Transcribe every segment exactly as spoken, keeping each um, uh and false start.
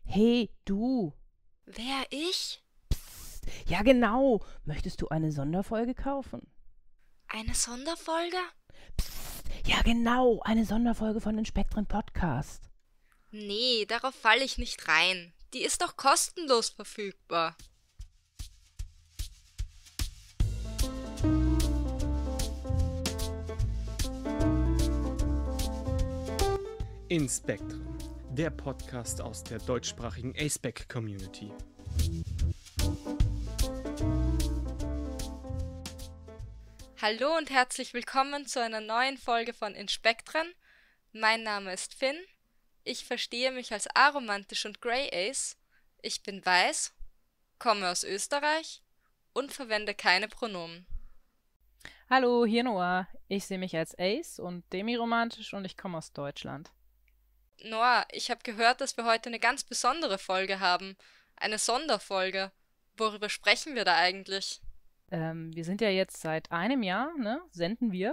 Hey, du. Wer, ich? Psst. Ja, genau. Möchtest du eine Sonderfolge kaufen? Eine Sonderfolge? Psst. Ja, genau. Eine Sonderfolge von den Spektren Podcast. Nee, darauf falle ich nicht rein. Die ist doch kostenlos verfügbar. In Spektren, der Podcast aus der deutschsprachigen A-Spec-Community. Hallo und herzlich willkommen zu einer neuen Folge von In Spektren. Mein Name ist Finn. Ich verstehe mich als aromantisch und Grey Ace. Ich bin weiß, komme aus Österreich und verwende keine Pronomen. Hallo, hier Noah. Ich sehe mich als Ace und demiromantisch und ich komme aus Deutschland. Noah, ich habe gehört, dass wir heute eine ganz besondere Folge haben. Eine Sonderfolge. Worüber sprechen wir da eigentlich? Ähm, wir sind ja jetzt seit einem Jahr, ne, senden wir.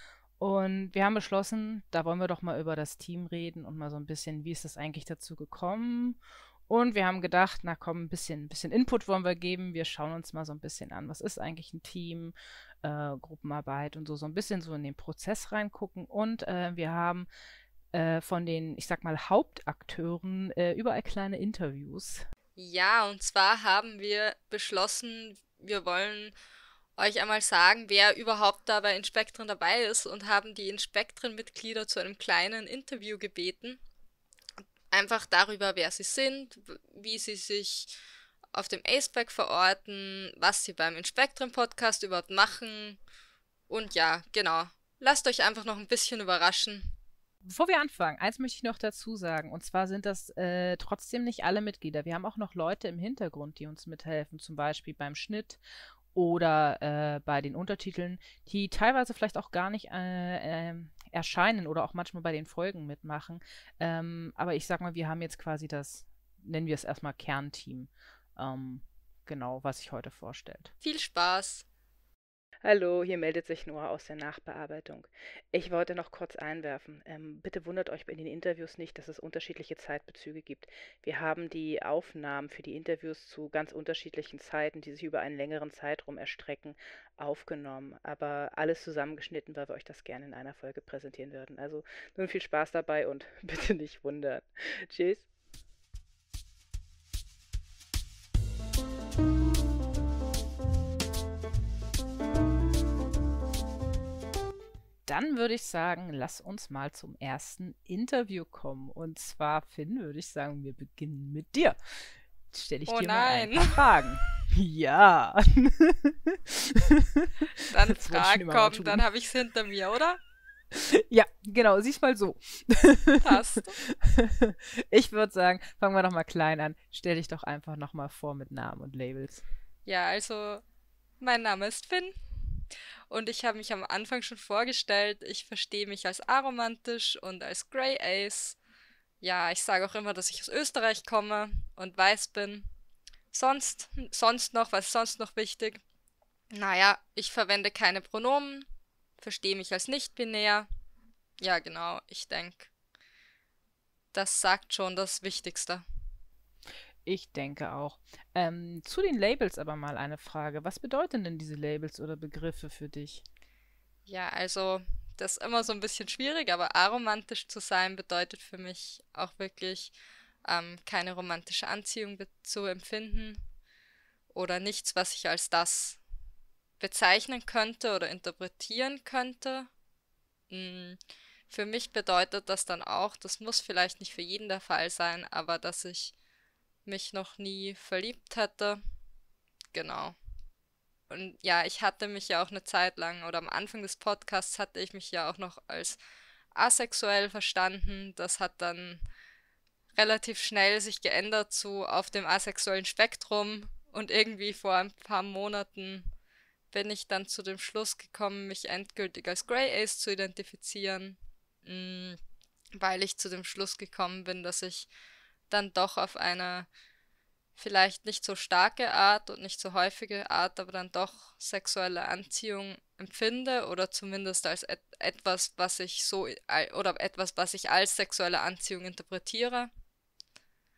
Und wir haben beschlossen, da wollen wir doch mal über das Team reden und mal so ein bisschen, wie ist das eigentlich dazu gekommen? Und wir haben gedacht, na komm, ein bisschen, ein bisschen Input wollen wir geben. Wir schauen uns mal so ein bisschen an, was ist eigentlich ein Team, äh, Gruppenarbeit und so, so ein bisschen so in den Prozess reingucken. Und äh, wir haben äh, von den, ich sag mal, Hauptakteuren äh, überall kleine Interviews. Ja, und zwar haben wir beschlossen, wir wollen euch einmal sagen, wer überhaupt da bei Inspektren dabei ist und haben die Inspektren-Mitglieder zu einem kleinen Interview gebeten. Einfach darüber, wer sie sind, w- wie sie sich auf dem A-Spec verorten, was sie beim Inspektren-Podcast überhaupt machen. Und ja, genau. Lasst euch einfach noch ein bisschen überraschen. Bevor wir anfangen, eins möchte ich noch dazu sagen, und zwar sind das äh, trotzdem nicht alle Mitglieder. Wir haben auch noch Leute im Hintergrund, die uns mithelfen, zum Beispiel beim Schnitt oder äh, bei den Untertiteln, die teilweise vielleicht auch gar nicht äh, ähm, erscheinen oder auch manchmal bei den Folgen mitmachen. Ähm, aber ich sag mal, wir haben jetzt quasi das, nennen wir es erstmal Kernteam, ähm, genau, was sich heute vorstellt. Viel Spaß! Hallo, hier meldet sich Noah aus der Nachbearbeitung. Ich wollte noch kurz einwerfen. Ähm, bitte wundert euch in den Interviews nicht, dass es unterschiedliche Zeitbezüge gibt. Wir haben die Aufnahmen für die Interviews zu ganz unterschiedlichen Zeiten, die sich über einen längeren Zeitraum erstrecken, aufgenommen. Aber alles zusammengeschnitten, weil wir euch das gerne in einer Folge präsentieren würden. Also nun viel Spaß dabei und bitte nicht wundern. Tschüss. Dann würde ich sagen, lass uns mal zum ersten Interview kommen. Und zwar, Finn, würde ich sagen, wir beginnen mit dir. Jetzt stelle ich Oh dir mal ein nein! paar Fragen. Ja. Dann Das wollte ich schon Fragen immer mal kommen, dann tun. habe ich es hinter mir, oder? Ja, genau, siehst mal so. Passt. Ich würde sagen, fangen wir doch mal klein an. Stell dich doch einfach nochmal vor mit Namen und Labels. Ja, also, mein Name ist Finn und ich habe mich am Anfang schon vorgestellt. Ich verstehe mich als aromantisch und als Grey Ace. Ja, ich sage auch immer, dass ich aus Österreich komme und weiß bin. Sonst, sonst noch, was ist sonst noch wichtig? Naja, ich verwende keine Pronomen, verstehe mich als nicht-binär. Ja, genau, ich denke, das sagt schon das Wichtigste. Ich denke auch. Ähm, zu den Labels aber mal eine Frage. Was bedeuten denn diese Labels oder Begriffe für dich? Ja, also, das ist immer so ein bisschen schwierig, aber aromantisch zu sein bedeutet für mich auch wirklich ähm, keine romantische Anziehung be zu empfinden oder nichts, was ich als das bezeichnen könnte oder interpretieren könnte. Mm, Für mich bedeutet das dann auch, das muss vielleicht nicht für jeden der Fall sein, aber dass ich mich noch nie verliebt hätte. Genau. Und ja, ich hatte mich ja auch eine Zeit lang oder am Anfang des Podcasts hatte ich mich ja auch noch als asexuell verstanden. Das hat dann relativ schnell sich geändert zu auf dem asexuellen Spektrum und irgendwie vor ein paar Monaten bin ich dann zu dem Schluss gekommen, mich endgültig als Grey Ace zu identifizieren, mm, weil ich zu dem Schluss gekommen bin, dass ich dann doch auf eine vielleicht nicht so starke Art und nicht so häufige Art, aber dann doch sexuelle Anziehung empfinde oder zumindest als et etwas, was ich so oder etwas, was ich als sexuelle Anziehung interpretiere.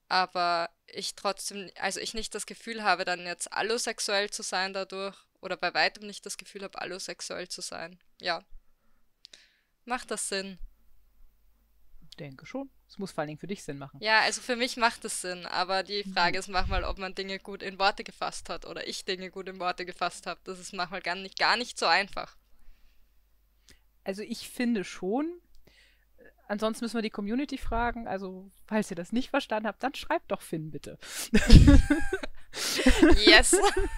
aber ich trotzdem, also ich nicht das Gefühl habe, dann jetzt allosexuell zu sein dadurch oder bei weitem nicht das Gefühl habe, allosexuell zu sein. Ja, macht das Sinn? Denke schon. Es muss vor allen Dingen für dich Sinn machen. Ja, also für mich macht es Sinn, aber die Frage Gut. ist manchmal, ob man Dinge gut in Worte gefasst hat oder ich Dinge gut in Worte gefasst habe. Das ist manchmal gar nicht, gar nicht so einfach. Also ich finde schon. Ansonsten müssen wir die Community fragen. Also, falls ihr das nicht verstanden habt, dann schreibt doch Finn bitte. Yes.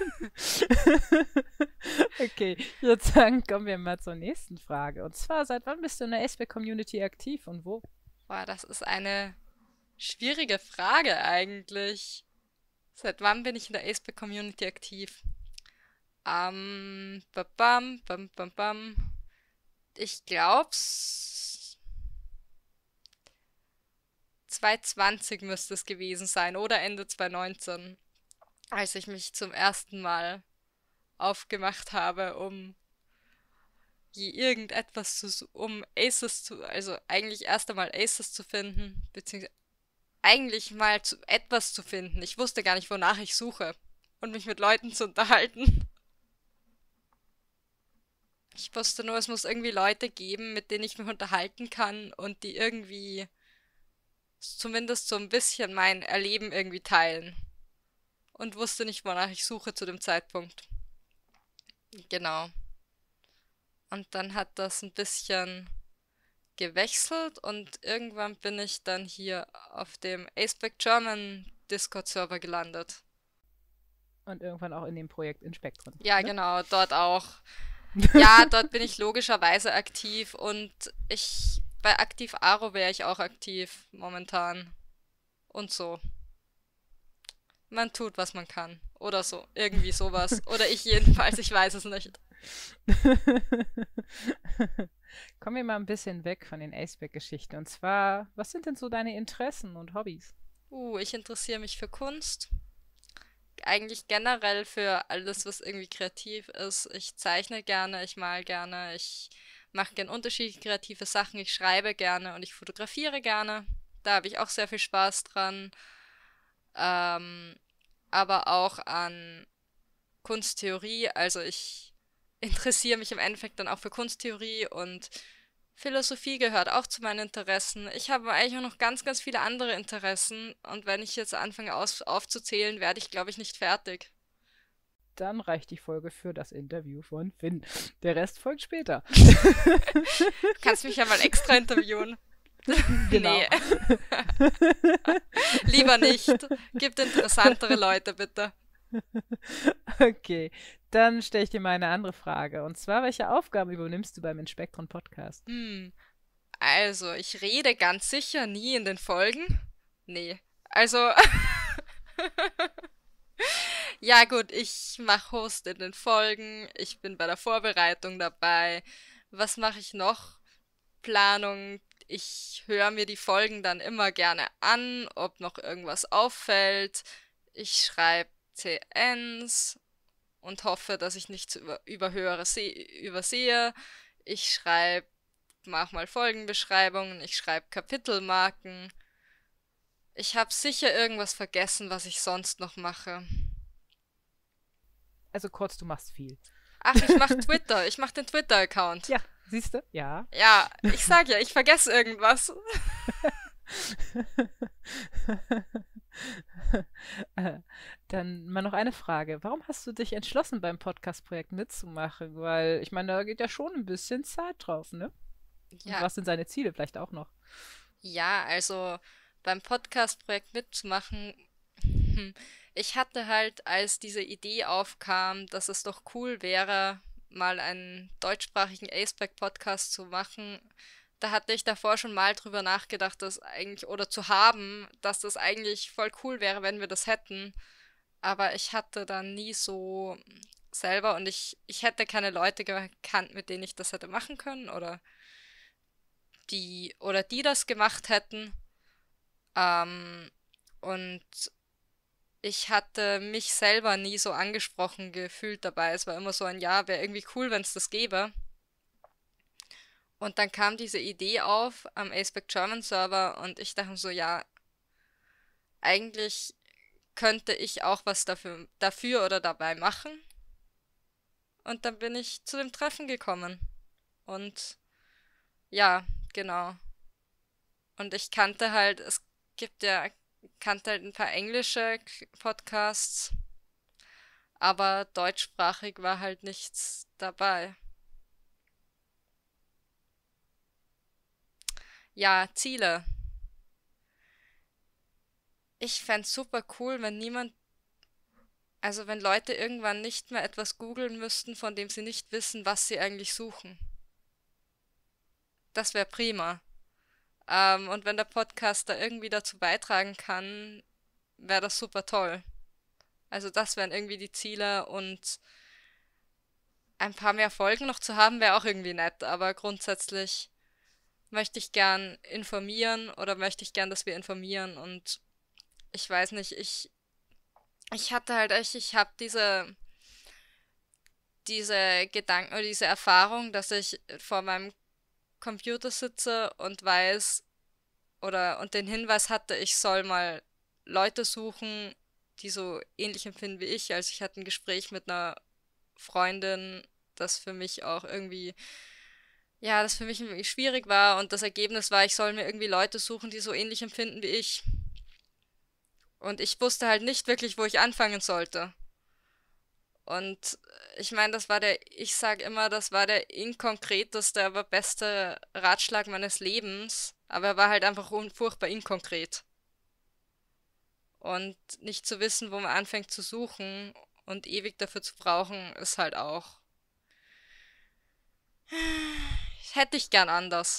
Okay, ich würde sagen, kommen wir mal zur nächsten Frage. Und zwar, seit wann bist du in der Aceback-Community aktiv und wo? Boah, das ist eine schwierige Frage eigentlich. Seit wann bin ich in der Aceback-Community aktiv? Ähm, bam, bam, bam, bam. Ich glaub's. zwanzig zwanzig müsste es gewesen sein oder Ende zwanzig neunzehn, als ich mich zum ersten Mal aufgemacht habe, um je irgendetwas zu, su- um Aces zu, also eigentlich erst einmal Aces zu finden, beziehungsweise eigentlich mal zu, etwas zu finden. Ich wusste gar nicht, wonach ich suche und mich mit Leuten zu unterhalten. Ich wusste nur, es muss irgendwie Leute geben, mit denen ich mich unterhalten kann und die irgendwie zumindest so ein bisschen mein Erleben irgendwie teilen. Und wusste nicht, wonach ich suche zu dem Zeitpunkt. Genau. Und dann hat das ein bisschen gewechselt und irgendwann bin ich dann hier auf dem Aceback German Discord-Server gelandet. Und irgendwann auch in dem Projekt in Spektren. Ja, ne? genau, dort auch. Ja, dort bin ich logischerweise aktiv und ich bei Aktiv Aro wäre ich auch aktiv momentan. Und so. Man tut, was man kann. Oder so. Irgendwie sowas. Oder ich jedenfalls, ich weiß es nicht. Kommen wir mal ein bisschen weg von den Aceback-Geschichten. Und zwar, was sind denn so deine Interessen und Hobbys? Uh, ich interessiere mich für Kunst. Eigentlich generell für alles, was irgendwie kreativ ist. Ich zeichne gerne, ich mal gerne, ich mache gern unterschiedliche kreative Sachen, ich schreibe gerne und ich fotografiere gerne. Da habe ich auch sehr viel Spaß dran. Ähm, aber auch an Kunsttheorie. Also ich interessiere mich im Endeffekt dann auch für Kunsttheorie und Philosophie gehört auch zu meinen Interessen. Ich habe eigentlich auch noch ganz, ganz viele andere Interessen und wenn ich jetzt anfange aus aufzuzählen, werde ich, glaube ich, nicht fertig. Dann reicht die Folge für das Interview von Finn. Der Rest folgt später. Du kannst mich ja mal extra interviewen. Genau. Nee, lieber nicht. Gibt interessantere Leute, bitte. Okay, dann stelle ich dir mal eine andere Frage. Und zwar, welche Aufgaben übernimmst du beim Inspektron Podcast? Hm, also, ich rede ganz sicher nie in den Folgen. Nee, also, ja gut, ich mache Host in den Folgen, ich bin bei der Vorbereitung dabei. Was mache ich noch? Planung. Ich höre mir die Folgen dann immer gerne an, ob noch irgendwas auffällt. Ich schreibe C Ns und hoffe, dass ich nichts über, überhöre, se übersehe. Ich schreibe, mache mal Folgenbeschreibungen, ich schreibe Kapitelmarken. Ich habe sicher irgendwas vergessen, was ich sonst noch mache. Also kurz, du machst viel. Ach, ich mache Twitter. Ich mache den Twitter-Account. Ja, siehst du? Ja. Ja, ich sag ja, ich vergesse irgendwas. Äh, Dann mal noch eine Frage. Warum hast du dich entschlossen, beim Podcast-Projekt mitzumachen? Weil, ich meine, da geht ja schon ein bisschen Zeit drauf, ne? Und Ja, was sind seine Ziele vielleicht auch noch? ja, also beim Podcast-Projekt mitzumachen, hm, ich hatte halt, als diese Idee aufkam, dass es doch cool wäre, mal einen deutschsprachigen Aceback-Podcast zu machen, da hatte ich davor schon mal drüber nachgedacht, dass eigentlich, oder zu haben, dass das eigentlich voll cool wäre, wenn wir das hätten. Aber ich hatte dann nie so selber und ich, ich hätte keine Leute gekannt, mit denen ich das hätte machen können oder die oder die das gemacht hätten. Ähm, und ich hatte mich selber nie so angesprochen gefühlt dabei. Es war immer so ein Ja, wäre irgendwie cool, wenn es das gäbe. Und dann kam diese Idee auf am Aceback German Server und ich dachte so, ja, eigentlich könnte ich auch was dafür, dafür oder dabei machen. Und dann bin ich zu dem Treffen gekommen. Und ja, genau. Und ich kannte halt, es gibt ja, kannte halt ein paar englische K- Podcasts, aber deutschsprachig war halt nichts dabei. Ja, Ziele. Ich fänd's super cool, wenn niemand, also wenn Leute irgendwann nicht mehr etwas googeln müssten, von dem sie nicht wissen, was sie eigentlich suchen. Das wäre prima. Ähm, und wenn der Podcast da irgendwie dazu beitragen kann, wäre das super toll. Also das wären irgendwie die Ziele und ein paar mehr Folgen noch zu haben, wäre auch irgendwie nett, aber grundsätzlich möchte ich gern informieren oder möchte ich gern, dass wir informieren und ich weiß nicht, ich, ich hatte halt echt, ich habe diese, diese Gedanken oder diese Erfahrung, dass ich vor meinem Computer sitze und weiß oder und den Hinweis hatte, ich soll mal Leute suchen, die so ähnlich empfinden wie ich. Also ich hatte ein Gespräch mit einer Freundin, das für mich auch irgendwie, ja, das für mich irgendwie schwierig war und das Ergebnis war, ich soll mir irgendwie Leute suchen, die so ähnlich empfinden wie ich. Und ich wusste halt nicht wirklich, wo ich anfangen sollte. Und ich meine, das war der, ich sage immer, das war der inkonkreteste, aber beste Ratschlag meines Lebens. Aber er war halt einfach un- furchtbar inkonkret. Und nicht zu wissen, wo man anfängt zu suchen und ewig dafür zu brauchen, ist halt auch. Hätte ich gern anders.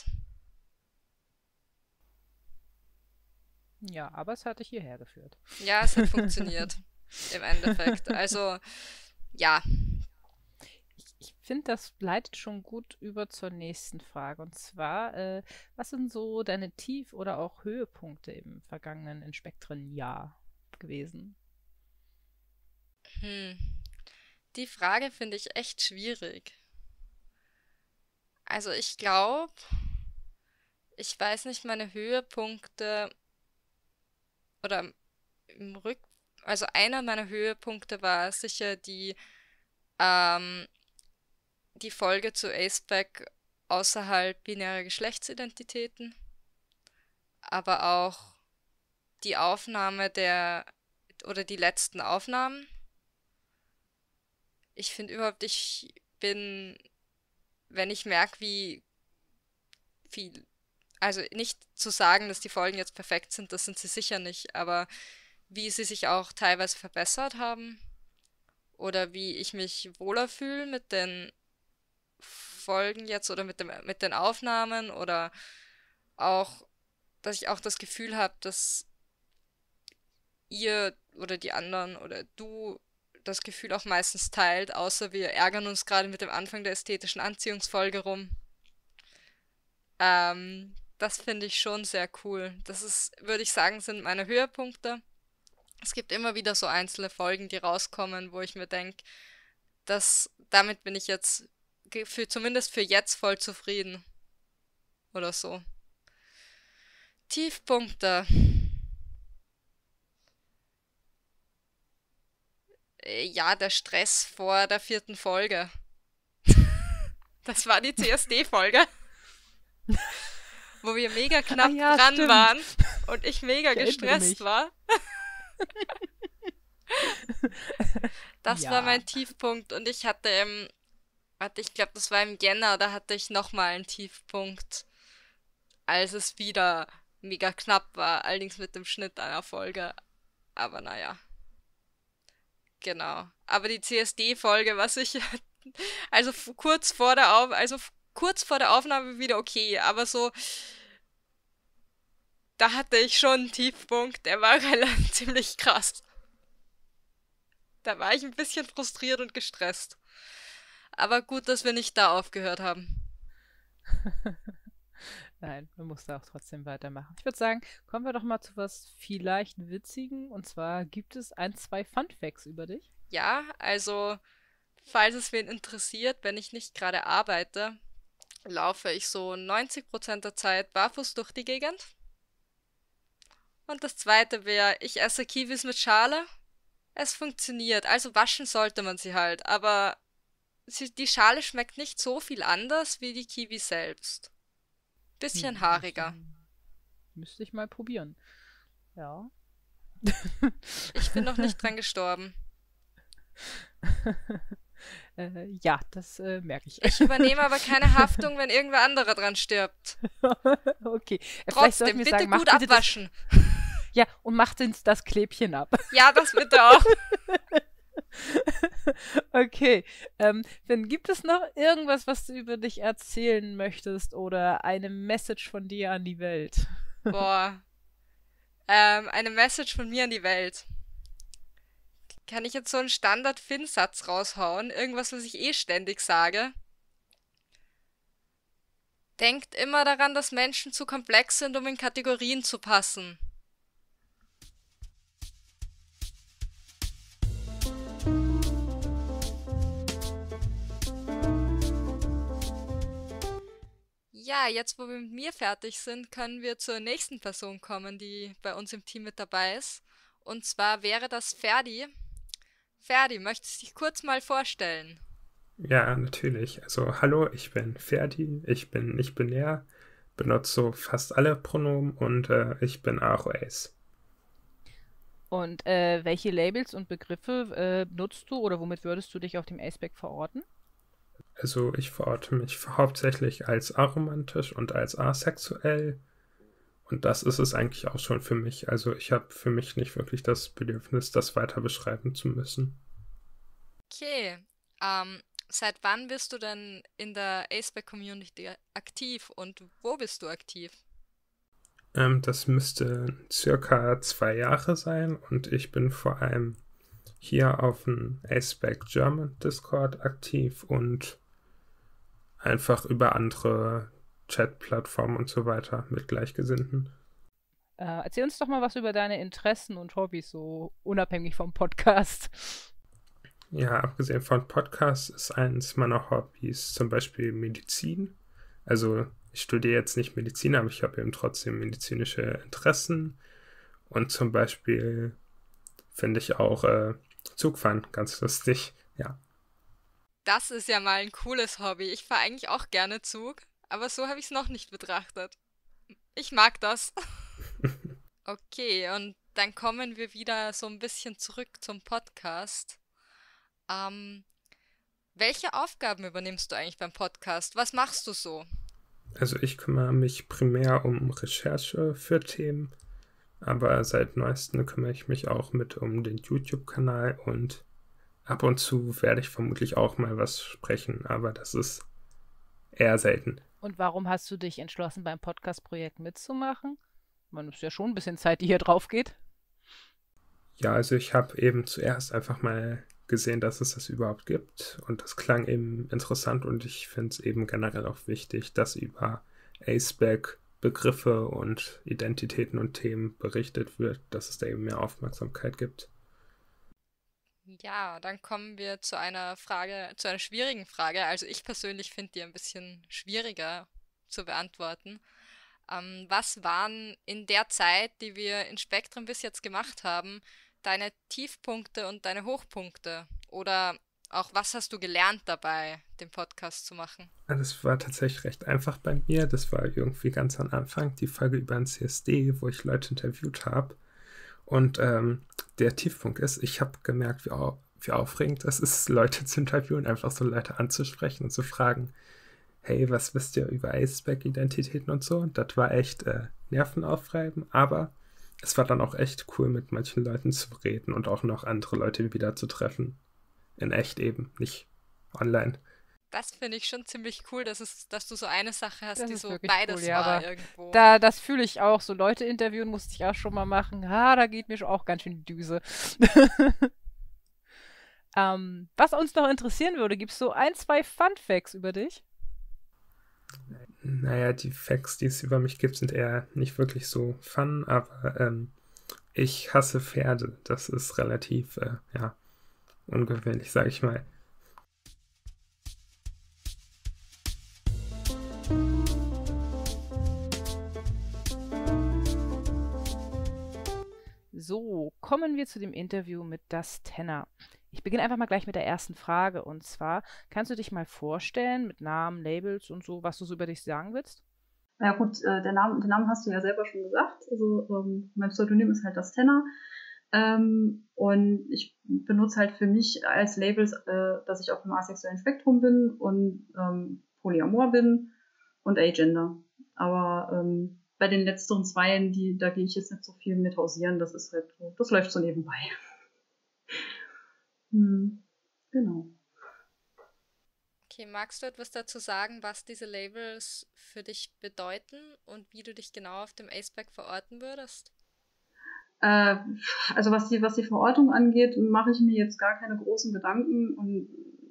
Ja, aber es hat dich hierher geführt. Ja, es hat funktioniert. Im Endeffekt. Also, ja. Ich, ich finde, das leitet schon gut über zur nächsten Frage. Und zwar, äh, was sind so deine Tief- oder auch Höhepunkte im vergangenen Inspektren-Jahr gewesen? Hm. Die Frage finde ich echt schwierig. Also, ich glaube, ich weiß nicht, meine Höhepunkte oder im Rück... Also, einer meiner Höhepunkte war sicher die, ähm, die Folge zu Aceback außerhalb binärer Geschlechtsidentitäten, aber auch die Aufnahme der oder die letzten Aufnahmen. Ich finde überhaupt, ich bin, wenn ich merke, wie viel, also nicht zu sagen, dass die Folgen jetzt perfekt sind, das sind sie sicher nicht, aber wie sie sich auch teilweise verbessert haben oder wie ich mich wohler fühle mit den Folgen jetzt oder mit dem, mit den Aufnahmen oder auch, dass ich auch das Gefühl habe, dass ihr oder die anderen oder du das Gefühl auch meistens teilt, außer wir ärgern uns gerade mit dem Anfang der ästhetischen Anziehungsfolge rum. Ähm, das finde ich schon sehr cool. Das ist, würde ich sagen, sind meine Höhepunkte. Es gibt immer wieder so einzelne Folgen, die rauskommen, wo ich mir denke, dass damit bin ich jetzt ge- für zumindest für jetzt voll zufrieden oder so. Tiefpunkte. Äh, Ja, der Stress vor der vierten Folge. Das war die C S D-Folge, wo wir mega Ah knapp ja, dran stimmt. waren und ich mega Ich erinnere gestresst mich. war. Das war Ja. mein Tiefpunkt und ich hatte im, warte, ich glaube, das war im Jänner, da hatte ich nochmal einen Tiefpunkt, als es wieder mega knapp war, allerdings mit dem Schnitt einer Folge. Aber naja, genau. Aber die C S D-Folge, was ich, also f- kurz vor der Auf, also f- kurz vor der Aufnahme wieder okay, aber so, da hatte ich schon einen Tiefpunkt, der war relativ ziemlich krass. Da war ich ein bisschen frustriert und gestresst. Aber gut, dass wir nicht da aufgehört haben. Nein, man muss da auch trotzdem weitermachen. Ich würde sagen, kommen wir doch mal zu was vielleicht Witzigen. Und zwar gibt es ein, zwei Fun Facts über dich. Ja, also, falls es wen interessiert, wenn ich nicht gerade arbeite, laufe ich so neunzig Prozent der Zeit barfuß durch die Gegend. Und das zweite wäre, ich esse Kiwis mit Schale. Es funktioniert, also waschen sollte man sie halt, aber sie, die Schale schmeckt nicht so viel anders wie die Kiwi selbst. Bisschen Hm, haariger. müsste ich mal probieren. Ja. Ich bin noch nicht dran gestorben. äh, ja, das äh, merke ich. Ich übernehme aber keine Haftung, wenn irgendwer anderer dran stirbt. Okay. Äh, vielleicht sollten Trotzdem, wir bitte sagen, mach gut bitte das, abwaschen. ja, und macht uns das Klebchen ab. Ja, das bitte auch. Okay. Ähm, dann gibt es noch irgendwas, was du über dich erzählen möchtest oder eine Message von dir an die Welt? Boah. Ähm, eine Message von mir an die Welt. Kann ich jetzt so einen Standard-Fin-Satz raushauen? Irgendwas, was ich eh ständig sage? Denkt immer daran, dass Menschen zu komplex sind, um in Kategorien zu passen. Ja, jetzt wo wir mit mir fertig sind, können wir zur nächsten Person kommen, die bei uns im Team mit dabei ist. Und zwar wäre das Ferdi. Ferdi, möchtest du dich kurz mal vorstellen? Ja, natürlich. Also, hallo, ich bin Ferdi, ich bin nicht binär, benutze so fast alle Pronomen und äh, ich bin auch Ace. Und äh, welche Labels und Begriffe äh, nutzt du oder womit würdest du dich auf dem Aceback verorten? Also, ich verorte mich hauptsächlich als aromantisch und als asexuell. Und das ist es eigentlich auch schon für mich. Also, ich habe für mich nicht wirklich das Bedürfnis, das weiter beschreiben zu müssen. Okay, ähm, seit wann bist du denn in der Aceback-Community aktiv und wo bist du aktiv? Ähm, das müsste circa zwei Jahre sein und ich bin vor allem hier auf dem Aceback German Discord aktiv und einfach über andere Chat-Plattformen und so weiter mit Gleichgesinnten. Äh, erzähl uns doch mal was über deine Interessen und Hobbys, so unabhängig vom Podcast. Ja, abgesehen von Podcasts ist eines meiner Hobbys zum Beispiel Medizin. Also ich studiere jetzt nicht Medizin, aber ich habe eben trotzdem medizinische Interessen. Und zum Beispiel finde ich auch äh, Zugfahren ganz lustig, ja. Das ist ja mal ein cooles Hobby. Ich fahre eigentlich auch gerne Zug, aber so habe ich es noch nicht betrachtet. Ich mag das. Okay, und dann kommen wir wieder so ein bisschen zurück zum Podcast. Ähm, welche Aufgaben übernimmst du eigentlich beim Podcast? Was machst du so? Also ich kümmere mich primär um Recherche für Themen, aber seit neuestem kümmere ich mich auch mit um den YouTube-Kanal und ab und zu werde ich vermutlich auch mal was sprechen, aber das ist eher selten. Und warum hast du dich entschlossen, beim Podcast-Projekt mitzumachen? Man ist ja schon ein bisschen Zeit, die hier drauf geht. Ja, also ich habe eben zuerst einfach mal gesehen, dass es das überhaupt gibt und das klang eben interessant und ich finde es eben generell auch wichtig, dass über Aceback Begriffe und Identitäten und Themen berichtet wird, dass es da eben mehr Aufmerksamkeit gibt. Ja, dann kommen wir zu einer Frage, zu einer schwierigen Frage. Also ich persönlich finde die ein bisschen schwieriger zu beantworten. Ähm, was waren in der Zeit, die wir in Spektrum bis jetzt gemacht haben, deine Tiefpunkte und deine Hochpunkte? Oder auch was hast du gelernt dabei, den Podcast zu machen? Das war tatsächlich recht einfach bei mir. Das war irgendwie ganz am Anfang die Folge über ein C S D, wo ich Leute interviewt habe. Und ähm, der Tiefpunkt ist, ich habe gemerkt, wie, au- wie aufregend es ist, Leute zu interviewen, einfach so Leute anzusprechen und zu fragen, hey, was wisst ihr über Aceback-Identitäten und so? Und das war echt äh, nervenaufreibend, aber es war dann auch echt cool, mit manchen Leuten zu reden und auch noch andere Leute wieder zu treffen. In echt eben, nicht online. Das finde ich schon ziemlich cool, dass, es, dass du so eine Sache hast, Das die ist so wirklich beides cool, ja, war aber irgendwo. Da, das fühle ich auch. So Leute interviewen musste ich auch schon mal machen. Ah, da geht mir schon auch ganz schön die Düse. ähm, was uns noch interessieren würde, gibt es so ein, zwei Fun Facts über dich? Naja, die Facts, die es über mich gibt, sind eher nicht wirklich so fun, aber ähm, ich hasse Pferde. Das ist relativ, äh, ja, ungewöhnlich, sag ich mal. So, kommen wir zu dem Interview mit Das Tenor. Ich beginne einfach mal gleich mit der ersten Frage. Und zwar, kannst du dich mal vorstellen mit Namen, Labels und so, was du so über dich sagen willst? Ja gut, äh, der Name, den Namen hast du ja selber schon gesagt. Also ähm, mein Pseudonym ist halt Das Tenor. Ähm, und ich benutze halt für mich als Labels, äh, dass ich auf dem asexuellen Spektrum bin und ähm, Polyamor bin und Agender. Aber ähm, bei den letzteren zweien, die, da gehe ich jetzt nicht so viel mit hausieren. Das ist halt so, das läuft so nebenbei. hm, genau. Okay, magst du etwas dazu sagen, was diese Labels für dich bedeuten und wie du dich genau auf dem A-Spec verorten würdest? Äh, also was die, was die Verortung angeht, mache ich mir jetzt gar keine großen Gedanken und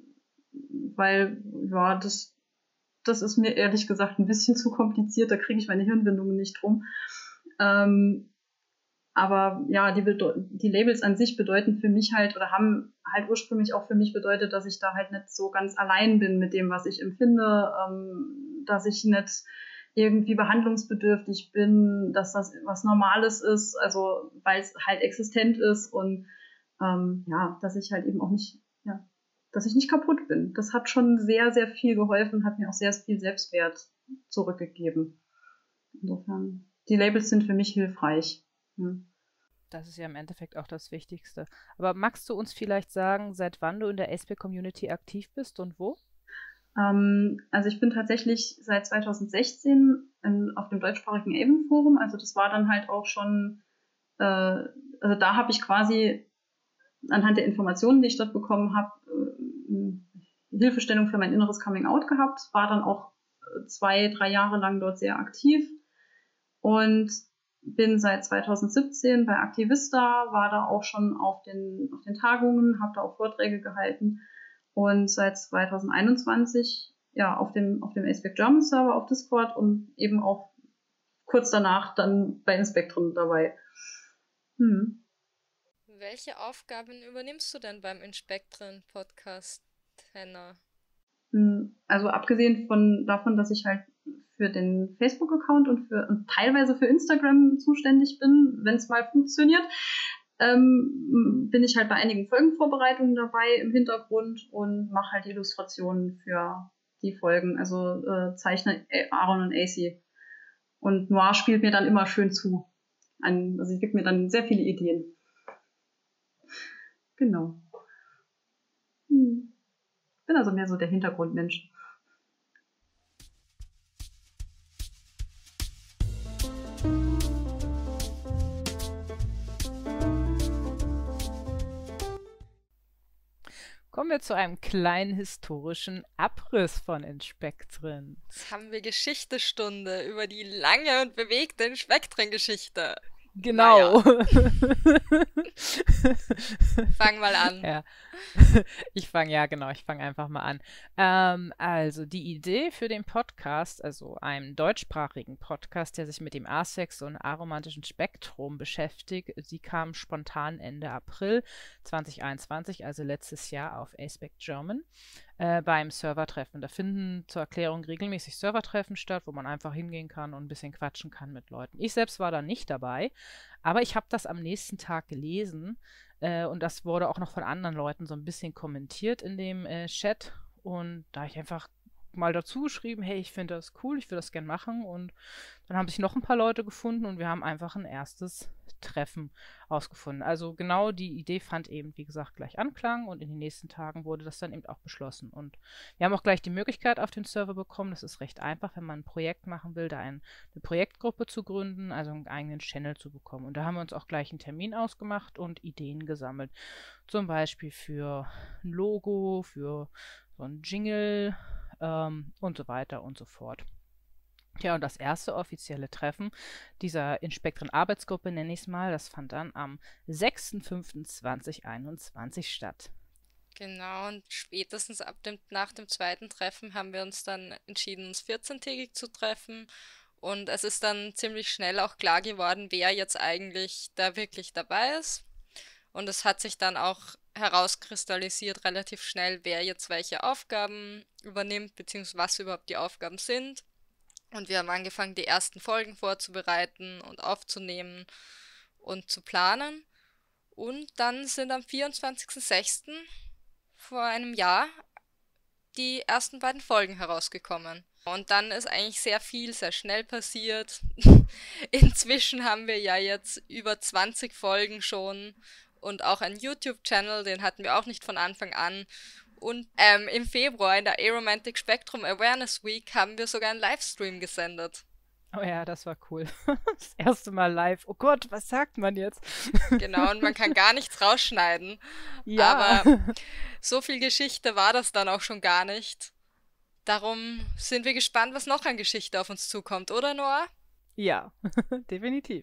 weil, ja, das, das ist mir ehrlich gesagt ein bisschen zu kompliziert, da kriege ich meine Hirnwindungen nicht drum. Ähm, aber ja, die, die Labels an sich bedeuten für mich halt oder haben halt ursprünglich auch für mich bedeutet, dass ich da halt nicht so ganz allein bin mit dem, was ich empfinde, ähm, dass ich nicht irgendwie behandlungsbedürftig bin, dass das was Normales ist, also weil es halt existent ist und ähm, ja, dass ich halt eben auch nicht, ja, dass ich nicht kaputt bin. Das hat schon sehr, sehr viel geholfen, hat mir auch sehr viel Selbstwert zurückgegeben. Insofern, die Labels sind für mich hilfreich. Hm. Das ist ja im Endeffekt auch das Wichtigste. Aber magst du uns vielleicht sagen, seit wann du in der A-Spec-Community aktiv bist und wo? Ähm, also ich bin tatsächlich seit zwanzig sechzehn in, auf dem deutschsprachigen Avon-Forum. Also das war dann halt auch schon, äh, also da habe ich quasi anhand der Informationen, die ich dort bekommen habe, äh, Hilfestellung für mein inneres Coming-out gehabt. War dann auch zwei, drei Jahre lang dort sehr aktiv und bin seit zwanzig siebzehn bei Aktivista, war da auch schon auf den, auf den Tagungen, habe da auch Vorträge gehalten und seit zwanzig einundzwanzig ja auf dem, auf dem A-Spec German Server auf Discord und eben auch kurz danach dann bei Inspectrum dabei. Hm. Welche Aufgaben übernimmst du denn beim Inspektren-Podcast, Henna? Also abgesehen von davon, dass ich halt für den Facebook-Account und, für, und teilweise für Instagram zuständig bin, wenn es mal funktioniert, ähm, bin ich halt bei einigen Folgenvorbereitungen dabei im Hintergrund und mache halt Illustrationen für die Folgen, also äh, zeichne Aaron und A C. Und Noir spielt mir dann immer schön zu. Ein, also sie gibt mir dann sehr viele Ideen. Genau. Hm. Ich bin also mehr so der Hintergrundmensch. Kommen wir zu einem kleinen historischen Abriss von Inspektren. Jetzt haben wir Geschichtestunde über die lange und bewegte Inspektren-Geschichte. Genau. Naja. Fang mal an. Ja. Ich fange, ja genau, ich fange einfach mal an. Ähm, also die Idee für den Podcast, also einem deutschsprachigen Podcast, der sich mit dem Asex und aromantischen Spektrum beschäftigt, die kam spontan Ende April zwanzig einundzwanzig, also letztes Jahr auf A-Spec German, äh, beim Servertreffen. Da finden zur Erklärung regelmäßig Servertreffen statt, wo man einfach hingehen kann und ein bisschen quatschen kann mit Leuten. Ich selbst war da nicht dabei, aber ich habe das am nächsten Tag gelesen, äh, und das wurde auch noch von anderen Leuten so ein bisschen kommentiert in dem äh, Chat. Und da habe ich einfach mal dazu geschrieben, hey, ich finde das cool, ich würde das gern machen. Und dann haben sich noch ein paar Leute gefunden und wir haben einfach ein erstes Treffen ausgefunden. Also genau die Idee fand eben, wie gesagt, gleich Anklang und in den nächsten Tagen wurde das dann eben auch beschlossen. Und wir haben auch gleich die Möglichkeit auf den Server bekommen. Das ist recht einfach, wenn man ein Projekt machen will, da ein, eine Projektgruppe zu gründen, also einen eigenen Channel zu bekommen. Und da haben wir uns auch gleich einen Termin ausgemacht und Ideen gesammelt. Zum Beispiel für ein Logo, für so ein Jingle ähm, und so weiter und so fort. Ja, und das erste offizielle Treffen dieser Inspektren-Arbeitsgruppe, nenne ich es mal, das fand dann am sechster fünfter zweitausendeinundzwanzig statt. Genau, und spätestens ab dem, nach dem zweiten Treffen haben wir uns dann entschieden, uns vierzehntägig zu treffen. Und es ist dann ziemlich schnell auch klar geworden, wer jetzt eigentlich da wirklich dabei ist. Und es hat sich dann auch herauskristallisiert relativ schnell, wer jetzt welche Aufgaben übernimmt, beziehungsweise was überhaupt die Aufgaben sind. Und wir haben angefangen, die ersten Folgen vorzubereiten und aufzunehmen und zu planen. Und dann sind am vierundzwanzigsten sechsten vor einem Jahr die ersten beiden Folgen herausgekommen. Und dann ist eigentlich sehr viel, sehr schnell passiert. Inzwischen haben wir ja jetzt über zwanzig Folgen schon und auch einen YouTube-Channel, den hatten wir auch nicht von Anfang an. Und ähm, im Februar in der Aromantic Spectrum Awareness Week haben wir sogar einen Livestream gesendet. Oh ja, das war cool. Das erste Mal live. Oh Gott, was sagt man jetzt? Genau, und man kann gar nichts rausschneiden. Ja. Aber so viel Geschichte war das dann auch schon gar nicht. Darum sind wir gespannt, was noch an Geschichte auf uns zukommt, oder Noah? Ja, definitiv.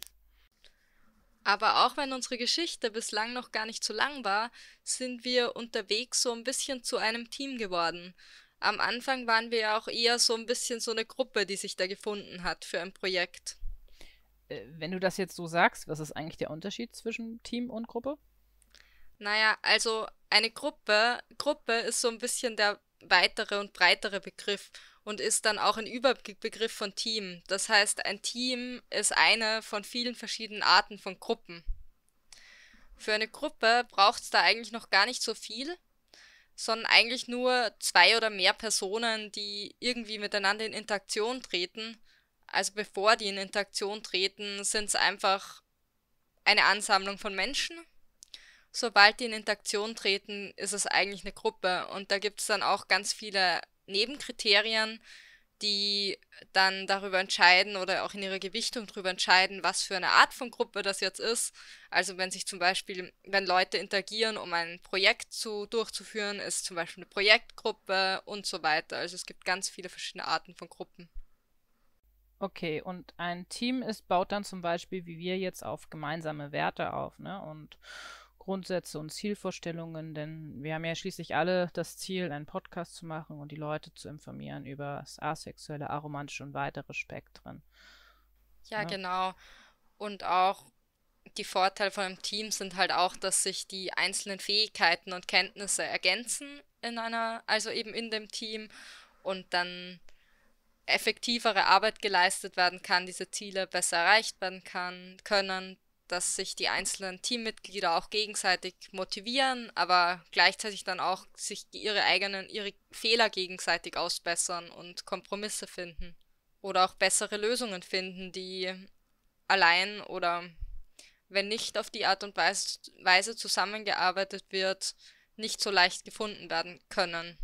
Aber auch wenn unsere Geschichte bislang noch gar nicht so lang war, sind wir unterwegs so ein bisschen zu einem Team geworden. Am Anfang waren wir ja auch eher so ein bisschen so eine Gruppe, die sich da gefunden hat für ein Projekt. Äh, wenn du das jetzt so sagst, was ist eigentlich der Unterschied zwischen Team und Gruppe? Naja, also eine Gruppe, Gruppe ist so ein bisschen der weitere und breitere Begriff und ist dann auch ein Überbegriff von Team. Das heißt, ein Team ist eine von vielen verschiedenen Arten von Gruppen. Für eine Gruppe braucht es da eigentlich noch gar nicht so viel, sondern eigentlich nur zwei oder mehr Personen, die irgendwie miteinander in Interaktion treten. Also bevor die in Interaktion treten, sind es einfach eine Ansammlung von Menschen. Sobald die in Interaktion treten, ist es eigentlich eine Gruppe. Und da gibt es dann auch ganz viele Nebenkriterien, die dann darüber entscheiden oder auch in ihrer Gewichtung darüber entscheiden, was für eine Art von Gruppe das jetzt ist. Also wenn sich zum Beispiel, wenn Leute interagieren, um ein Projekt zu, durchzuführen, ist zum Beispiel eine Projektgruppe und so weiter. Also es gibt ganz viele verschiedene Arten von Gruppen. Okay, und ein Team ist, baut dann zum Beispiel, wie wir jetzt, auf gemeinsame Werte auf, ne? Und Grundsätze und Zielvorstellungen, denn wir haben ja schließlich alle das Ziel, einen Podcast zu machen und die Leute zu informieren über das asexuelle, aromantische und weitere Spektren. Ja, Ja. genau. Und auch die Vorteile von einem Team sind halt auch, dass sich die einzelnen Fähigkeiten und Kenntnisse ergänzen in einer, also eben in dem Team und dann effektivere Arbeit geleistet werden kann, diese Ziele besser erreicht werden kann, können, dass sich die einzelnen Teammitglieder auch gegenseitig motivieren, aber gleichzeitig dann auch sich ihre eigenen, ihre Fehler gegenseitig ausbessern und Kompromisse finden oder auch bessere Lösungen finden, die allein oder wenn nicht auf die Art und Weise, Weise zusammengearbeitet wird, nicht so leicht gefunden werden können.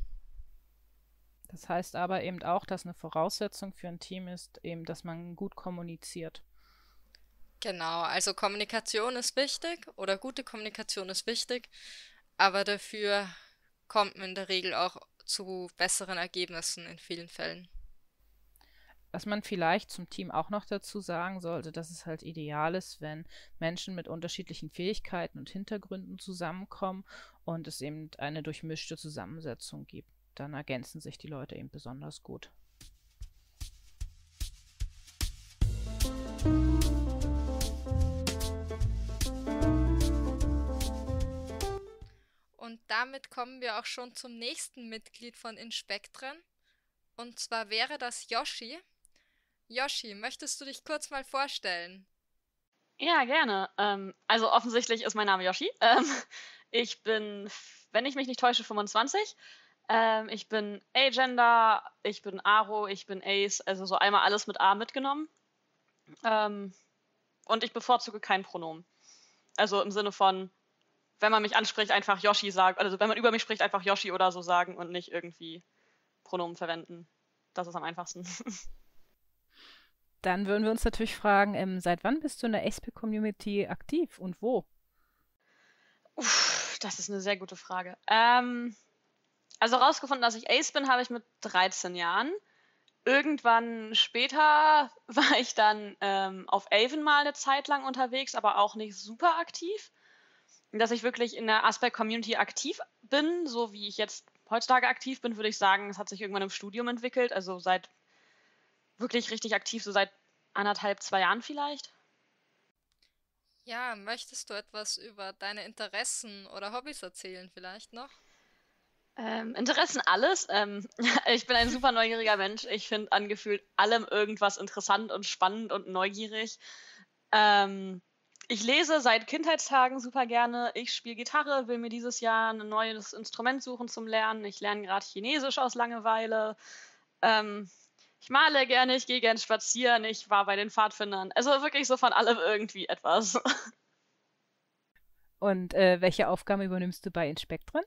Das heißt aber eben auch, dass eine Voraussetzung für ein Team ist, eben, dass man gut kommuniziert. Genau, also Kommunikation ist wichtig oder gute Kommunikation ist wichtig, aber dafür kommt man in der Regel auch zu besseren Ergebnissen in vielen Fällen. Was man vielleicht zum Team auch noch dazu sagen sollte, dass es halt ideal ist, wenn Menschen mit unterschiedlichen Fähigkeiten und Hintergründen zusammenkommen und es eben eine durchmischte Zusammensetzung gibt. Dann ergänzen sich die Leute eben besonders gut. Und damit kommen wir auch schon zum nächsten Mitglied von Inspektren. Und zwar wäre das Yoshi. Yoshi, möchtest du dich kurz mal vorstellen? Ja, gerne. Ähm, also offensichtlich ist mein Name Yoshi. Ähm, ich bin, wenn ich mich nicht täusche, fünfundzwanzig. Ähm, ich bin Agender, ich bin Aro, ich bin Ace, also so einmal alles mit A mitgenommen. Ähm, und ich bevorzuge kein Pronomen. Also im Sinne von, wenn man mich anspricht, einfach Yoshi sagen, also wenn man über mich spricht, einfach Yoshi oder so sagen und nicht irgendwie Pronomen verwenden. Das ist am einfachsten. Dann würden wir uns natürlich fragen, ähm, seit wann bist du in der Aspec-Community aktiv und wo? Uff, das ist eine sehr gute Frage. Ähm, also rausgefunden, dass ich Ace bin, habe ich mit dreizehn Jahren. Irgendwann später war ich dann ähm, auf Avon mal eine Zeit lang unterwegs, aber auch nicht super aktiv. Dass ich wirklich in der Aspec-Community aktiv bin, so wie ich jetzt heutzutage aktiv bin, würde ich sagen, es hat sich irgendwann im Studium entwickelt, also seit wirklich richtig aktiv, so seit anderthalb, zwei Jahren vielleicht. Ja, möchtest du etwas über deine Interessen oder Hobbys erzählen vielleicht noch? Ähm, Interessen alles. Ähm, ich bin ein super neugieriger Mensch. Ich finde angefühlt allem irgendwas interessant und spannend und neugierig. Ähm, ich lese seit Kindheitstagen super gerne. Ich spiele Gitarre, will mir dieses Jahr ein neues Instrument suchen zum Lernen. Ich lerne gerade Chinesisch aus Langeweile. Ähm, ich male gerne, ich gehe gerne spazieren. Ich war bei den Pfadfindern. Also wirklich so von allem irgendwie etwas. Und äh, welche Aufgaben übernimmst du bei Inspektren?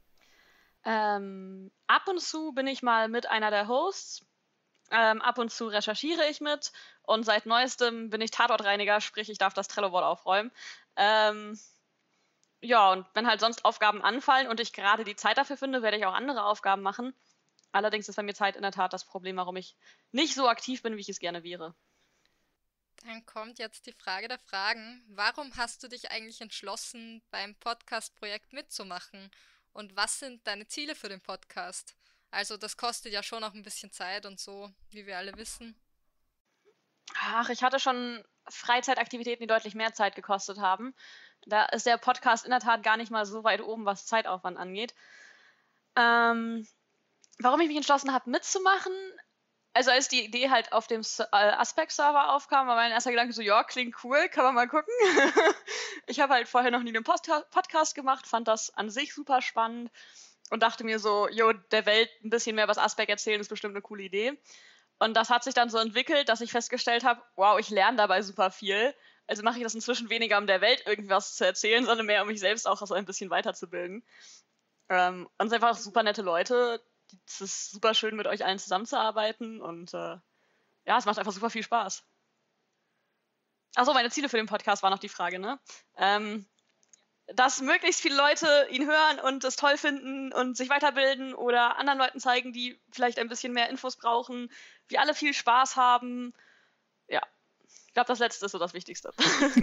Ähm, ab und zu bin ich mal mit einer der Hosts. Ähm, ab und zu recherchiere ich mit und seit neuestem bin ich Tatortreiniger, sprich ich darf das Trello-Board aufräumen. Ähm, ja, und wenn halt sonst Aufgaben anfallen und ich gerade die Zeit dafür finde, werde ich auch andere Aufgaben machen. Allerdings ist bei mir Zeit in der Tat das Problem, warum ich nicht so aktiv bin, wie ich es gerne wäre. Dann kommt jetzt die Frage der Fragen. Warum hast du dich eigentlich entschlossen, beim Podcast-Projekt mitzumachen? Und was sind deine Ziele für den Podcast? Also das kostet ja schon auch ein bisschen Zeit und so, wie wir alle wissen. Ach, ich hatte schon Freizeitaktivitäten, die deutlich mehr Zeit gekostet haben. Da ist der Podcast in der Tat gar nicht mal so weit oben, was Zeitaufwand angeht. Ähm, warum ich mich entschlossen habe, mitzumachen? Also als die Idee halt auf dem äh, Aspect-Server aufkam, war mein erster Gedanke so, ja, klingt cool, kann man mal gucken. Ich habe halt vorher noch nie einen Post- Podcast gemacht, fand das an sich super spannend. Und dachte mir so, jo, der Welt ein bisschen mehr über das Aspect erzählen ist bestimmt eine coole Idee. Und das hat sich dann so entwickelt, dass ich festgestellt habe, wow, ich lerne dabei super viel. Also mache ich das inzwischen weniger, um der Welt irgendwas zu erzählen, sondern mehr, um mich selbst auch so ein bisschen weiterzubilden. Ähm, und es sind einfach super nette Leute. Es ist super schön, mit euch allen zusammenzuarbeiten. Und äh, ja, es macht einfach super viel Spaß. Achso, meine Ziele für den Podcast war noch die Frage, ne? Ähm, dass möglichst viele Leute ihn hören und es toll finden und sich weiterbilden oder anderen Leuten zeigen, die vielleicht ein bisschen mehr Infos brauchen, wir alle viel Spaß haben. Ja, ich glaube, das Letzte ist so das Wichtigste.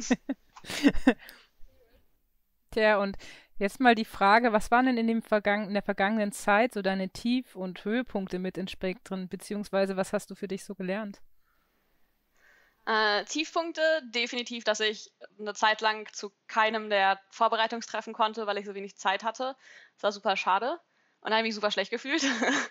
Tja, und jetzt mal die Frage, was waren denn in, dem Vergangen- in der vergangenen Zeit so deine Tief- und Höhepunkte mit Inspektren, beziehungsweise was hast du für dich so gelernt? Äh, Tiefpunkte, definitiv, dass ich eine Zeit lang zu keinem der Vorbereitungstreffen konnte, weil ich so wenig Zeit hatte. Das war super schade und da habe ich mich super schlecht gefühlt.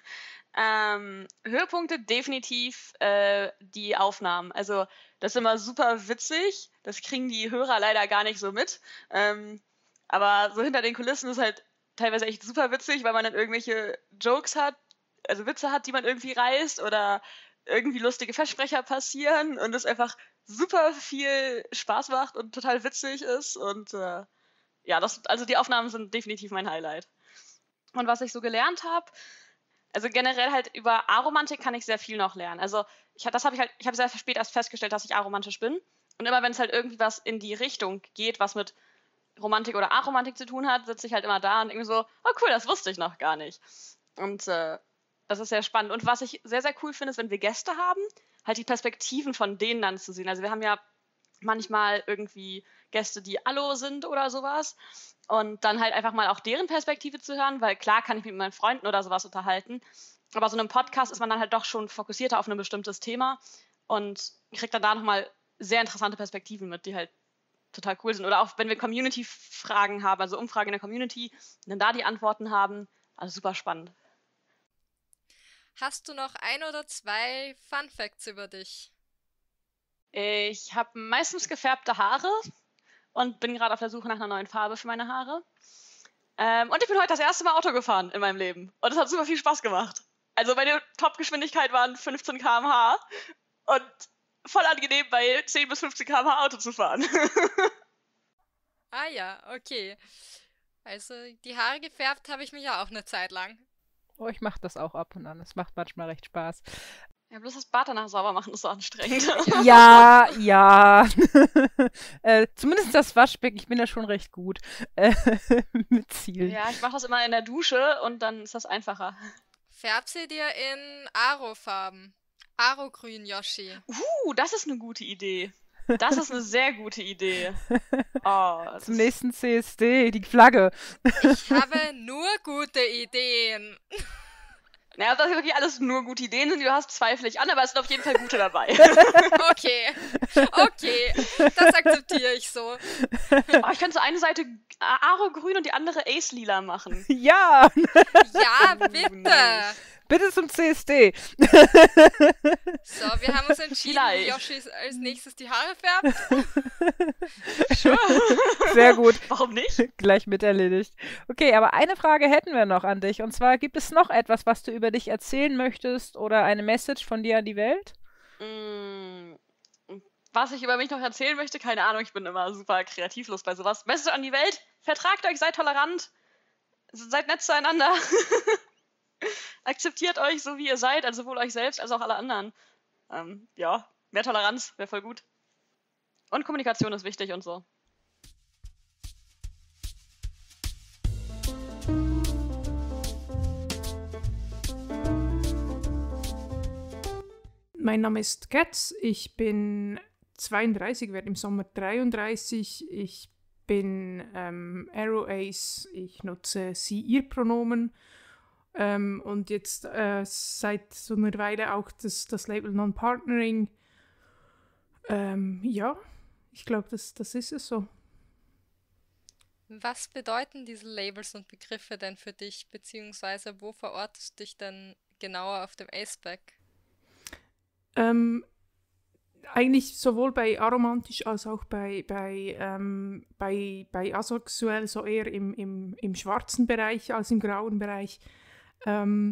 ähm, Höhepunkte, definitiv äh, die Aufnahmen. Also das ist immer super witzig, das kriegen die Hörer leider gar nicht so mit. Ähm, aber so hinter den Kulissen ist halt teilweise echt super witzig, weil man dann irgendwelche Jokes hat, also Witze hat, die man irgendwie reißt oder irgendwie lustige Versprecher passieren und es einfach super viel Spaß macht und total witzig ist. Und äh, ja, das, also die Aufnahmen sind definitiv mein Highlight. Und was ich so gelernt habe, also generell halt über Aromantik kann ich sehr viel noch lernen. Also ich, das habe ich halt, ich habe sehr spät erst festgestellt, dass ich aromantisch bin. Und immer wenn es halt irgendwie was in die Richtung geht, was mit Romantik oder Aromantik zu tun hat, sitze ich halt immer da und irgendwie so, oh cool, das wusste ich noch gar nicht. Und äh, das ist sehr spannend. Und was ich sehr, sehr cool finde, ist, wenn wir Gäste haben, halt die Perspektiven von denen dann zu sehen. Also wir haben ja manchmal irgendwie Gäste, die Allo sind oder sowas. Und dann halt einfach mal auch deren Perspektive zu hören, weil klar kann ich mich mit meinen Freunden oder sowas unterhalten. Aber so in einem Podcast ist man dann halt doch schon fokussierter auf ein bestimmtes Thema und kriegt dann da nochmal sehr interessante Perspektiven mit, die halt total cool sind. Oder auch wenn wir Community-Fragen haben, also Umfragen in der Community, dann da die Antworten haben. Also super spannend. Hast du noch ein oder zwei Fun Facts über dich? Ich habe meistens gefärbte Haare und bin gerade auf der Suche nach einer neuen Farbe für meine Haare. Ähm, und ich bin heute das erste Mal Auto gefahren in meinem Leben. Und es hat super viel Spaß gemacht. Also meine Top-Geschwindigkeit waren fünfzehn Kilometer pro Stunde und voll angenehm, bei zehn bis fünfzehn Kilometer pro Stunde Auto zu fahren. Ah ja, okay. Also die Haare gefärbt habe ich mich ja auch eine Zeit lang. Oh, ich mache das auch ab und an. Es macht manchmal recht Spaß. Ja, bloß das Bad danach sauber machen ist so anstrengend. Ja, ja. äh, zumindest das Waschbecken, ich bin da schon recht gut äh, mit Zielen. Ja, ich mache das immer in der Dusche und dann ist das einfacher. Färb sie dir in Aro-Farben. Aro-Grün, Yoshi. Uh, das ist eine gute Idee. Das ist eine sehr gute Idee. Oh, Zum nächsten C S D, die Flagge. Ich habe nur gute Ideen. Naja, ob das wirklich alles nur gute Ideen sind, die du hast, zweifle ich an, aber es sind auf jeden Fall gute dabei. Okay, okay, das akzeptiere ich so. Oh, ich könnte so eine Seite Aro-Grün und die andere Ace-Lila machen. Ja! Ja, bitte! Bitte zum C S D. So, wir haben uns entschieden, wie Vielleicht. Yoshi als nächstes die Haare färbt. Sehr gut. Warum nicht? Gleich mit erledigt. Okay, aber eine Frage hätten wir noch an dich. Und zwar, gibt es noch etwas, was du über dich erzählen möchtest oder eine Message von dir an die Welt? Mm, Was ich über mich noch erzählen möchte, keine Ahnung, ich bin immer super kreativlos bei sowas. Message an die Welt, vertragt euch, seid tolerant, seid nett zueinander. Akzeptiert euch so, wie ihr seid, also sowohl euch selbst als auch alle anderen. Ähm, ja, mehr Toleranz wäre voll gut. Und Kommunikation ist wichtig und so. Mein Name ist Katz, ich bin zweiunddreißig, werde im Sommer dreiunddreißig. Ich bin ähm, Arrow Ace, ich nutze sie, ihr Pronomen ähm, und jetzt äh, seit so einer Weile auch das, das Label Non-Partnering. Ähm, ja, ich glaube, das, das ist es so. Was bedeuten diese Labels und Begriffe denn für dich, beziehungsweise wo verortest du dich denn genauer auf dem A-Spec? Ähm, eigentlich sowohl bei aromantisch als auch bei, bei, ähm, bei, bei asexuell, so eher im, im, im schwarzen Bereich als im grauen Bereich. Ähm,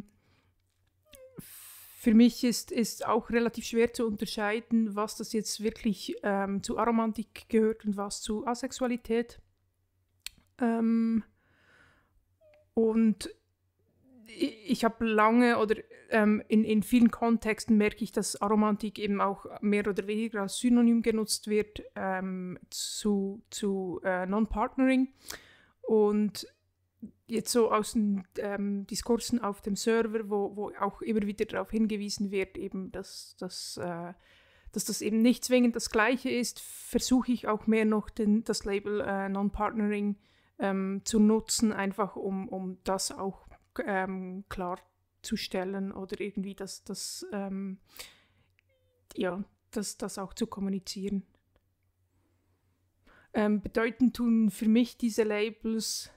für mich ist, ist auch relativ schwer zu unterscheiden, was das jetzt wirklich ähm, zu Aromantik gehört und was zu Asexualität. Ähm, und ich, ich habe lange oder ähm, in, in vielen Kontexten merke ich, dass Aromantik eben auch mehr oder weniger als Synonym genutzt wird ähm, zu, zu äh, Non-Partnering. Und jetzt so aus den ähm, Diskursen auf dem Server, wo, wo auch immer wieder darauf hingewiesen wird, eben, dass, dass, äh, dass das eben nicht zwingend das Gleiche ist, versuche ich auch mehr noch den, das Label äh, Non-Partnering ähm, zu nutzen, einfach um, um das auch ähm, klarzustellen oder irgendwie das, das, ähm, ja, das, das auch zu kommunizieren. Ähm, bedeutend tun für mich diese Labels,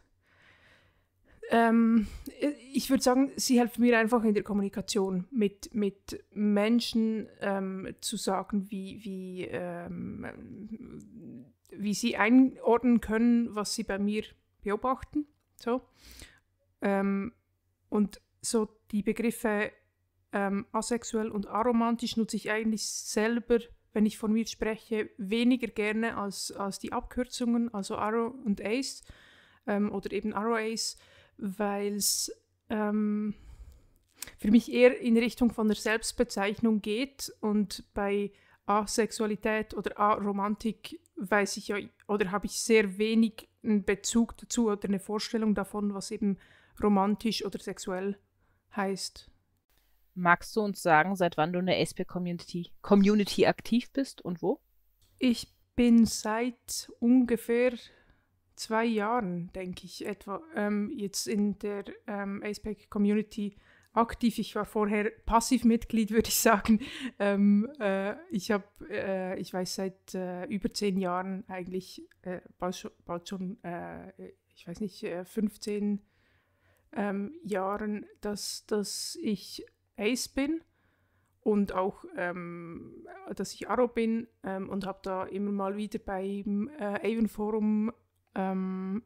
Ähm, ich würde sagen, sie helfen mir einfach in der Kommunikation mit, mit Menschen ähm, zu sagen, wie, wie, ähm, wie sie einordnen können, was sie bei mir beobachten. So. Ähm, und so die Begriffe ähm, asexuell und aromantisch nutze ich eigentlich selber, wenn ich von mir spreche, weniger gerne als, als die Abkürzungen, also Aro und Ace ähm, oder eben Aro Ace, weil es ähm, für mich eher in Richtung von der Selbstbezeichnung geht und bei Asexualität oder Aromantik weiß ich ja, oder habe ich sehr wenig einen Bezug dazu oder eine Vorstellung davon, was eben romantisch oder sexuell heißt. Magst du uns sagen, seit wann du in der A-Spec-Community Community aktiv bist und wo? Ich bin seit ungefähr zwei Jahren, denke ich, etwa ähm, jetzt in der ähm, A-Spec-Community aktiv. Ich war vorher Passivmitglied, würde ich sagen. Ähm, äh, ich habe, äh, ich weiß seit äh, über zehn Jahren eigentlich, äh, bald schon, bald schon äh, ich weiß nicht, äh, fünfzehn ähm, Jahren, dass, dass ich Ace bin und auch, ähm, dass ich Aro bin ähm, und habe da immer mal wieder beim äh, Avon Forum Ähm,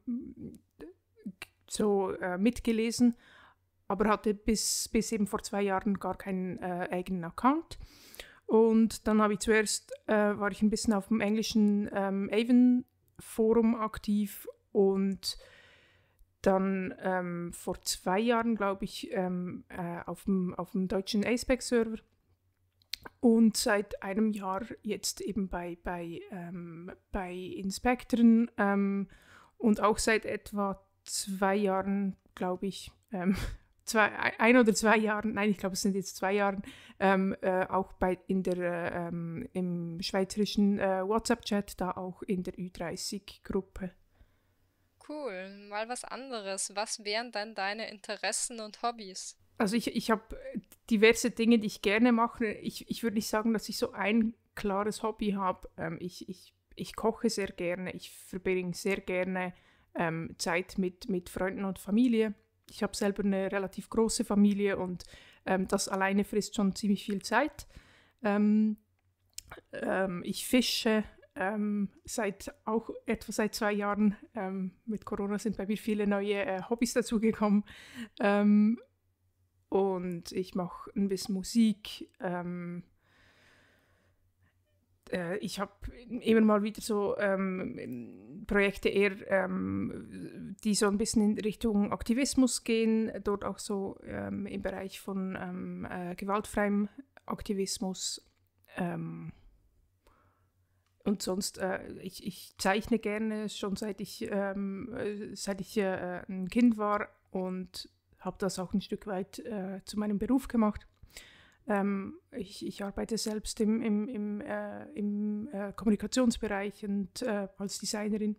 so äh, mitgelesen, aber hatte bis, bis eben vor zwei Jahren gar keinen äh, eigenen Account. Und dann habe ich zuerst, äh, war ich ein bisschen auf dem englischen ähm, Avon Forum aktiv und dann ähm, vor zwei Jahren, glaube ich, ähm, äh, auf dem, auf dem deutschen A-Spec-Server. Und seit einem Jahr jetzt eben bei, bei, ähm, bei Inspektoren ähm, und auch seit etwa zwei Jahren, glaube ich, ähm, zwei, ein oder zwei Jahren, nein, ich glaube, es sind jetzt zwei Jahre, ähm, äh, auch bei, in der, äh, ähm, im schweizerischen äh, WhatsApp-Chat, da auch in der Ü dreißig-Gruppe. Cool, mal was anderes. Was wären dann deine Interessen und Hobbys? Also ich, ich habe diverse Dinge, die ich gerne mache. Ich, ich würde nicht sagen, dass ich so ein klares Hobby habe. Ähm, ich, ich, ich koche sehr gerne. Ich verbringe sehr gerne ähm, Zeit mit, mit Freunden und Familie. Ich habe selber eine relativ große Familie und Ähm, das alleine frisst schon ziemlich viel Zeit. Ähm, ähm, ich fische ähm, seit auch etwa seit zwei Jahren. Ähm, mit Corona sind bei mir viele neue äh, Hobbys dazugekommen. Ähm, und ich mache ein bisschen Musik. Ähm, äh, ich habe immer mal wieder so ähm, Projekte eher, ähm, die so ein bisschen in Richtung Aktivismus gehen. Dort auch so ähm, im Bereich von ähm, äh, gewaltfreiem Aktivismus. Ähm, Und sonst, äh, ich, ich zeichne gerne schon seit ich, ähm, äh, seit ich äh, ein Kind war und habe das auch ein Stück weit äh, zu meinem Beruf gemacht. Ähm, ich, ich arbeite selbst im, im, im, äh, im äh, Kommunikationsbereich und äh, als Designerin.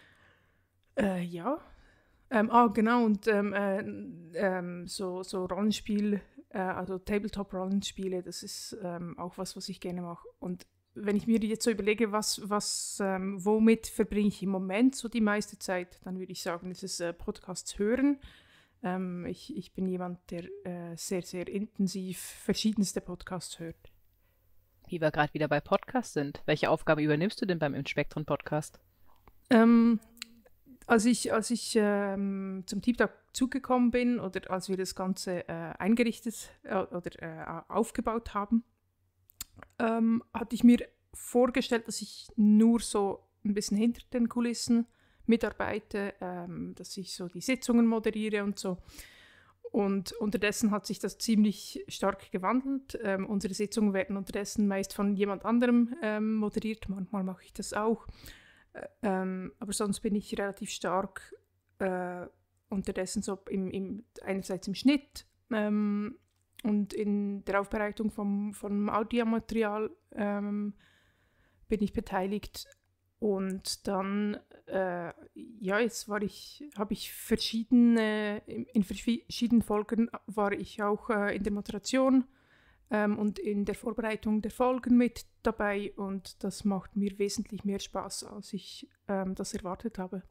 Äh, ja. Ähm, ah, genau, und ähm, äh, ähm, so, so Rollenspiel, äh, also Tabletop-Rollenspiele, das ist ähm, auch was, was ich gerne mache. Und wenn ich mir jetzt so überlege, was, was, ähm, womit verbringe ich im Moment so die meiste Zeit, dann würde ich sagen, es ist äh, Podcasts hören. Ähm, ich, ich bin jemand, der äh, sehr, sehr intensiv verschiedenste Podcasts hört. Wie wir gerade wieder bei Podcasts sind. Welche Aufgabe übernimmst du denn beim Inspektren-Podcast? Ähm, als ich, als ich ähm, zum Team dazugekommen bin oder als wir das Ganze äh, eingerichtet äh, oder äh, aufgebaut haben, Ähm, hatte ich mir vorgestellt, dass ich nur so ein bisschen hinter den Kulissen mitarbeite, ähm, dass ich so die Sitzungen moderiere und so. Und unterdessen hat sich das ziemlich stark gewandelt. Ähm, unsere Sitzungen werden unterdessen meist von jemand anderem ähm, moderiert. Manchmal mache ich das auch. Äh, ähm, aber sonst bin ich relativ stark äh, unterdessen so im, im, einerseits im Schnitt, ähm, und in der Aufbereitung vom, vom Audiomaterial ähm, bin ich beteiligt. Und dann, äh, ja, jetzt war ich, habe ich verschiedene, in, in verschiedenen Folgen war ich auch äh, in der Moderation ähm, und in der Vorbereitung der Folgen mit dabei. Und das macht mir wesentlich mehr Spaß, als ich ähm, das erwartet habe.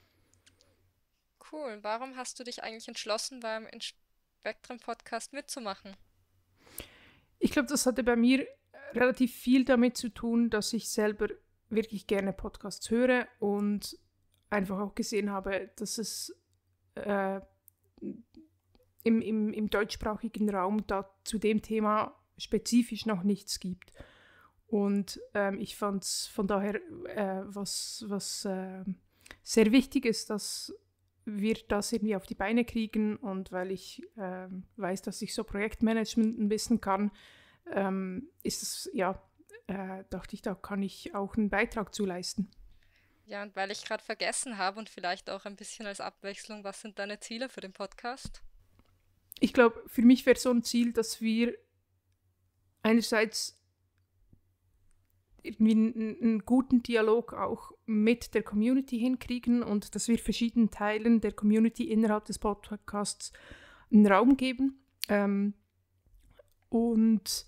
Cool. Warum hast du dich eigentlich entschlossen, beim Inspektren-Podcast mitzumachen? Ich glaube, das hatte bei mir relativ viel damit zu tun, dass ich selber wirklich gerne Podcasts höre und einfach auch gesehen habe, dass es äh, im, im, im deutschsprachigen Raum da zu dem Thema spezifisch noch nichts gibt. Und ähm, ich fand es von daher äh, was, was äh, sehr wichtig ist, dass wir das irgendwie auf die Beine kriegen, und weil ich äh, weiß, dass ich so Projektmanagement ein bisschen kann, ähm, ist es, ja, äh, dachte ich, da kann ich auch einen Beitrag zu leisten. Ja, und weil ich gerade vergessen habe und vielleicht auch ein bisschen als Abwechslung, was sind deine Ziele für den Podcast? Ich glaube, für mich wäre so ein Ziel, dass wir einerseits irgendwie einen, einen guten Dialog auch mit der Community hinkriegen und dass wir verschiedenen Teilen der Community innerhalb des Podcasts einen Raum geben. Ähm, und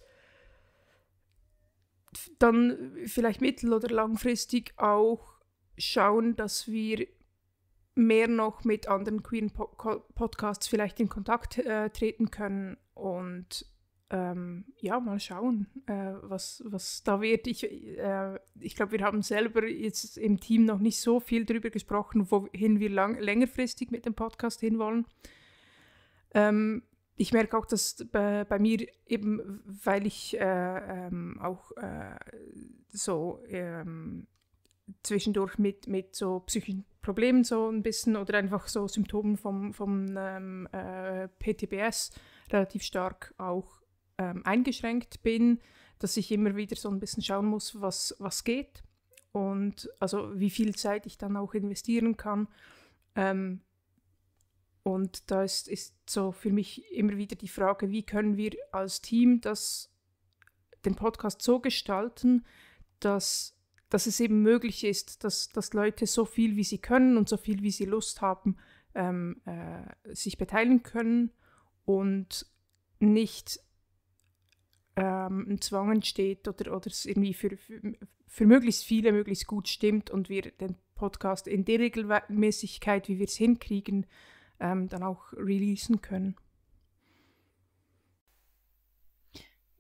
dann vielleicht mittel- oder langfristig auch schauen, dass wir mehr noch mit anderen queeren po- Podcasts vielleicht in Kontakt äh, treten können und ähm, ja, mal schauen, äh, was, was da wird. Ich, äh, ich glaube, wir haben selber jetzt im Team noch nicht so viel darüber gesprochen, wohin wir lang, längerfristig mit dem Podcast hinwollen. Ähm, ich merke auch, dass bei, bei mir eben, weil ich äh, ähm, auch äh, so ähm, zwischendurch mit, mit so psychischen Problemen so ein bisschen oder einfach so Symptomen vom, vom ähm, äh, P T B S relativ stark auch ähm, eingeschränkt bin, dass ich immer wieder so ein bisschen schauen muss, was, was geht und also wie viel Zeit ich dann auch investieren kann. Ähm, und da ist, ist so für mich immer wieder die Frage, wie können wir als Team das, den Podcast so gestalten, dass dass es eben möglich ist, dass, dass Leute so viel, wie sie können und so viel, wie sie Lust haben, ähm, äh, sich beteiligen können und nicht ähm, ein Zwang entsteht oder, oder es irgendwie für, für, für möglichst viele möglichst gut stimmt und wir den Podcast in der Regelmäßigkeit, wie wir es hinkriegen, ähm, dann auch releasen können.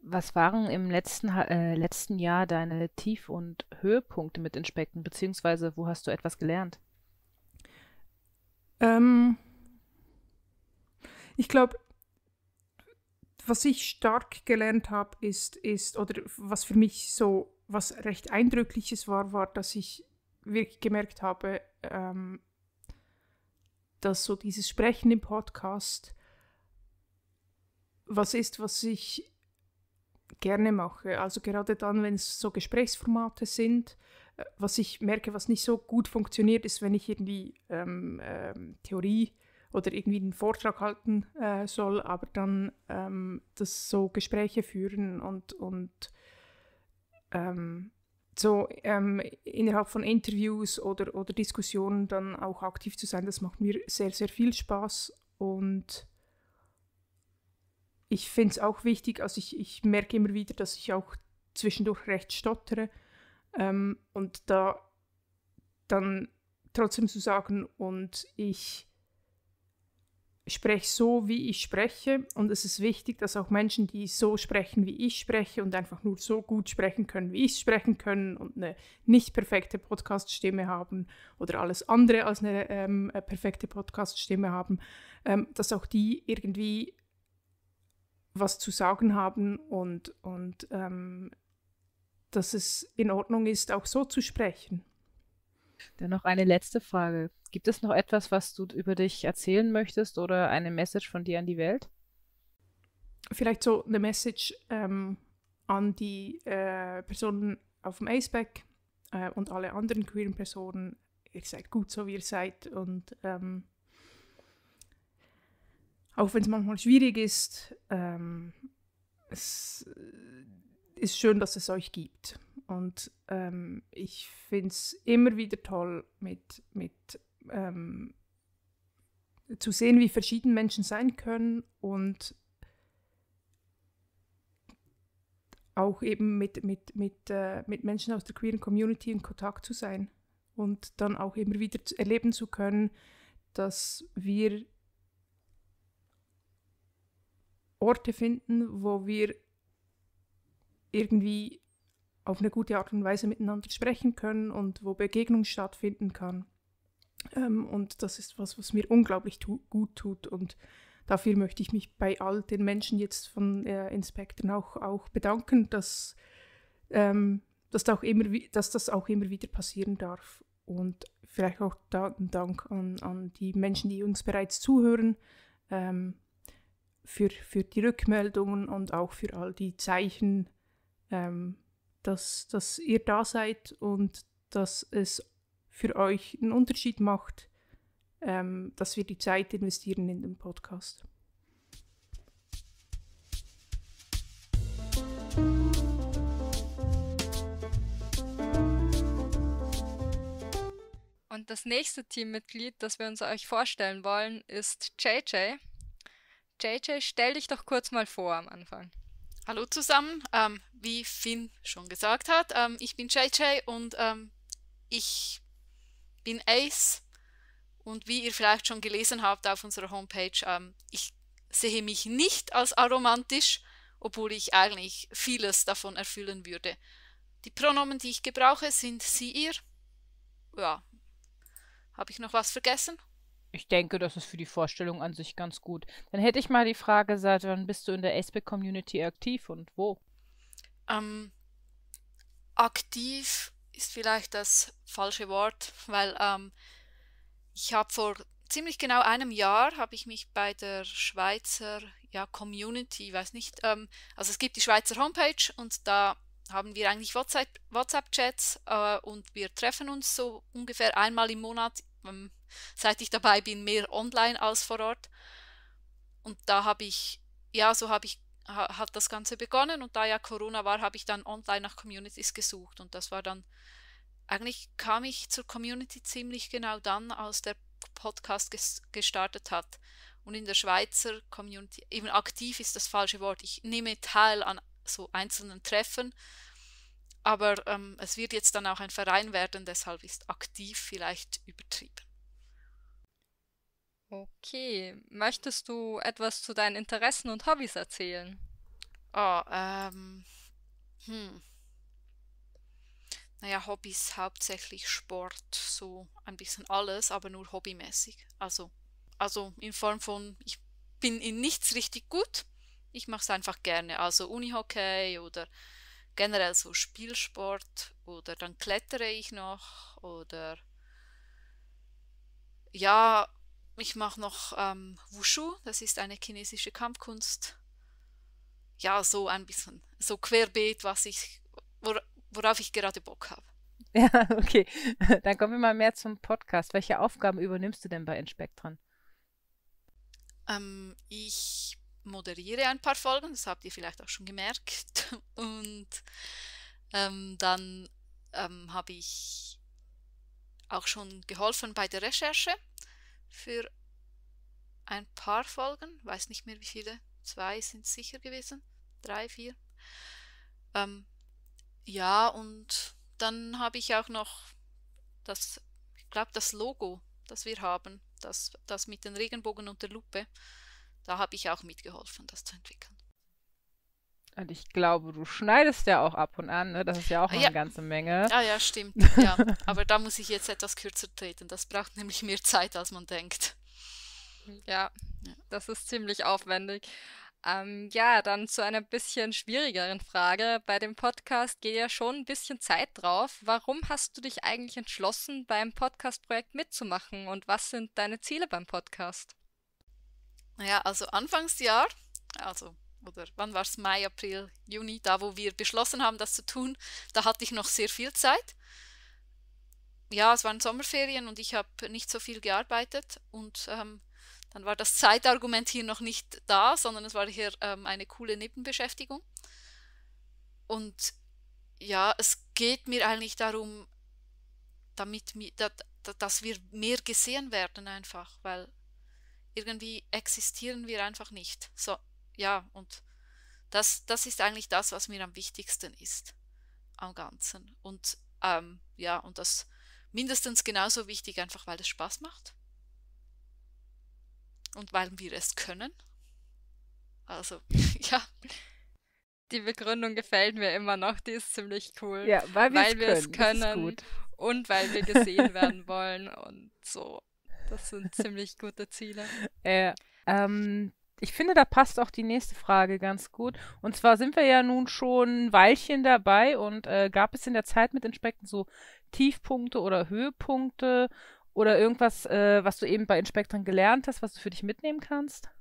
was waren im letzten, Ha- äh, letzten Jahr deine Tief- und Höhepunkte mit Inspekten, beziehungsweise wo hast du etwas gelernt? Ähm, ich glaube, was ich stark gelernt habe, ist, ist, oder was für mich so was recht Eindrückliches war, war, dass ich wirklich gemerkt habe, ähm, dass so dieses Sprechen im Podcast was ist, was ich gerne mache. Also gerade dann, wenn es so Gesprächsformate sind, äh, was ich merke, was nicht so gut funktioniert, ist, wenn ich irgendwie ähm, ähm, Theorie oder irgendwie einen Vortrag halten äh, soll, aber dann ähm, das so Gespräche führen und, und ähm, so ähm, innerhalb von Interviews oder, oder Diskussionen dann auch aktiv zu sein, das macht mir sehr, sehr viel Spaß und ich finde es auch wichtig, also ich, ich merke immer wieder, dass ich auch zwischendurch recht stottere ähm, und da dann trotzdem zu sagen, und ich spreche so, wie ich spreche und es ist wichtig, dass auch Menschen, die so sprechen, wie ich spreche und einfach nur so gut sprechen können, wie ich sprechen können und eine nicht perfekte Podcast-Stimme haben oder alles andere als eine ähm, perfekte Podcast-Stimme haben, ähm, dass auch die irgendwie was zu sagen haben und, und ähm, dass es in Ordnung ist, auch so zu sprechen. Dann noch eine letzte Frage. Gibt es noch etwas, was du über dich erzählen möchtest oder eine Message von dir an die Welt? Vielleicht so eine Message ähm, an die äh, Personen auf dem A-Spec äh, und alle anderen queeren Personen. Ihr seid gut so, wie ihr seid und ähm, auch wenn es manchmal schwierig ist, ähm, es ist schön, dass es euch gibt. Und ähm, ich finde es immer wieder toll, mit, mit ähm, zu sehen, wie verschieden Menschen sein können und auch eben mit, mit, mit, äh, mit Menschen aus der queeren Community in Kontakt zu sein und dann auch immer wieder zu erleben zu können, dass wir Orte finden, wo wir irgendwie auf eine gute Art und Weise miteinander sprechen können und wo Begegnung stattfinden kann. Ähm, und das ist was, was mir unglaublich tu- gut tut und dafür möchte ich mich bei all den Menschen jetzt von äh, Inspekten auch, auch bedanken, dass, ähm, dass, da auch immer, dass das auch immer wieder passieren darf. Und vielleicht auch da ein Dank an, an die Menschen, die uns bereits zuhören, ähm, für, für die Rückmeldungen und auch für all die Zeichen, ähm, dass, dass ihr da seid und dass es für euch einen Unterschied macht, ähm, dass wir die Zeit investieren in den Podcast. Und das nächste Teammitglied, das wir uns euch vorstellen wollen, ist J J. J J, stell dich doch kurz mal vor am Anfang. Hallo zusammen, ähm, wie Finn schon gesagt hat, ähm, ich bin J J und ähm, ich bin Ace und wie ihr vielleicht schon gelesen habt auf unserer Homepage, ähm, ich sehe mich nicht als aromantisch, obwohl ich eigentlich vieles davon erfüllen würde. Die Pronomen, die ich gebrauche, sind sie, ihr. Ja, habe ich noch was vergessen? Ich denke, das ist für die Vorstellung an sich ganz gut. Dann hätte ich mal die Frage, seit wann bist du in der A-Spec-Community aktiv und wo? Ähm, aktiv ist vielleicht das falsche Wort, weil ähm, ich habe vor ziemlich genau einem Jahr habe ich mich bei der Schweizer ja, Community, ich weiß nicht, ähm, also es gibt die Schweizer Homepage und da haben wir eigentlich WhatsApp, WhatsApp-Chats äh, und wir treffen uns so ungefähr einmal im Monat, ähm, seit ich dabei bin, mehr online als vor Ort. Und da habe ich, ja, so habe ich, ha, hat das Ganze begonnen und da ja Corona war, habe ich dann online nach Communities gesucht und das war dann, eigentlich kam ich zur Community ziemlich genau dann, als der Podcast ges gestartet hat. Und in der Schweizer Community, eben aktiv ist das falsche Wort, ich nehme teil an so einzelnen Treffen, aber ähm, es wird jetzt dann auch ein Verein werden, deshalb ist aktiv vielleicht übertrieben. Okay, möchtest du etwas zu deinen Interessen und Hobbys erzählen? Oh, ähm, hm. Naja, Hobbys hauptsächlich Sport, so ein bisschen alles, aber nur hobbymäßig. Also, also in Form von, ich bin in nichts richtig gut, ich mache es einfach gerne. Also Unihockey oder generell so Spielsport oder dann klettere ich noch oder ja, ich mache noch ähm, Wushu, das ist eine chinesische Kampfkunst. Ja, so ein bisschen, so querbeet, was ich, wor worauf ich gerade Bock habe. Ja, okay. Dann kommen wir mal mehr zum Podcast. Welche Aufgaben übernimmst du denn bei Inspektron? Ähm, ich moderiere ein paar Folgen, das habt ihr vielleicht auch schon gemerkt. Und ähm, dann ähm, habe ich auch schon geholfen bei der Recherche für ein paar Folgen. Weiß nicht mehr wie viele. Zwei sind es sicher gewesen. Drei, vier. Ähm, ja, und dann habe ich auch noch das, ich glaube, das Logo, das wir haben, das, das mit den Regenbogen und der Lupe. Da habe ich auch mitgeholfen, das zu entwickeln. Und ich glaube, du schneidest ja auch ab und an, ne? Das ist ja auch Ah, noch ja. eine ganze Menge. Ah ja, stimmt. Ja. Aber da muss ich jetzt etwas kürzer treten. Das braucht nämlich mehr Zeit, als man denkt. Ja, Ja. das ist ziemlich aufwendig. Ähm, ja, dann zu einer bisschen schwierigeren Frage. Bei dem Podcast geht ja schon ein bisschen Zeit drauf. Warum hast du dich eigentlich entschlossen, beim Podcast-Projekt mitzumachen und was sind deine Ziele beim Podcast? Naja, also Anfangsjahr, also, oder wann war es? Mai, April, Juni, da wo wir beschlossen haben, das zu tun, da hatte ich noch sehr viel Zeit. Ja, es waren Sommerferien und ich habe nicht so viel gearbeitet und ähm, dann war das Zeitargument hier noch nicht da, sondern es war hier ähm, eine coole Nebenbeschäftigung. Und ja, es geht mir eigentlich darum, damit, mi- da- da- dass wir mehr gesehen werden einfach, weil irgendwie existieren wir einfach nicht. So, ja, und das, das ist eigentlich das, was mir am wichtigsten ist am Ganzen. Und ähm, ja, und das mindestens genauso wichtig, einfach weil es Spaß macht. Und weil wir es können. Also, ja. Die Begründung gefällt mir immer noch, die ist ziemlich cool. Ja, weil wir weil wir es es können. Das ist können gut. und weil wir gesehen werden wollen und so. Das sind ziemlich gute Ziele. Äh, ähm, ich finde, da passt auch die nächste Frage ganz gut. Und zwar sind wir ja nun schon ein Weilchen dabei und äh, gab es in der Zeit mit Inspekten so Tiefpunkte oder Höhepunkte oder irgendwas, äh, was du eben bei Inspektoren gelernt hast, was du für dich mitnehmen kannst?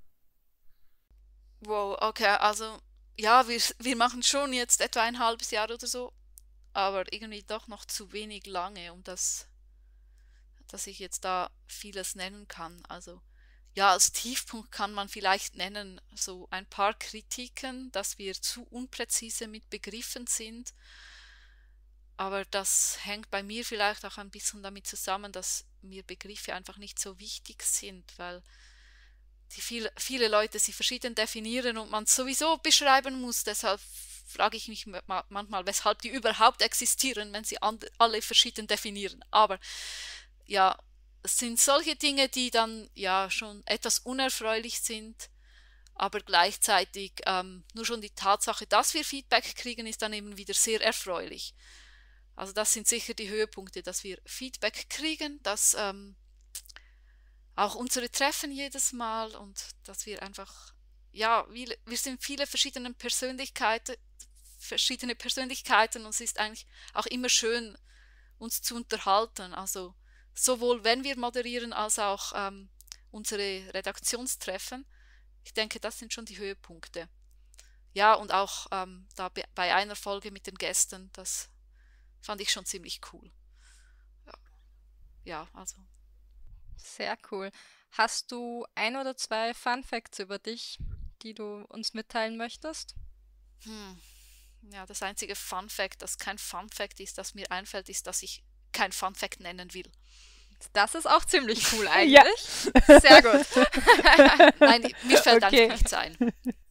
Wow, okay, also ja, wir, wir machen schon jetzt etwa ein halbes Jahr oder so, aber irgendwie doch noch zu wenig lange, um das, dass ich jetzt da vieles nennen kann. Also ja, als Tiefpunkt kann man vielleicht nennen, so ein paar Kritiken, dass wir zu unpräzise mit Begriffen sind. Aber das hängt bei mir vielleicht auch ein bisschen damit zusammen, dass mir Begriffe einfach nicht so wichtig sind, weil die viel, viele Leute sie verschieden definieren und man sowieso beschreiben muss. Deshalb frage ich mich ma- manchmal, weshalb die überhaupt existieren, wenn sie and- alle verschieden definieren. Aber ja, es sind solche Dinge, die dann ja schon etwas unerfreulich sind, aber gleichzeitig ähm, nur schon die Tatsache, dass wir Feedback kriegen, ist dann eben wieder sehr erfreulich. Also das sind sicher die Höhepunkte, dass wir Feedback kriegen, dass ähm, auch unsere Treffen jedes Mal und dass wir einfach, ja, wir, wir sind viele verschiedene Persönlichkeiten, verschiedene Persönlichkeiten und es ist eigentlich auch immer schön, uns zu unterhalten. Also sowohl wenn wir moderieren, als auch ähm, unsere Redaktionstreffen. Ich denke, das sind schon die Höhepunkte. Ja, und auch ähm, da be- bei einer Folge mit den Gästen, das fand ich schon ziemlich cool. Ja, ja also. Sehr cool. Hast du ein oder zwei Fun Facts über dich, die du uns mitteilen möchtest? Hm. Ja, das einzige Fun Fact, das kein Fun Fact ist, das mir einfällt, ist, dass ich kein Fun Fact nennen will. Das ist auch ziemlich cool Ja. eigentlich. Sehr gut. Nein, mir fällt Okay. einfach nichts ein.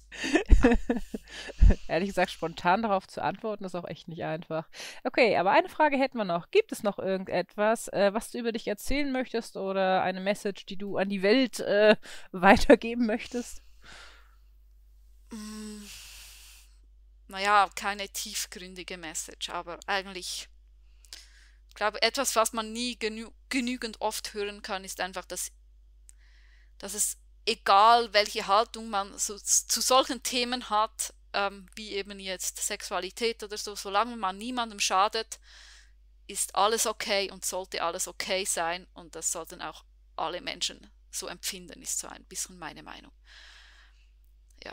Ehrlich gesagt, spontan darauf zu antworten, ist auch echt nicht einfach. Okay, aber eine Frage hätten wir noch. Gibt es noch irgendetwas, äh, was du über dich erzählen möchtest oder eine Message, die du an die Welt äh, weitergeben möchtest? Mm, naja, keine tiefgründige Message, aber eigentlich, ich glaube, etwas, was man nie genü genügend oft hören kann, ist einfach, dass, dass es, egal welche Haltung man so, zu solchen Themen hat, ähm, wie eben jetzt Sexualität oder so, solange man niemandem schadet, ist alles okay und sollte alles okay sein, und das sollten auch alle Menschen so empfinden, ist so ein bisschen meine Meinung. Ja.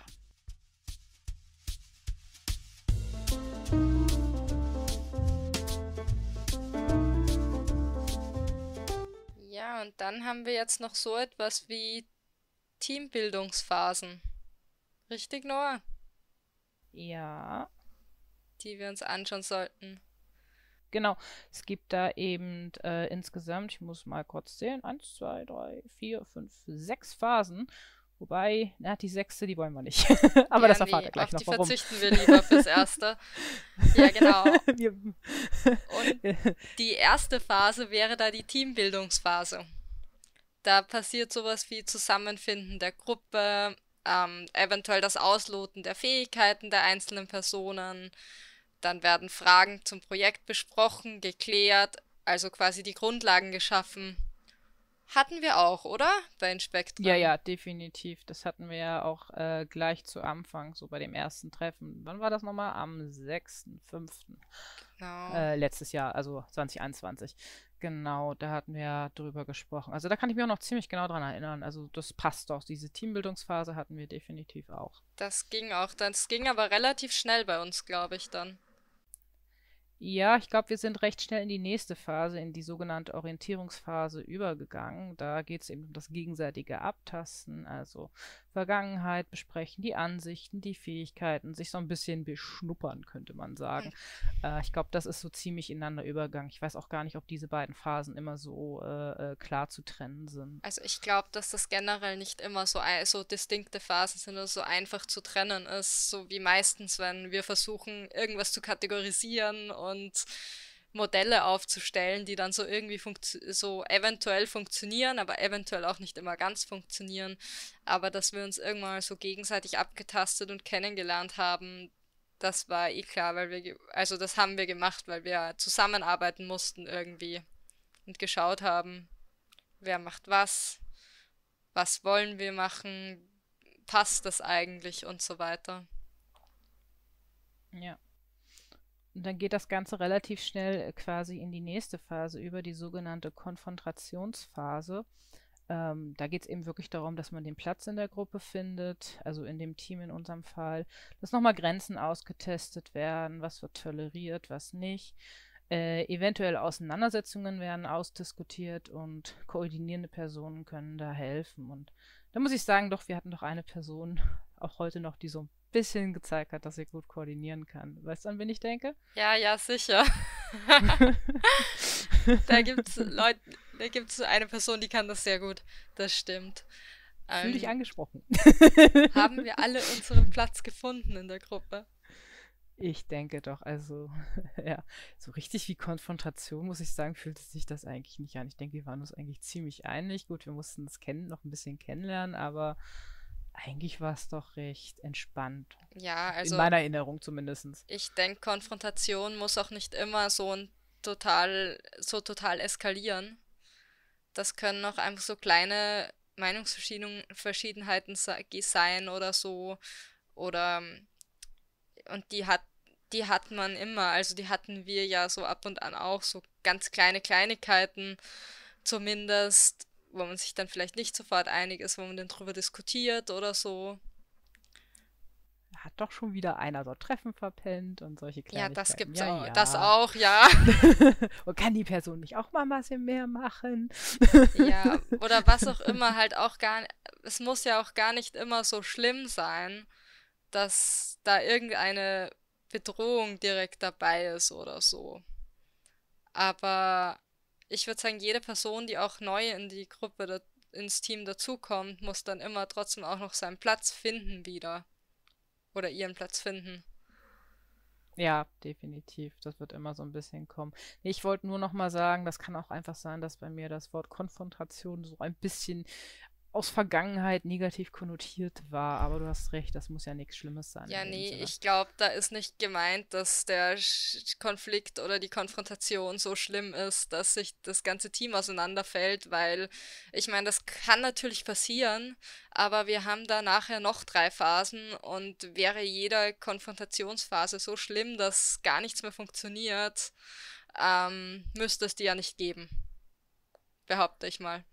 Ja, und dann haben wir jetzt noch so etwas wie Teambildungsphasen. Richtig, Noah? Ja, Die wir uns anschauen sollten. genau. Es gibt da eben äh, insgesamt, ich muss mal kurz zählen, eins, zwei, drei, vier, fünf, sechs Phasen. Wobei, na, die sechste, die wollen wir nicht. Aber Ja, das erfahrt nee, ihr gleich auf noch, die warum. verzichten wir lieber fürs Erste. Ja, genau. Wir- Und die erste Phase wäre da die Teambildungsphase. Da passiert sowas wie Zusammenfinden der Gruppe, ähm, eventuell das Ausloten der Fähigkeiten der einzelnen Personen. Dann werden Fragen zum Projekt besprochen, geklärt, also quasi die Grundlagen geschaffen. Hatten wir auch, oder? Bei Inspektren. Ja, ja, definitiv. Das hatten wir ja auch äh, gleich zu Anfang, so bei dem ersten Treffen. Wann war das nochmal? Am sechsten fünften Genau. Äh, letztes Jahr, also zwanzig einundzwanzig. Genau, da hatten wir ja drüber gesprochen. Also da kann ich mich auch noch ziemlich genau dran erinnern. Also das passt doch. Diese Teambildungsphase hatten wir definitiv auch. Das ging auch. Das ging aber relativ schnell bei uns, glaube ich, dann. Ja, ich glaube, wir sind recht schnell in die nächste Phase, in die sogenannte Orientierungsphase übergegangen. Da geht es eben um das gegenseitige Abtasten, also Vergangenheit besprechen, die Ansichten, die Fähigkeiten, sich so ein bisschen beschnuppern, könnte man sagen. Äh, ich glaube, das ist so ziemlich ineinander übergegangen. Ich weiß auch gar nicht, ob diese beiden Phasen immer so äh, äh, klar zu trennen sind. Also ich glaube, dass das generell nicht immer so, ei- so distinkte Phasen sind oder so einfach zu trennen ist, so wie meistens, wenn wir versuchen, irgendwas zu kategorisieren und Modelle aufzustellen, die dann so irgendwie funktio- so eventuell funktionieren, aber eventuell auch nicht immer ganz funktionieren. Aber dass wir uns irgendwann mal so gegenseitig abgetastet und kennengelernt haben, das war eh klar, weil wir, ge- also das haben wir gemacht, weil wir zusammenarbeiten mussten irgendwie und geschaut haben, wer macht was, was wollen wir machen, passt das eigentlich und so weiter. Ja. Und dann geht das Ganze relativ schnell äh, quasi in die nächste Phase über, die sogenannte Konfrontationsphase. Ähm, da geht es eben wirklich darum, dass man den Platz in der Gruppe findet, also in dem Team in unserem Fall, dass nochmal Grenzen ausgetestet werden, was wird toleriert, was nicht. Äh, eventuell Auseinandersetzungen werden ausdiskutiert und koordinierende Personen können da helfen. Und da muss ich sagen, doch, wir hatten doch eine Person, auch heute noch, die so ein bisschen gezeigt hat, dass sie gut koordinieren kann. Weißt du, an wen ich denke? Ja, ja, sicher. Da gibt's Leute, da gibt's eine Person, die kann das sehr gut. Das stimmt. Fühl dich Ähm, angesprochen. haben wir alle unseren Platz gefunden in der Gruppe? Ich denke doch, also, ja, so richtig wie Konfrontation, muss ich sagen, fühlte sich das eigentlich nicht an. Ich denke, wir waren uns eigentlich ziemlich einig. Gut, wir mussten es kennen, noch ein bisschen kennenlernen, aber eigentlich war es doch recht entspannt. Ja, also In meiner Erinnerung zumindest. ich denke, Konfrontation muss auch nicht immer so ein total, so total eskalieren. Das können auch einfach so kleine Meinungsverschiedenheiten se- sein oder so. Oder und die hat, die hat man immer, also die hatten wir ja so ab und an auch, so ganz kleine Kleinigkeiten zumindest, wo man sich dann vielleicht nicht sofort einig ist, wo man dann drüber diskutiert oder so. Hat doch schon wieder einer so Treffen verpennt und solche Ja, Kleinigkeiten. das gibt's ja, auch. ja. Das auch, ja. Und kann die Person nicht auch mal ein bisschen mehr machen? Ja, oder was auch immer halt auch gar nicht, es muss ja auch gar nicht immer so schlimm sein, dass da irgendeine Bedrohung direkt dabei ist oder so. Aber ich würde sagen, jede Person, die auch neu in die Gruppe, da, ins Team dazukommt, muss dann immer trotzdem auch noch seinen Platz finden wieder. Oder ihren Platz finden. Ja, definitiv. Das wird immer so ein bisschen kommen. Nee, ich wollte nur noch mal sagen, das kann auch einfach sein, dass bei mir das Wort Konfrontation so ein bisschen aus Vergangenheit negativ konnotiert war. Aber du hast recht, das muss ja nichts Schlimmes sein. Ja, in dem nee, Sinne. ich glaube, da ist nicht gemeint, dass der Sch- Konflikt oder die Konfrontation so schlimm ist, dass sich das ganze Team auseinanderfällt, weil ich meine, das kann natürlich passieren, aber wir haben da nachher noch drei Phasen und wäre jede Konfrontationsphase so schlimm, dass gar nichts mehr funktioniert, ähm, müsste es die ja nicht geben, behaupte ich mal.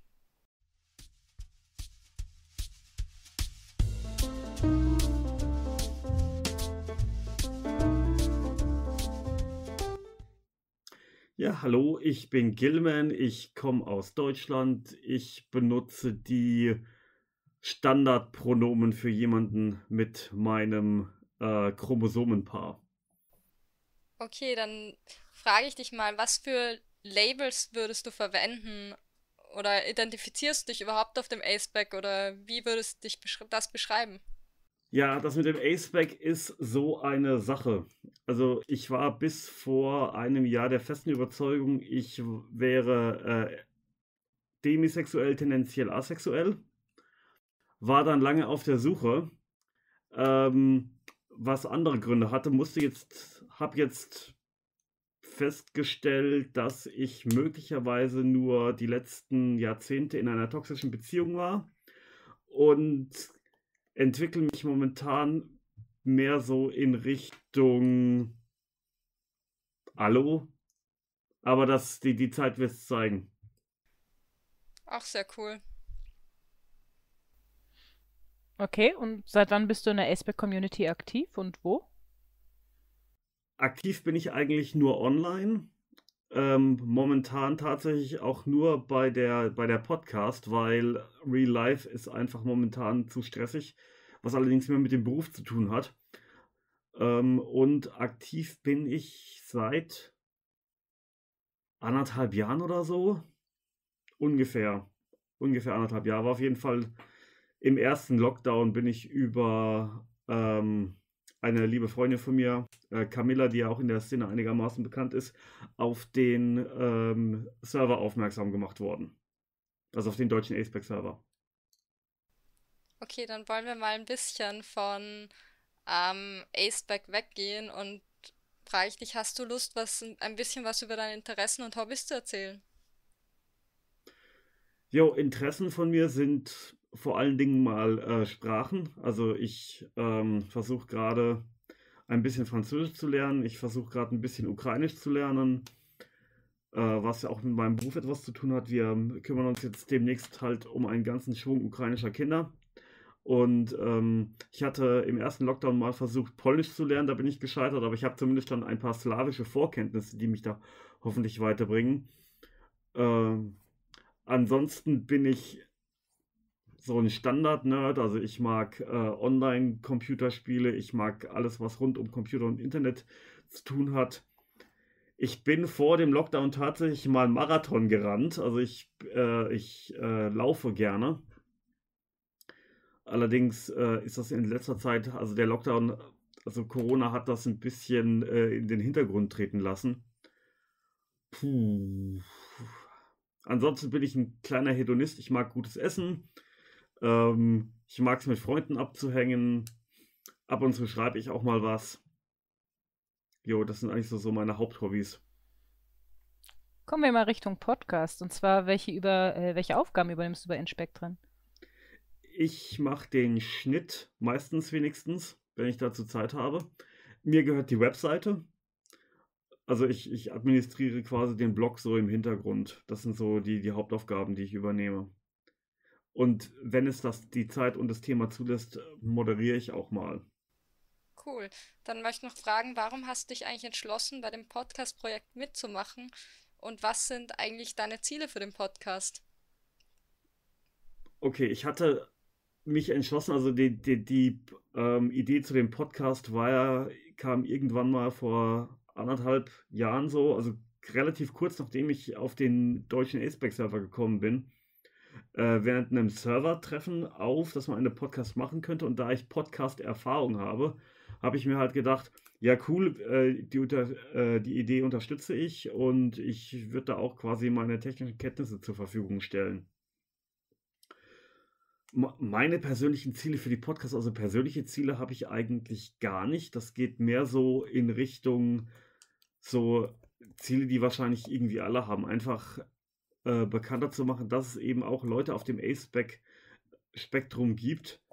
Ja, hallo, ich bin Gilman, ich komme aus Deutschland. Ich benutze die Standardpronomen für jemanden mit meinem äh, Chromosomenpaar. Okay, dann frage ich dich mal, was für Labels würdest du verwenden oder identifizierst du dich überhaupt auf dem A-Spec oder wie würdest du dich beschri- das beschreiben? Ja, das mit dem A-Spec ist so eine Sache. Also ich war bis vor einem Jahr der festen Überzeugung, ich w- wäre äh, demisexuell, tendenziell asexuell. War dann lange auf der Suche, ähm, was andere Gründe hatte, musste jetzt, habe jetzt festgestellt, dass ich möglicherweise nur die letzten Jahrzehnte in einer toxischen Beziehung war und entwickle mich momentan mehr so in Richtung Allo, aber das, die, die Zeit wird es zeigen. Auch sehr cool. Okay, und seit wann bist du in der A-Spec-Community aktiv und wo? Aktiv bin ich eigentlich nur online. Ähm, momentan tatsächlich auch nur bei der, bei der Podcast, weil Real Life ist einfach momentan zu stressig, was allerdings mehr mit dem Beruf zu tun hat. Ähm, und aktiv bin ich seit anderthalb Jahren oder so. Ungefähr. Ungefähr anderthalb Jahre. Auf jeden Fall im ersten Lockdown bin ich über ähm, eine liebe Freundin von mir, äh, Camilla, die ja auch in der Szene einigermaßen bekannt ist, auf den ähm, Server aufmerksam gemacht worden. Also auf den deutschen A-Spec-Server. Okay, dann wollen wir mal ein bisschen von ähm, A-Spec weggehen und frage ich dich, hast du Lust, was ein bisschen was über deine Interessen und Hobbys zu erzählen? Jo, Interessen von mir sind vor allen Dingen mal äh, Sprachen. Also ich ähm, versuche gerade ein bisschen Französisch zu lernen. Ich versuche gerade ein bisschen Ukrainisch zu lernen, äh, was ja auch mit meinem Beruf etwas zu tun hat. Wir kümmern uns jetzt demnächst halt um einen ganzen Schwung ukrainischer Kinder. Und ähm, ich hatte im ersten Lockdown mal versucht, Polnisch zu lernen, da bin ich gescheitert, aber ich habe zumindest schon ein paar slawische Vorkenntnisse, die mich da hoffentlich weiterbringen. Ähm, ansonsten bin ich so ein Standard-Nerd, also ich mag äh, Online-Computerspiele, ich mag alles, was rund um Computer und Internet zu tun hat. Ich bin vor dem Lockdown tatsächlich mal Marathon gerannt, also ich, äh, ich äh, laufe gerne. Allerdings äh, ist das in letzter Zeit, also der Lockdown, also Corona hat das ein bisschen äh, in den Hintergrund treten lassen. Puh. Ansonsten bin ich ein kleiner Hedonist. Ich mag gutes Essen. Ähm, ich mag es mit Freunden abzuhängen. Ab und zu schreibe ich auch mal was. Jo, das sind eigentlich so, so meine Haupthobbys. Kommen wir mal Richtung Podcast. Und zwar, welche über äh, welche Aufgaben übernimmst du bei Inspektren? Ich mache den Schnitt, meistens wenigstens, wenn ich dazu Zeit habe. Mir gehört die Webseite. Also ich, ich administriere quasi den Blog so im Hintergrund. Das sind so die, die Hauptaufgaben, die ich übernehme. Und wenn es das die Zeit und das Thema zulässt, moderiere ich auch mal. Cool. Dann möchte ich noch fragen, warum hast du dich eigentlich entschlossen, bei dem Podcast-Projekt mitzumachen? Und was sind eigentlich deine Ziele für den Podcast? Okay, ich hatte mich entschlossen, also die, die, die ähm, Idee zu dem Podcast war ja, kam irgendwann mal vor anderthalb Jahren so, also relativ kurz nachdem ich auf den deutschen A-Spec-Server gekommen bin, äh, während einem Server-Treffen auf, dass man einen Podcast machen könnte. Und da ich Podcast-Erfahrung habe, habe ich mir halt gedacht, ja cool, äh, die, unter, äh, die Idee unterstütze ich und ich würde da auch quasi meine technischen Kenntnisse zur Verfügung stellen. meine persönlichen Ziele für die Podcasts, also persönliche Ziele habe ich eigentlich gar nicht. Das geht mehr so in Richtung so Ziele, die wahrscheinlich irgendwie alle haben. Einfach äh, bekannter zu machen, dass es eben auch Leute auf dem A-Spec-Spektrum gibt.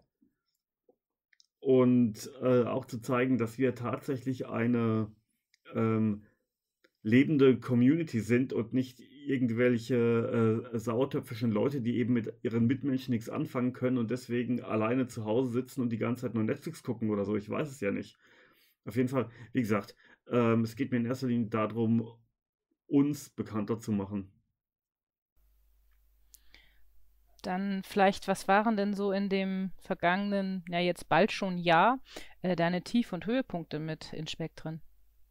Und äh, auch zu zeigen, dass wir tatsächlich eine ähm, lebende Community sind und nicht irgendwelche äh, sauertöpfischen Leute, die eben mit ihren Mitmenschen nichts anfangen können und deswegen alleine zu Hause sitzen und die ganze Zeit nur Netflix gucken oder so. Ich weiß es ja nicht. Auf jeden Fall, wie gesagt, ähm, es geht mir in erster Linie darum, uns bekannter zu machen. Dann vielleicht, was waren denn so in dem vergangenen, ja jetzt bald schon Jahr, äh, deine Tief- und Höhepunkte mit Inspektren?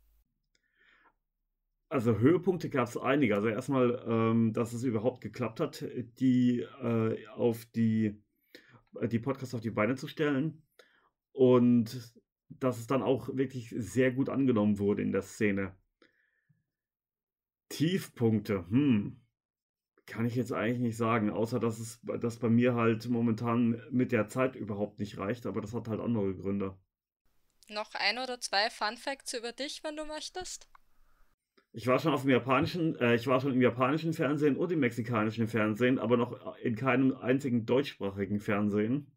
Also Höhepunkte gab es einige. Also erstmal, ähm, dass es überhaupt geklappt hat, die äh, auf die, die Podcasts auf die Beine zu stellen. Und dass es dann auch wirklich sehr gut angenommen wurde in der Szene. Tiefpunkte, hm, kann ich jetzt eigentlich nicht sagen, außer dass es dass bei mir halt momentan mit der Zeit überhaupt nicht reicht, aber das hat halt andere Gründe. Noch ein oder zwei Fun Facts über dich, wenn du möchtest? Ich war schon auf dem japanischen, äh, ich war schon im japanischen Fernsehen und im mexikanischen Fernsehen, aber noch in keinem einzigen deutschsprachigen Fernsehen.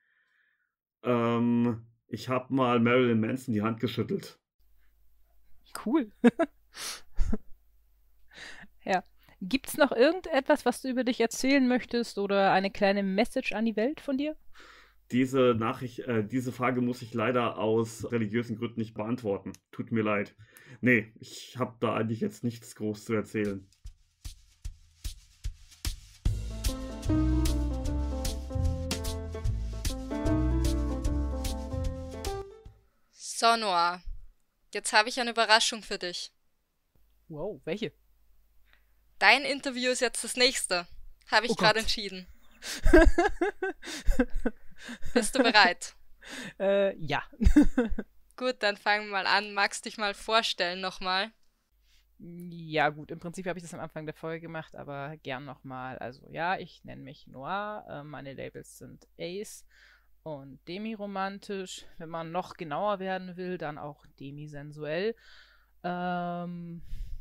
Ähm, ich habe mal Marilyn Manson die Hand geschüttelt. Cool. Ja. Gibt's noch irgendetwas, was du über dich erzählen möchtest oder eine kleine Message an die Welt von dir? Diese Nachricht, äh, diese Frage muss ich leider aus religiösen Gründen nicht beantworten. Tut mir leid. Nee, ich habe da eigentlich jetzt nichts groß zu erzählen. So, Noah, jetzt habe ich eine Überraschung für dich. Wow, welche? Dein Interview ist jetzt das nächste. Habe ich Oh gerade Gott. entschieden. Bist du bereit? äh, ja. Gut, dann fangen wir mal an. Magst dich mal vorstellen nochmal? Ja, gut, im Prinzip habe ich das am Anfang der Folge gemacht, aber gern nochmal. Also, ja, ich nenne mich Noah. Äh, meine Labels sind Ace und Demiromantisch. Wenn man noch genauer werden will, dann auch demisensuell. Ähm,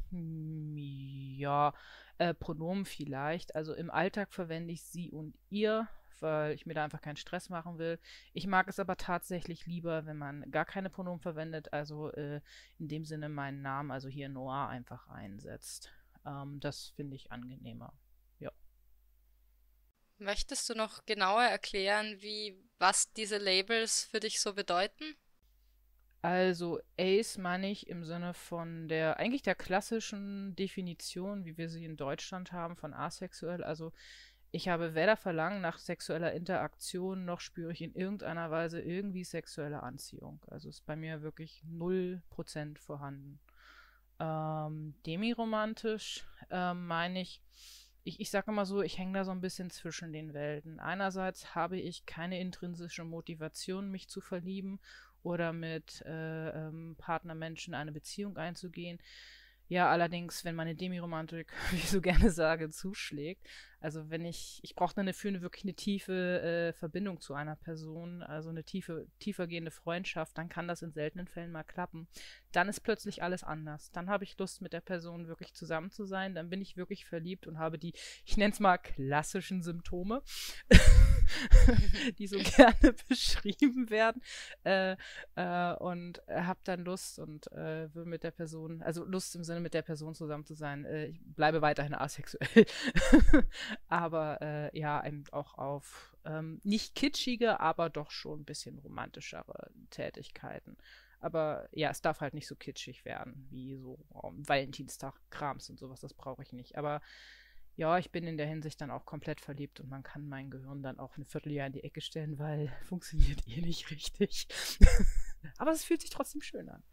ja, äh, Pronomen vielleicht. Also im Alltag verwende ich sie und ihr, weil ich mir da einfach keinen Stress machen will. Ich mag es aber tatsächlich lieber, wenn man gar keine Pronomen verwendet, also äh, in dem Sinne meinen Namen, also hier Noah, einfach einsetzt. Ähm, das finde ich angenehmer. Ja. Möchtest du noch genauer erklären, wie, was diese Labels für dich so bedeuten? Also Ace meine ich im Sinne von der, eigentlich der klassischen Definition, wie wir sie in Deutschland haben, von asexuell. Also ich habe weder Verlangen nach sexueller Interaktion, noch spüre ich in irgendeiner Weise irgendwie sexuelle Anziehung. Also ist bei mir wirklich null Prozent vorhanden. Ähm, demiromantisch ähm, meine ich, ich, ich sage immer so, ich hänge da so ein bisschen zwischen den Welten. Einerseits habe ich keine intrinsische Motivation, mich zu verlieben oder mit äh, ähm, Partnermenschen eine Beziehung einzugehen. Ja, allerdings, wenn meine Demiromantik, wie ich so gerne sage, zuschlägt, also wenn ich, ich brauche dann dafür eine, wirklich eine tiefe äh, Verbindung zu einer Person, also eine tiefe, tiefergehende Freundschaft, dann kann das in seltenen Fällen mal klappen. Dann ist plötzlich alles anders. Dann habe ich Lust, mit der Person wirklich zusammen zu sein, dann bin ich wirklich verliebt und habe die, ich nenne es mal klassischen Symptome, die so gerne beschrieben werden, äh, äh, und habe dann Lust und äh, will mit der Person, also Lust im Sinne mit der Person zusammen zu sein. Äh, ich bleibe weiterhin asexuell. Aber äh, ja, eben auch auf ähm, nicht kitschige, aber doch schon ein bisschen romantischere Tätigkeiten. Aber ja, es darf halt nicht so kitschig werden, wie so um, Valentinstag-Krams und sowas, das brauche ich nicht. Aber ja, ich bin in der Hinsicht dann auch komplett verliebt und man kann mein Gehirn dann auch ein Vierteljahr in die Ecke stellen, weil funktioniert eh nicht richtig. Aber es fühlt sich trotzdem schön an.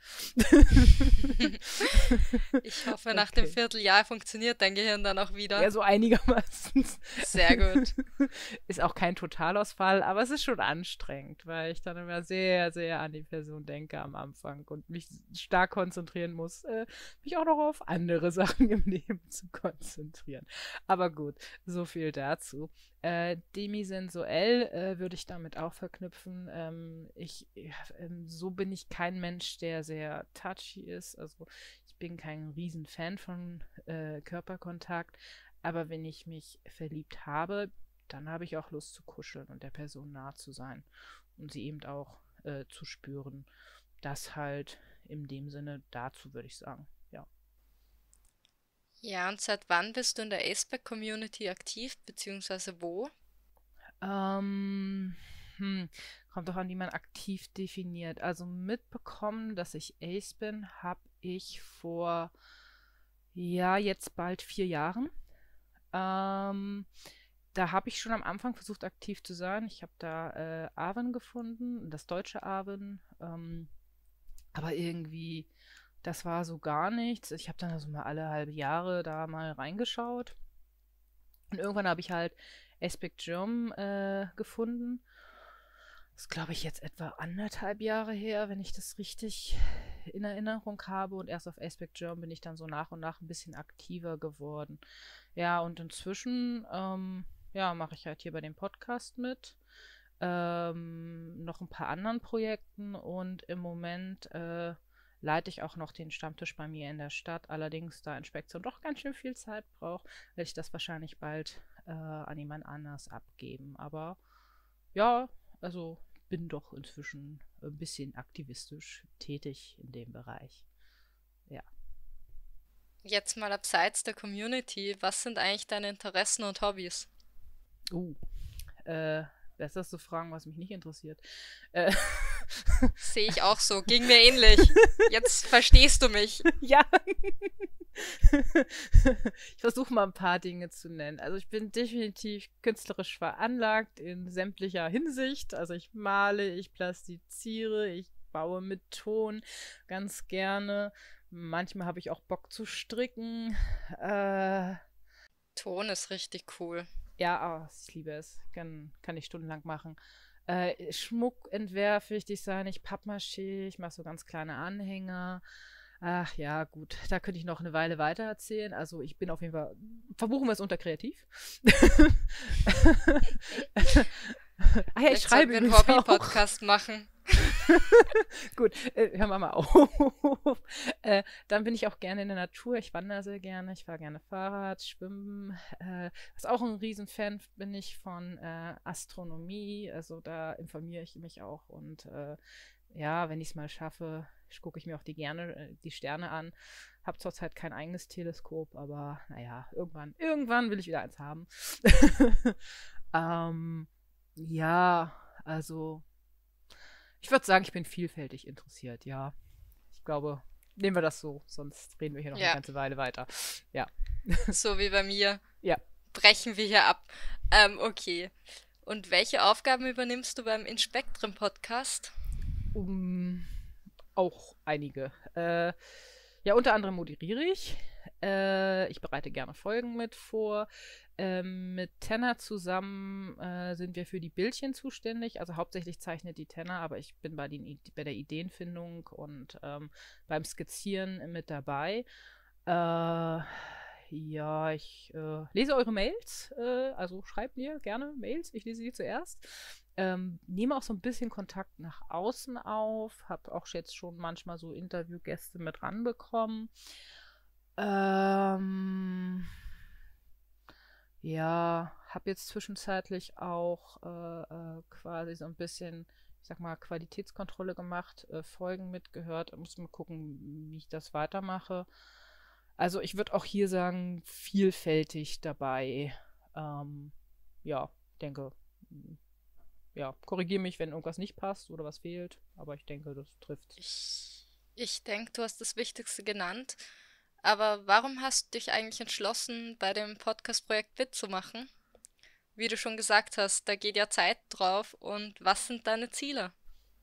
Ich hoffe, nach dem Okay. Vierteljahr funktioniert dein Gehirn dann auch wieder. Ja, so einigermaßen. Sehr gut. Ist auch kein Totalausfall, aber es ist schon anstrengend, weil ich dann immer sehr, sehr an die Person denke am Anfang und mich stark konzentrieren muss, äh, mich auch noch auf andere Sachen im Leben zu konzentrieren. Aber gut, so viel dazu. Äh, demisensuell äh, würde ich damit auch verknüpfen. Ähm, ich, ja, ähm, so bin ich kein Mensch, der sehr touchy ist. Also ich bin kein Riesenfan von äh, Körperkontakt. Aber wenn ich mich verliebt habe, dann habe ich auch Lust zu kuscheln und der Person nah zu sein und sie eben auch äh, zu spüren. Das halt in dem Sinne dazu, würde ich sagen. Ja. Ja, und seit wann bist du in der A-Spec-Community aktiv, beziehungsweise wo? Ähm, hm, kommt doch an, wie man aktiv definiert. Also mitbekommen, dass ich Ace bin, habe ich vor, ja, jetzt bald vier Jahren. Ähm, da habe ich schon am Anfang versucht, aktiv zu sein. Ich habe da äh, Arwen gefunden, das deutsche Arwen. Ähm, aber irgendwie, das war so gar nichts. Ich habe dann also mal alle halbe Jahre da mal reingeschaut. Und irgendwann habe ich halt Aspect Germ äh, gefunden. Das ist, glaube ich, jetzt etwa anderthalb Jahre her, wenn ich das richtig in Erinnerung habe. Und erst auf Aspect Germ bin ich dann so nach und nach ein bisschen aktiver geworden. Ja, und inzwischen ähm, ja, mache ich halt hier bei dem Podcast mit. Ähm, noch ein paar anderen Projekten und im Moment äh, leite ich auch noch den Stammtisch bei mir in der Stadt. Allerdings, da Inspektion doch ganz schön viel Zeit braucht, werde ich das wahrscheinlich bald äh, an jemand anders abgeben. Aber ja, also bin doch inzwischen ein bisschen aktivistisch tätig in dem Bereich. Ja. Jetzt mal abseits der Community, was sind eigentlich deine Interessen und Hobbys? Uh, äh, besser ist zu fragen, was mich nicht interessiert. Äh, Sehe ich auch so, ging mir ähnlich. Jetzt verstehst du mich. Ja. Ich versuche mal ein paar Dinge zu nennen. Also ich bin definitiv künstlerisch veranlagt in sämtlicher Hinsicht. Also ich male, ich plastiziere, ich baue mit Ton ganz gerne. Manchmal habe ich auch Bock zu stricken. Äh, Ton ist richtig cool. ja, oh, ich liebe es. Kann, kann ich stundenlang machen. Äh, Schmuck entwerfe ich, Design ich Pappmaché, ich mache so ganz kleine Anhänger. Ach ja, gut, da könnte ich noch eine Weile weiter erzählen. Also ich bin auf jeden Fall, verbuchen wir es unter kreativ. Ah ja, ich Vielleicht schreibe sollten wir einen übrigens auch. Hobby-Podcast machen. Gut, äh, hören wir mal auf. äh, dann bin ich auch gerne in der Natur. Ich wandere sehr gerne. Ich fahre gerne Fahrrad, schwimmen. Äh, was auch ein Riesenfan bin ich von äh, Astronomie. Also da informiere ich mich auch. Und äh, ja, wenn ich es mal schaffe, gucke ich mir auch die gerne äh, die Sterne an. Habe zurzeit kein eigenes Teleskop, aber naja, irgendwann, irgendwann will ich wieder eins haben. ähm, ja, also ich würde sagen, ich bin vielfältig interessiert, ja. Ich glaube, nehmen wir das so, sonst reden wir hier noch Ja. eine ganze Weile weiter. Ja. So wie bei mir. Ja. Brechen wir hier ab. Ähm, okay. Und welche Aufgaben übernimmst du beim Inspektren-Podcast? Um, auch einige. Äh, ja, unter anderem moderiere ich. Äh, ich bereite gerne Folgen mit vor. Ähm, mit Tenner zusammen äh, sind wir für die Bildchen zuständig. Also hauptsächlich zeichnet die Tenner, aber ich bin bei, den, bei der Ideenfindung und ähm, beim Skizzieren mit dabei. Äh, ja, ich äh, lese eure Mails. Äh, also schreibt mir gerne Mails. Ich lese sie zuerst. Ähm, nehme auch so ein bisschen Kontakt nach außen auf. Habe auch jetzt schon manchmal so Interviewgäste mit ranbekommen. Ähm... Ja, habe jetzt zwischenzeitlich auch äh, äh, quasi so ein bisschen, ich sag mal, Qualitätskontrolle gemacht, äh, Folgen mitgehört. Muss mal gucken, wie ich das weitermache. Also ich würde auch hier sagen, vielfältig dabei. Ähm, ja, denke, ja, korrigiere mich, wenn irgendwas nicht passt oder was fehlt. Aber ich denke, das trifft. Ich, ich denke, du hast das Wichtigste genannt. Aber warum hast du dich eigentlich entschlossen, bei dem Podcast-Projekt mitzumachen? Wie du schon gesagt hast, da geht ja Zeit drauf. Und was sind deine Ziele?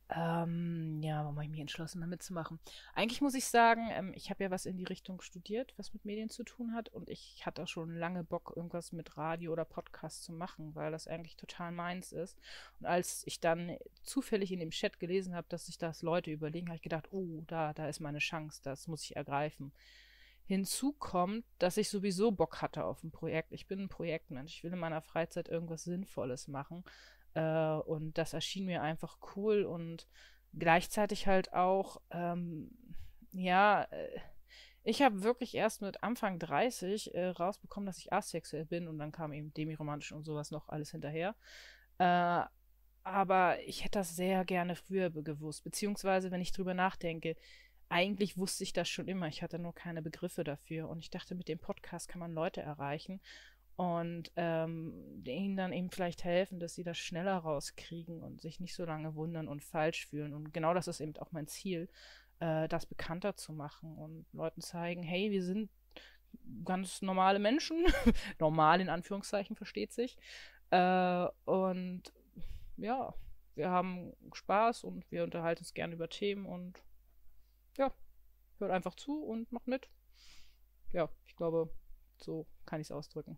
Ähm, ja, warum habe ich mich entschlossen, da mitzumachen? Eigentlich muss ich sagen, ähm, ich habe ja was in die Richtung studiert, was mit Medien zu tun hat. Und ich hatte auch schon lange Bock, irgendwas mit Radio oder Podcast zu machen, weil das eigentlich total meins ist. Und als ich dann zufällig in dem Chat gelesen habe, dass sich das Leute überlegen, habe ich gedacht, oh, da, da ist meine Chance, das muss ich ergreifen. Hinzu kommt, dass ich sowieso Bock hatte auf ein Projekt. Ich bin ein Projektmensch. Ich will in meiner Freizeit irgendwas Sinnvolles machen. Äh, und das erschien mir einfach cool und gleichzeitig halt auch, ähm, ja, äh, ich habe wirklich erst mit Anfang dreißig äh, rausbekommen, dass ich asexuell bin und dann kam eben demiromantisch und sowas noch alles hinterher. Äh, aber ich hätte das sehr gerne früher be- gewusst, beziehungsweise wenn ich drüber nachdenke, eigentlich wusste ich das schon immer, ich hatte nur keine Begriffe dafür und ich dachte, mit dem Podcast kann man Leute erreichen und ähm, ihnen dann eben vielleicht helfen, dass sie das schneller rauskriegen und sich nicht so lange wundern und falsch fühlen. Und genau das ist eben auch mein Ziel, äh, das bekannter zu machen und Leuten zeigen, hey, wir sind ganz normale Menschen, normal in Anführungszeichen, versteht sich. Äh, und ja, wir haben Spaß und wir unterhalten uns gerne über Themen und ja, hört einfach zu und macht mit. Ja, ich glaube, so kann ich es ausdrücken.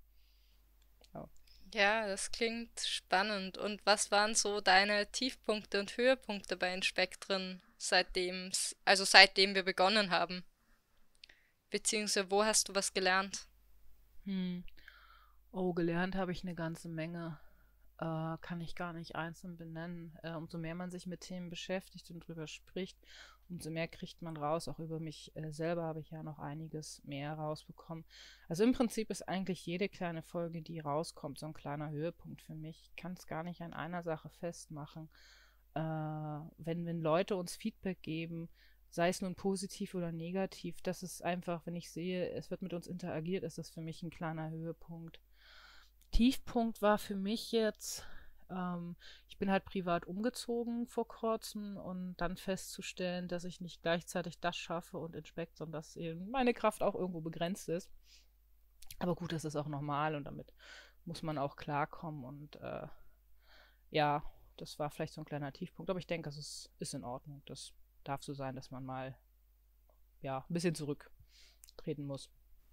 Ja. Ja, das klingt spannend. Und was waren so deine Tiefpunkte und Höhepunkte bei Inspektren, seitdem, also seitdem wir begonnen haben? Beziehungsweise wo hast du was gelernt? Hm. Oh, gelernt habe ich eine ganze Menge. Äh, kann ich gar nicht einzeln benennen. Äh, umso mehr man sich mit Themen beschäftigt und drüber spricht, umso mehr kriegt man raus. Auch über mich äh, selber habe ich ja noch einiges mehr rausbekommen. Also im Prinzip ist eigentlich jede kleine Folge, die rauskommt, so ein kleiner Höhepunkt für mich. Ich kann es gar nicht an einer Sache festmachen. Äh, wenn, wenn Leute uns Feedback geben, sei es nun positiv oder negativ, das ist einfach, wenn ich sehe, es wird mit uns interagiert, ist das für mich ein kleiner Höhepunkt. Tiefpunkt war für mich jetzt, ähm, ich bin halt privat umgezogen vor kurzem und dann festzustellen, dass ich nicht gleichzeitig das schaffe und Inspekt, sondern dass eben meine Kraft auch irgendwo begrenzt ist. Aber gut, das ist auch normal und damit muss man auch klarkommen und äh, ja, das war vielleicht so ein kleiner Tiefpunkt, aber ich denke, das ist, ist in Ordnung. Das darf so sein, dass man mal ja, ein bisschen zurücktreten muss.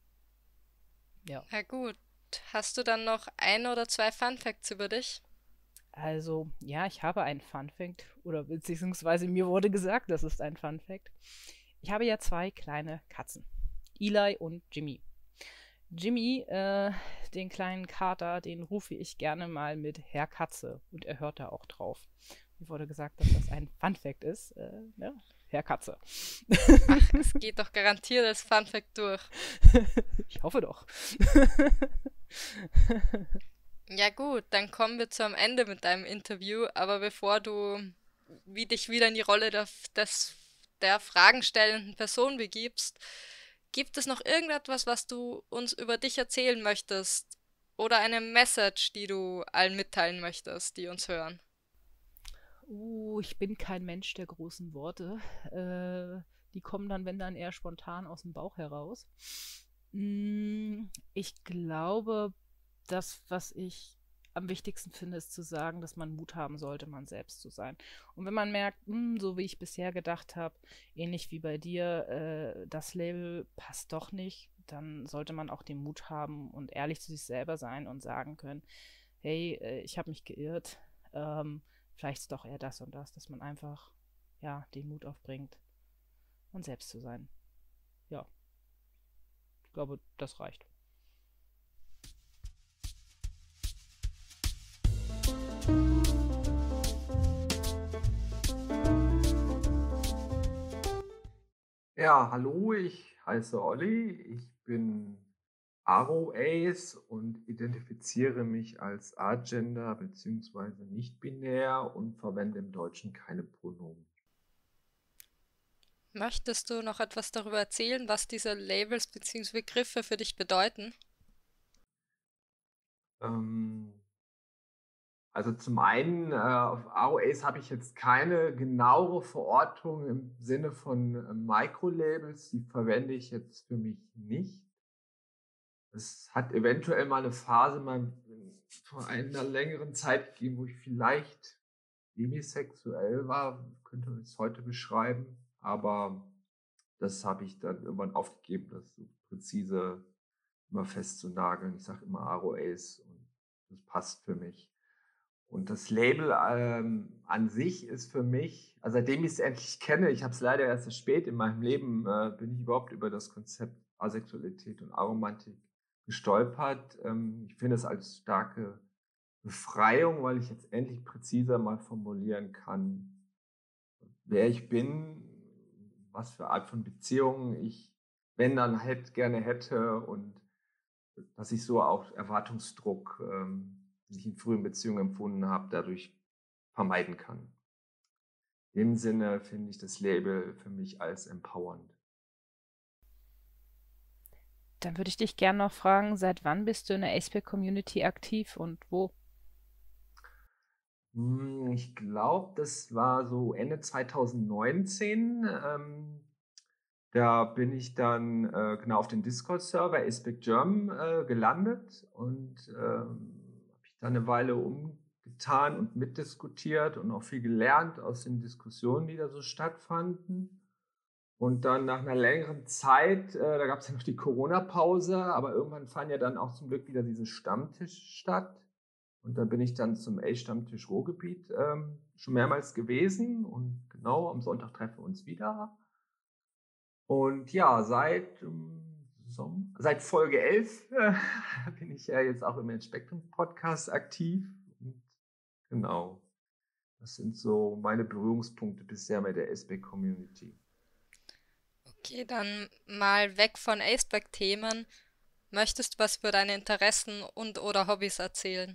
Ja. Ja gut, hast du dann noch ein oder zwei Fun Facts über dich? Also, ja, ich habe einen Fun Fact, oder beziehungsweise mir wurde gesagt, das ist ein Fun Fact. Ich habe ja zwei kleine Katzen, Eli und Jimmy. Jimmy, äh, den kleinen Kater, den rufe ich gerne mal mit Herr Katze und er hört da auch drauf. Mir wurde gesagt, dass das ein Fun Fact ist, äh, ne? Herr Katze. Ach, es geht doch garantiert als Fun Fact durch. Ich hoffe doch. Ja gut, dann kommen wir zum Ende mit deinem Interview, aber bevor du wie dich wieder in die Rolle der, des, der fragenstellenden Person begibst, gibt es noch irgendetwas, was du uns über dich erzählen möchtest? Oder eine Message, die du allen mitteilen möchtest, die uns hören? Uh, ich bin kein Mensch der großen Worte. Äh, die kommen dann, wenn dann, eher spontan aus dem Bauch heraus. Mm, ich glaube, das, was ich am wichtigsten finde, ist zu sagen, dass man Mut haben sollte, man selbst zu sein. Und wenn man merkt, mh, so wie ich bisher gedacht habe, ähnlich wie bei dir, äh, das Label passt doch nicht, dann sollte man auch den Mut haben und ehrlich zu sich selber sein und sagen können, hey, äh, ich habe mich geirrt, ähm, vielleicht ist doch eher das und das, dass man einfach, ja, den Mut aufbringt, man selbst zu sein. Ja, ich glaube, das reicht. Ja, hallo, ich heiße Olli, ich bin Aro-Ace und identifiziere mich als Agender bzw. nicht-binär und verwende im Deutschen keine Pronomen. Möchtest du noch etwas darüber erzählen, was diese Labels bzw. Begriffe für dich bedeuten? Ähm, also zum einen, äh, auf Aro-Ace habe ich jetzt keine genauere Verortung im Sinne von äh, Microlabels, die verwende ich jetzt für mich nicht. Es hat eventuell mal eine Phase mal vor einer längeren Zeit gegeben, wo ich vielleicht demisexuell war, könnte man es heute beschreiben. Aber das habe ich dann irgendwann aufgegeben, das so präzise immer festzunageln. Ich sage immer Aro Ace und das passt für mich. Und das Label ähm, an sich ist für mich, also seitdem ich es endlich kenne, ich habe es leider erst so spät in meinem Leben, äh, bin ich überhaupt über das Konzept Asexualität und Aromantik gestolpert. Ähm, ich finde es als starke Befreiung, weil ich jetzt endlich präziser mal formulieren kann, wer ich bin, was für Art von Beziehungen ich, wenn dann hätte, gerne hätte und dass ich so auch Erwartungsdruck, ähm, den ich in frühen Beziehungen empfunden habe, dadurch vermeiden kann. In dem Sinne finde ich das Label für mich als empowernd. Dann würde ich dich gerne noch fragen, seit wann bist du in der Aceback-Community aktiv und wo? Ich glaube, das war so Ende zwanzig neunzehn. Ähm, da bin ich dann äh, genau auf den Discord-Server Aceback German äh, gelandet und ähm, habe ich da eine Weile umgetan und mitdiskutiert und auch viel gelernt aus den Diskussionen, die da so stattfanden. Und dann nach einer längeren Zeit, äh, da gab es ja noch die Corona-Pause, aber irgendwann fanden ja dann auch zum Glück wieder diese Stammtisch statt. Und da bin ich dann zum A-Stammtisch Ruhrgebiet ähm, schon mehrmals gewesen. Und genau, am Sonntag treffen wir uns wieder. Und ja, seit, ähm, so, seit Folge elf äh, bin ich ja jetzt auch im Inspektrum-Podcast aktiv. Und genau, das sind so meine Berührungspunkte bisher mit der Aceback-Community. Okay, dann mal weg von Aceback-Themen. Möchtest du was über deine Interessen und oder Hobbys erzählen?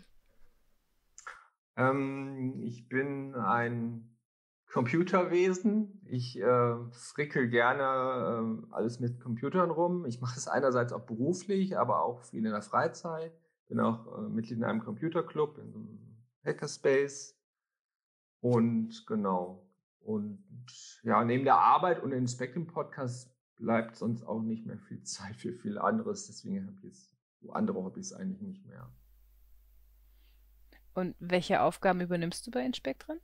Ähm, ich bin ein Computerwesen. Ich äh, frickel gerne äh, alles mit Computern rum. Ich mache es einerseits auch beruflich, aber auch viel in der Freizeit. Bin auch äh, Mitglied in einem Computerclub, in so einem Hackerspace. Und genau. Und ja, neben der Arbeit und dem Spectrum-Podcast bleibt sonst auch nicht mehr viel Zeit für viel anderes. Deswegen habe ich jetzt so andere Hobbys eigentlich nicht mehr. Und welche Aufgaben übernimmst du bei Inspektren?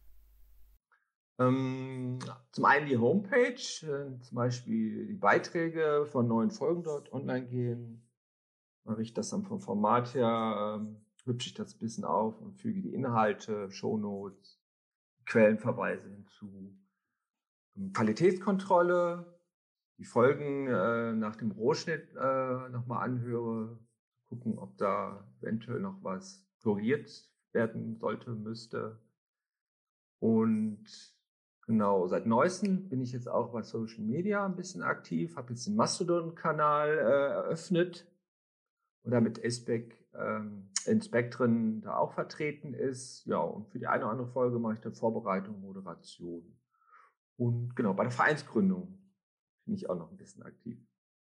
Ähm, zum einen die Homepage, äh, zum Beispiel die Beiträge von neuen Folgen dort online gehen. Mache ich das dann vom Format her, ähm, hübsche ich das ein bisschen auf und füge die Inhalte, Shownotes, Quellenverweise hinzu. Ähm, Qualitätskontrolle, die Folgen äh, nach dem Rohschnitt äh, nochmal anhöre, gucken, ob da eventuell noch was korrigiert werden sollte, müsste. Und genau, seit neuestem bin ich jetzt auch bei Social Media ein bisschen aktiv, habe jetzt den Mastodon-Kanal äh, eröffnet, und damit Aceback ähm, Inspektren da auch vertreten ist. Ja, und für die eine oder andere Folge mache ich dann Vorbereitung, Moderation. Und genau, bei der Vereinsgründung bin ich auch noch ein bisschen aktiv.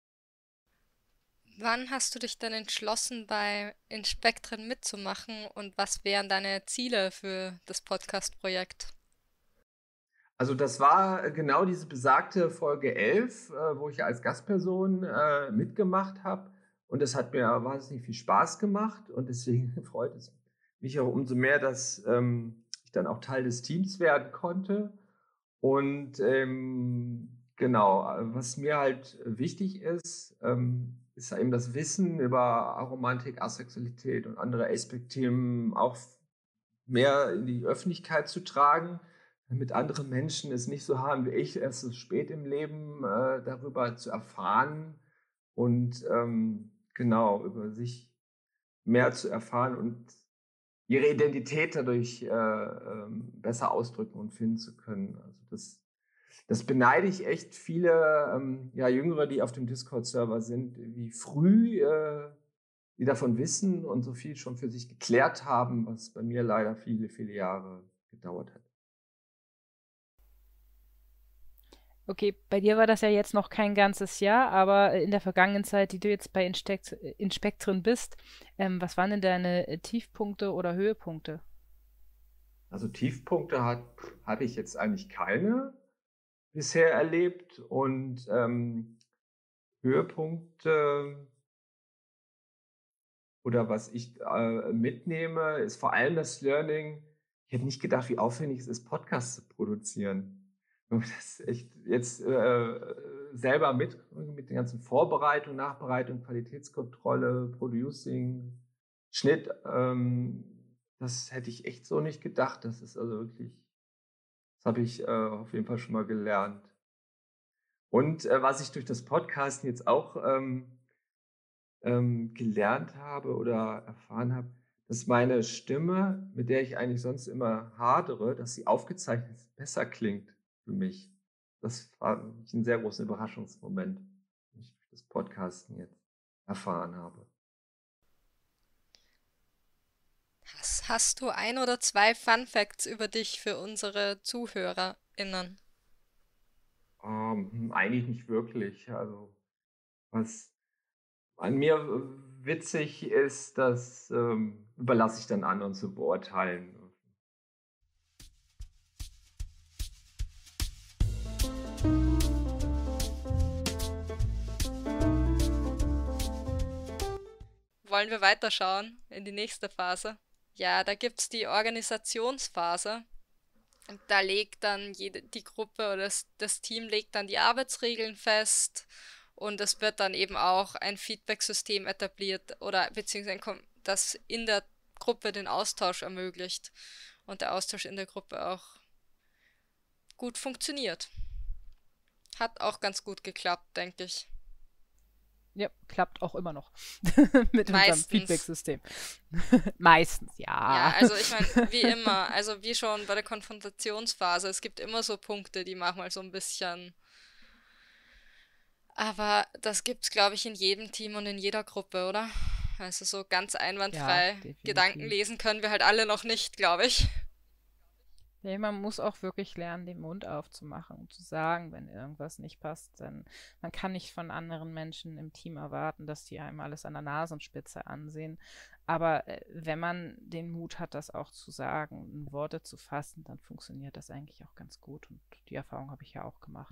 Wann hast du dich dann entschlossen, bei Inspektren mitzumachen und was wären deine Ziele für das Podcast-Projekt? Also das war genau diese besagte Folge elf, äh, wo ich als Gastperson äh, mitgemacht habe. Und es hat mir wahnsinnig viel Spaß gemacht. Und deswegen freut es mich auch umso mehr, dass ähm, ich dann auch Teil des Teams werden konnte. Und ähm, genau, was mir halt wichtig ist, ähm, ist eben das Wissen über Aromantik, Asexualität und andere Aceback-Themen auch mehr in die Öffentlichkeit zu tragen, damit andere Menschen es nicht so haben wie ich, erst so spät im Leben äh, darüber zu erfahren und ähm, genau über sich mehr zu erfahren und ihre Identität dadurch äh, ähm, besser ausdrücken und finden zu können. Also das, das beneide ich echt viele ähm, ja, Jüngere, die auf dem Discord-Server sind, wie früh äh, die davon wissen und so viel schon für sich geklärt haben, was bei mir leider viele, viele Jahre gedauert hat. Okay, bei dir war das ja jetzt noch kein ganzes Jahr, aber in der vergangenen Zeit, die du jetzt bei Inspekt Inspektren bist, ähm, was waren denn deine äh, Tiefpunkte oder Höhepunkte? Also Tiefpunkte hat, habe ich jetzt eigentlich keine bisher erlebt und ähm, Höhepunkte oder was ich äh, mitnehme, ist vor allem das Learning, ich hätte nicht gedacht, wie aufwendig es ist, Podcasts zu produzieren. Und das echt jetzt äh, selber mit, mit den ganzen Vorbereitungen, Nachbereitung, Qualitätskontrolle, Producing, Schnitt, ähm, das hätte ich echt so nicht gedacht. Das ist also wirklich, das habe ich äh, auf jeden Fall schon mal gelernt. Und äh, was ich durch das Podcasten jetzt auch ähm, ähm, gelernt habe oder erfahren habe, dass meine Stimme, mit der ich eigentlich sonst immer hadere, dass sie aufgezeichnet besser klingt für mich. Das war wirklich ein sehr großer Überraschungsmoment, den ich durch das Podcasten jetzt erfahren habe. Hast, hast du ein oder zwei Fun Facts über dich für unsere ZuhörerInnen? Ähm, eigentlich nicht wirklich. Also, was an mir äh, witzig ist, das ähm, überlasse ich dann anderen zu beurteilen. Wollen wir weiterschauen in die nächste Phase? Ja, da gibt es die Organisationsphase. Und da legt dann jede, die Gruppe oder das, das Team legt dann die Arbeitsregeln fest und es wird dann eben auch ein Feedback-System etabliert oder beziehungsweise das in der Gruppe den Austausch ermöglicht und der Austausch in der Gruppe auch gut funktioniert. Hat auch ganz gut geklappt, denke ich. Ja, klappt auch immer noch mit Meistens. unserem Feedback-System. Meistens, ja. Ja, also ich meine, wie immer, also wie schon bei der Konfrontationsphase, es gibt immer so Punkte, die manchmal so ein bisschen, aber das gibt's, glaube ich, in jedem Team und in jeder Gruppe, oder? Also so ganz einwandfrei Ja, Gedanken definitiv. lesen können wir halt alle noch nicht, glaube ich. Ja, man muss auch wirklich lernen, den Mund aufzumachen und zu sagen, wenn irgendwas nicht passt. Denn man kann nicht von anderen Menschen im Team erwarten, dass die einem alles an der Nasenspitze ansehen. Aber äh, wenn man den Mut hat, das auch zu sagen, in Worte zu fassen, dann funktioniert das eigentlich auch ganz gut. Und die Erfahrung habe ich ja auch gemacht.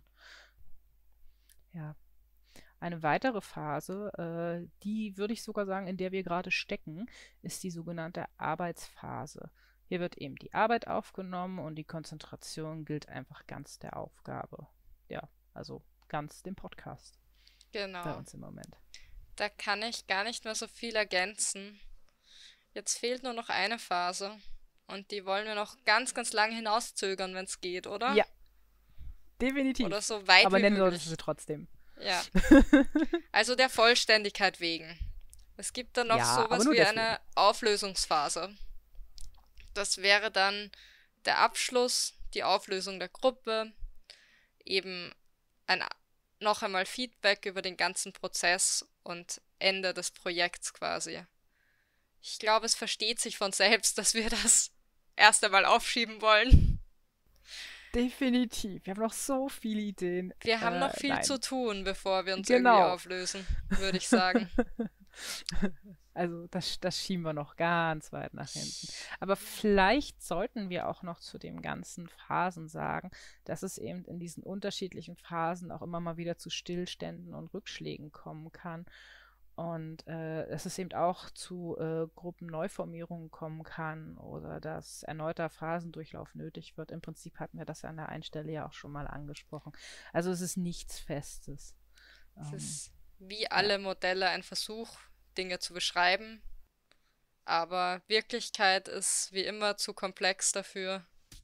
Ja. Eine weitere Phase, äh, die würde ich sogar sagen, in der wir gerade stecken, ist die sogenannte Arbeitsphase. Hier wird eben die Arbeit aufgenommen und die Konzentration gilt einfach ganz der Aufgabe. Ja, also ganz dem Podcast bei Genau. uns im Moment. Da kann ich gar nicht mehr so viel ergänzen. Jetzt fehlt nur noch eine Phase. Und die wollen wir noch ganz, ganz lange hinauszögern, wenn es geht, oder? Ja, definitiv. Oder so weit Aber wie nennen möglich. solltest du sie trotzdem. Ja. Also der Vollständigkeit wegen. Es gibt dann noch Ja, aber sowas nur wie deswegen. eine Auflösungsphase. Das wäre dann der Abschluss, die Auflösung der Gruppe, eben ein, noch einmal Feedback über den ganzen Prozess und Ende des Projekts quasi. Ich glaube, es versteht sich von selbst, dass wir das erst einmal aufschieben wollen. Definitiv. Wir haben noch so viele Ideen. Wir haben Äh, noch viel nein. zu tun, bevor wir uns Genau. irgendwie auflösen, würde ich sagen. Also das, das schieben wir noch ganz weit nach hinten. Aber vielleicht sollten wir auch noch zu den ganzen Phasen sagen, dass es eben in diesen unterschiedlichen Phasen auch immer mal wieder zu Stillständen und Rückschlägen kommen kann. Und äh, dass es eben auch zu äh, Gruppenneuformierungen kommen kann oder dass erneuter Phasendurchlauf nötig wird. Im Prinzip hatten wir das an der einen Stelle ja auch schon mal angesprochen. Also es ist nichts Festes. Es Ähm, ist wie alle Modelle ein Versuch, Dinge zu beschreiben, aber Wirklichkeit ist wie immer zu komplex dafür.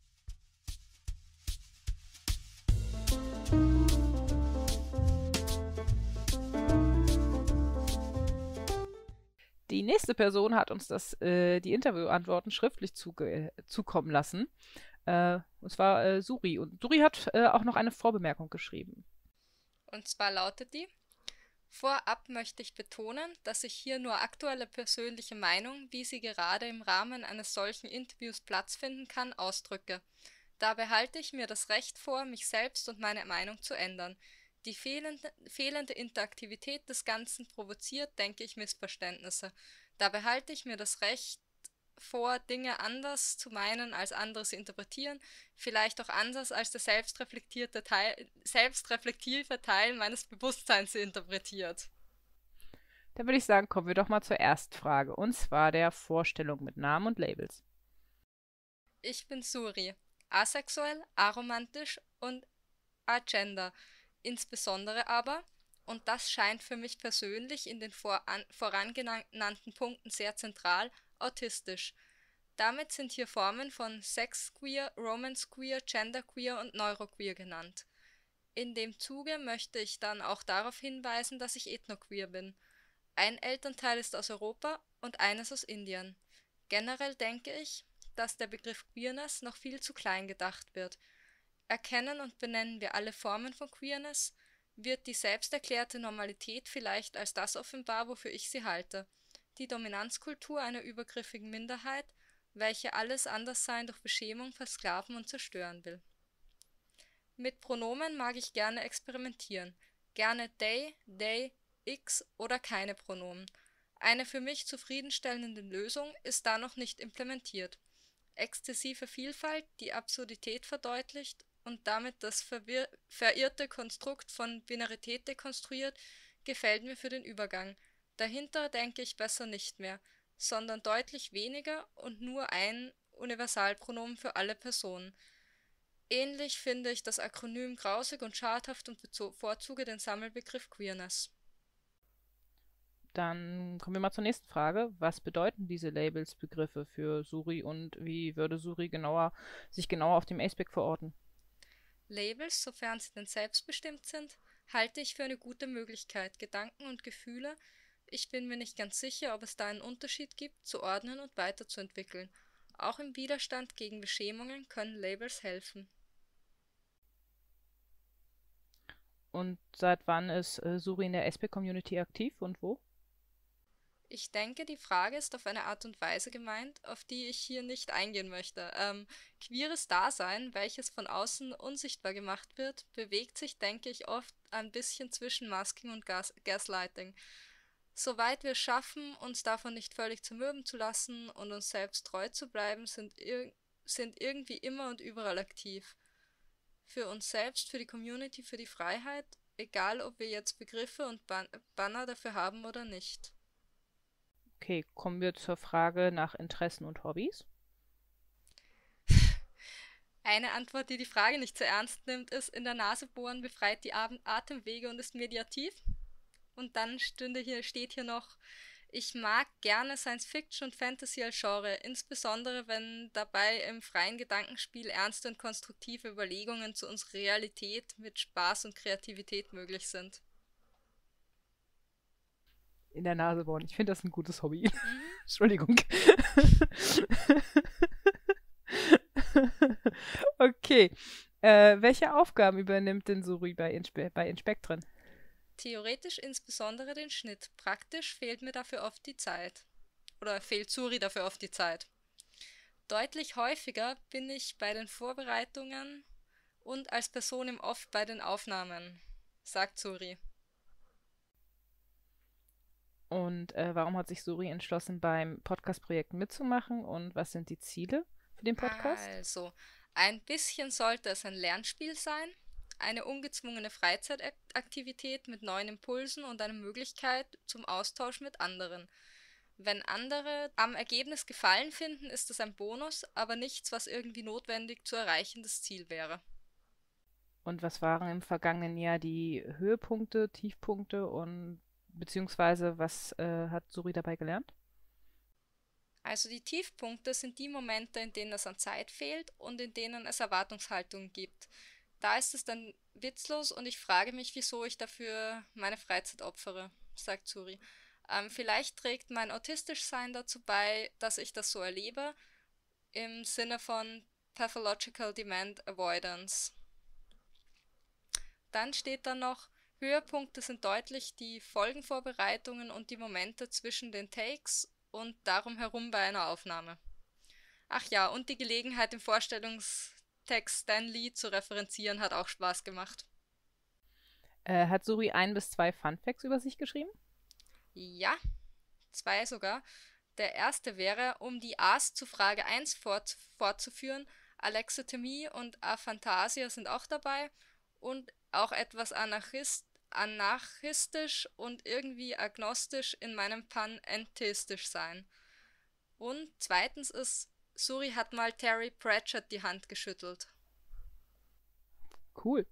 Die nächste Person hat uns das, äh, die Interviewantworten schriftlich zuge zukommen lassen. Äh, und zwar äh, Suri. Und Suri hat äh, auch noch eine Vorbemerkung geschrieben. Und zwar lautet die: Vorab möchte ich betonen, dass ich hier nur aktuelle persönliche Meinung, wie sie gerade im Rahmen eines solchen Interviews Platz finden kann, ausdrücke. Dabei halte ich mir das Recht vor, mich selbst und meine Meinung zu ändern. Die fehlende, fehlende Interaktivität des Ganzen provoziert, denke ich, Missverständnisse. Dabei halte ich mir das Recht vor, Dinge anders zu meinen, als andere sie interpretieren, vielleicht auch anders als der selbstreflektierte Teil, selbstreflektive Teil meines Bewusstseins sie interpretiert. Dann würde ich sagen, kommen wir doch mal zur Erstfrage. Und zwar der Vorstellung mit Namen und Labels. Ich bin Suri, asexuell, aromantisch und agender. Insbesondere aber, und das scheint für mich persönlich in den voran, vorangenannten Punkten sehr zentral, autistisch. Damit sind hier Formen von Sexqueer, Romancequeer, Genderqueer und Neuroqueer genannt. In dem Zuge möchte ich dann auch darauf hinweisen, dass ich ethnoqueer bin. Ein Elternteil ist aus Europa und eines aus Indien. Generell denke ich, dass der Begriff Queerness noch viel zu klein gedacht wird. Erkennen und benennen wir alle Formen von Queerness, wird die selbsterklärte Normalität vielleicht als das offenbar, wofür ich sie halte. Die Dominanzkultur einer übergriffigen Minderheit, welche alles Anderssein durch Beschämung versklaven und zerstören will. Mit Pronomen mag ich gerne experimentieren. Gerne they, they, x oder keine Pronomen. Eine für mich zufriedenstellende Lösung ist da noch nicht implementiert. Exzessive Vielfalt, die Absurdität verdeutlicht und damit das verwirr- verirrte Konstrukt von Binarität dekonstruiert, gefällt mir für den Übergang. Dahinter denke ich besser nicht mehr, sondern deutlich weniger und nur ein Universalpronomen für alle Personen. Ähnlich finde ich das Akronym grausig und schadhaft und bevorzuge den Sammelbegriff Queerness. Dann kommen wir mal zur nächsten Frage. Was bedeuten diese Labels, Begriffe für Suri und wie würde Suri genauer, sich genauer auf dem Aceback verorten? Labels, sofern sie denn selbstbestimmt sind, halte ich für eine gute Möglichkeit, Gedanken und Gefühle, ich bin mir nicht ganz sicher, ob es da einen Unterschied gibt, zu ordnen und weiterzuentwickeln. Auch im Widerstand gegen Beschämungen können Labels helfen. Und seit wann ist äh, Suri in der Aceback-Community aktiv und wo? Ich denke, die Frage ist auf eine Art und Weise gemeint, auf die ich hier nicht eingehen möchte. Ähm, queeres Dasein, welches von außen unsichtbar gemacht wird, bewegt sich, denke ich, oft ein bisschen zwischen Masking und Gas Gaslighting. Soweit wir es schaffen, uns davon nicht völlig zermürben zu lassen und uns selbst treu zu bleiben, sind, ir sind irgendwie immer und überall aktiv. Für uns selbst, für die Community, für die Freiheit, egal ob wir jetzt Begriffe und Ban Banner dafür haben oder nicht. Okay, kommen wir zur Frage nach Interessen und Hobbys. Eine Antwort, die die Frage nicht zu ernst nimmt, ist, in der Nase bohren befreit die Atemwege und ist mediativ. Und dann stünde hier, steht hier noch, ich mag gerne Science-Fiction und Fantasy als Genre, insbesondere wenn dabei im freien Gedankenspiel ernste und konstruktive Überlegungen zu unserer Realität mit Spaß und Kreativität möglich sind. In der Nase bohren. Ich finde das ein gutes Hobby. Mhm. Entschuldigung. Okay. Äh, welche Aufgaben übernimmt denn Suri bei, Inspe bei Inspektren? Theoretisch insbesondere den Schnitt. Praktisch fehlt mir dafür oft die Zeit. Oder fehlt Suri dafür oft die Zeit. Deutlich häufiger bin ich bei den Vorbereitungen und als Person im Off bei den Aufnahmen, sagt Suri. Und äh, warum hat sich Suri entschlossen, beim Podcast-Projekt mitzumachen und was sind die Ziele für den Podcast? Also, ein bisschen sollte es ein Lernspiel sein, eine ungezwungene Freizeitaktivität mit neuen Impulsen und eine Möglichkeit zum Austausch mit anderen. Wenn andere am Ergebnis Gefallen finden, ist es ein Bonus, aber nichts, was irgendwie notwendig zu erreichendes Ziel wäre. Und was waren im vergangenen Jahr die Höhepunkte, Tiefpunkte und beziehungsweise was äh, hat Suri dabei gelernt? Also die Tiefpunkte sind die Momente, in denen es an Zeit fehlt und in denen es Erwartungshaltungen gibt. Da ist es dann witzlos und ich frage mich, wieso ich dafür meine Freizeit opfere, sagt Suri. Ähm, vielleicht trägt mein Autistischsein dazu bei, dass ich das so erlebe, im Sinne von Pathological Demand Avoidance. Dann steht da noch, Höhepunkte sind deutlich die Folgenvorbereitungen und die Momente zwischen den Takes und darum herum bei einer Aufnahme. Ach ja, und die Gelegenheit im Vorstellungstext Stan Lee zu referenzieren hat auch Spaß gemacht. Äh, hat Suri ein bis zwei Funfacts über sich geschrieben? Ja, zwei sogar. Der erste wäre, um die A's zu Frage eins fort fortzuführen, Alexithymie und Aphantasia sind auch dabei und auch etwas anarchist anarchistisch und irgendwie agnostisch in meinem Panentheistisch sein. Und zweitens ist Suri hat mal Terry Pratchett die Hand geschüttelt. Cool.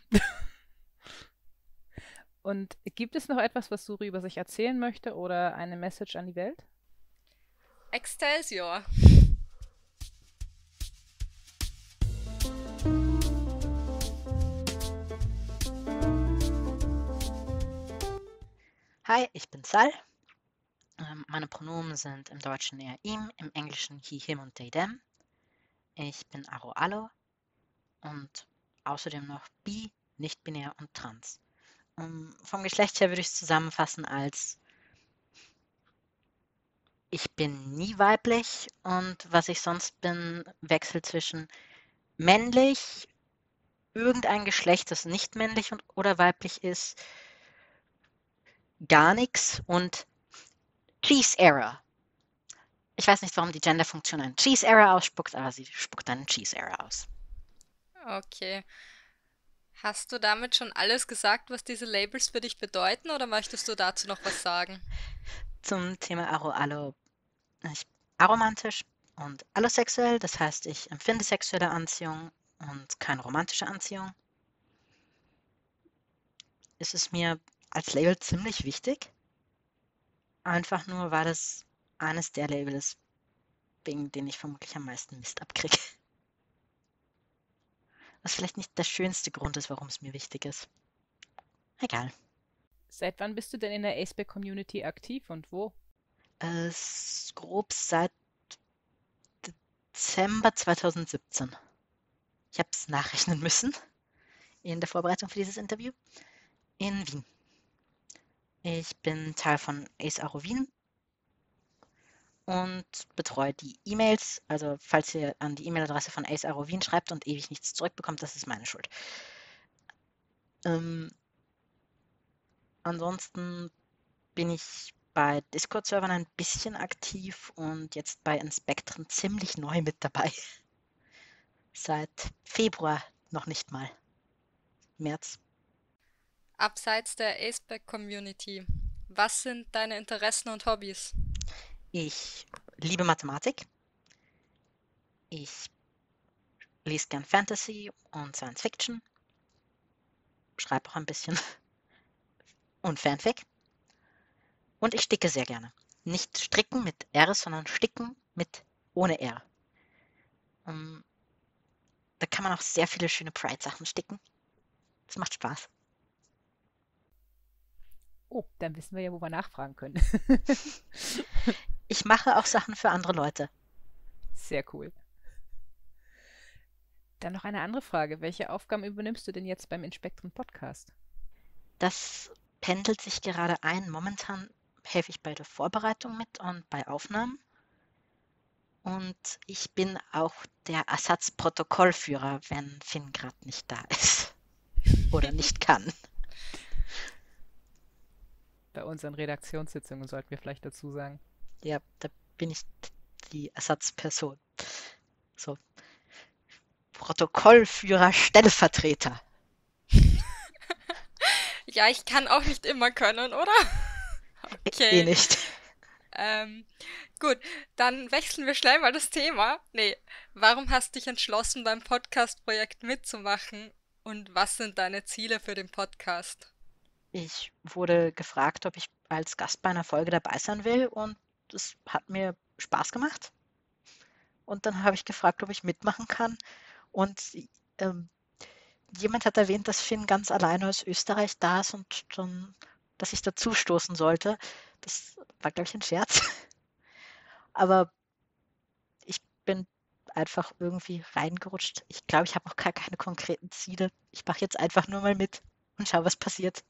Und gibt es noch etwas, was Suri über sich erzählen möchte oder eine Message an die Welt? Excelsior! Hi, ich bin Sal. Ähm, meine Pronomen sind im Deutschen eher ihm, im Englischen he, him und they, them. Ich bin Aro Allo und außerdem noch bi, nicht-binär und trans. Um, vom Geschlecht her würde ich es zusammenfassen als ich bin nie weiblich und was ich sonst bin, wechselt zwischen männlich, irgendein Geschlecht, das nicht männlich und, oder weiblich ist, gar nichts und Cheese Error. Ich weiß nicht, warum die Genderfunktion einen Cheese Error ausspuckt, aber sie spuckt einen Cheese Error aus. Okay. Hast du damit schon alles gesagt, was diese Labels für dich bedeuten, oder möchtest du dazu noch was sagen? Zum Thema Aro Allo. Ich bin aromantisch und allosexuell, das heißt, ich empfinde sexuelle Anziehung und keine romantische Anziehung. Ist es mir als Label ziemlich wichtig. Einfach nur, weil es eines der Labels ist, wegen denen ich vermutlich am meisten Mist abkriege. Was vielleicht nicht der schönste Grund ist, warum es mir wichtig ist. Egal. Seit wann bist du denn in der A-Spec-Community aktiv und wo? Äh, s- grob seit Dezember zweitausendsiebzehn. Ich habe es nachrechnen müssen in der Vorbereitung für dieses Interview. In Wien. Ich bin Teil von Ace Aro Wien und betreue die E-Mails. Also falls ihr an die E-Mail-Adresse von Ace Aro Wien schreibt und ewig nichts zurückbekommt, das ist meine Schuld. Ähm, ansonsten bin ich bei Discord-Servern ein bisschen aktiv und jetzt bei Inspectren ziemlich neu mit dabei. Seit Februar noch nicht mal. März. Abseits der A-Spec-Community, was sind deine Interessen und Hobbys? Ich liebe Mathematik. Ich lese gern Fantasy und Science Fiction. Schreibe auch ein bisschen. Und Fanfic. Und ich sticke sehr gerne. Nicht stricken mit R, sondern sticken mit ohne R. Um, da kann man auch sehr viele schöne Pride-Sachen sticken. Das macht Spaß. Oh, dann wissen wir ja, wo wir nachfragen können. Ich mache auch Sachen für andere Leute. Sehr cool. Dann noch eine andere Frage. Welche Aufgaben übernimmst du denn jetzt beim Inspektren Podcast? Das pendelt sich gerade ein. Momentan helfe ich bei der Vorbereitung mit und bei Aufnahmen. Und ich bin auch der Ersatzprotokollführer, wenn Finn gerade nicht da ist. Oder nicht kann. Bei unseren Redaktionssitzungen sollten wir vielleicht dazu sagen. Ja, da bin ich die Ersatzperson. So. Protokollführer, Stellvertreter. Ja, ich kann auch nicht immer können, oder? Okay. Eh nicht. Ähm, gut, dann wechseln wir schnell mal das Thema. Nee, warum hast du dich entschlossen, beim Podcast-Projekt mitzumachen und was sind deine Ziele für den Podcast? Ich wurde gefragt, ob ich als Gast bei einer Folge dabei sein will und das hat mir Spaß gemacht. Und dann habe ich gefragt, ob ich mitmachen kann. Und ähm, jemand hat erwähnt, dass Finn ganz alleine aus Österreich da ist und dann, dass ich dazu stoßen sollte. Das war, glaube ich, ein Scherz. Aber ich bin einfach irgendwie reingerutscht. Ich glaube, ich habe auch gar keine konkreten Ziele. Ich mache jetzt einfach nur mal mit und schau, was passiert.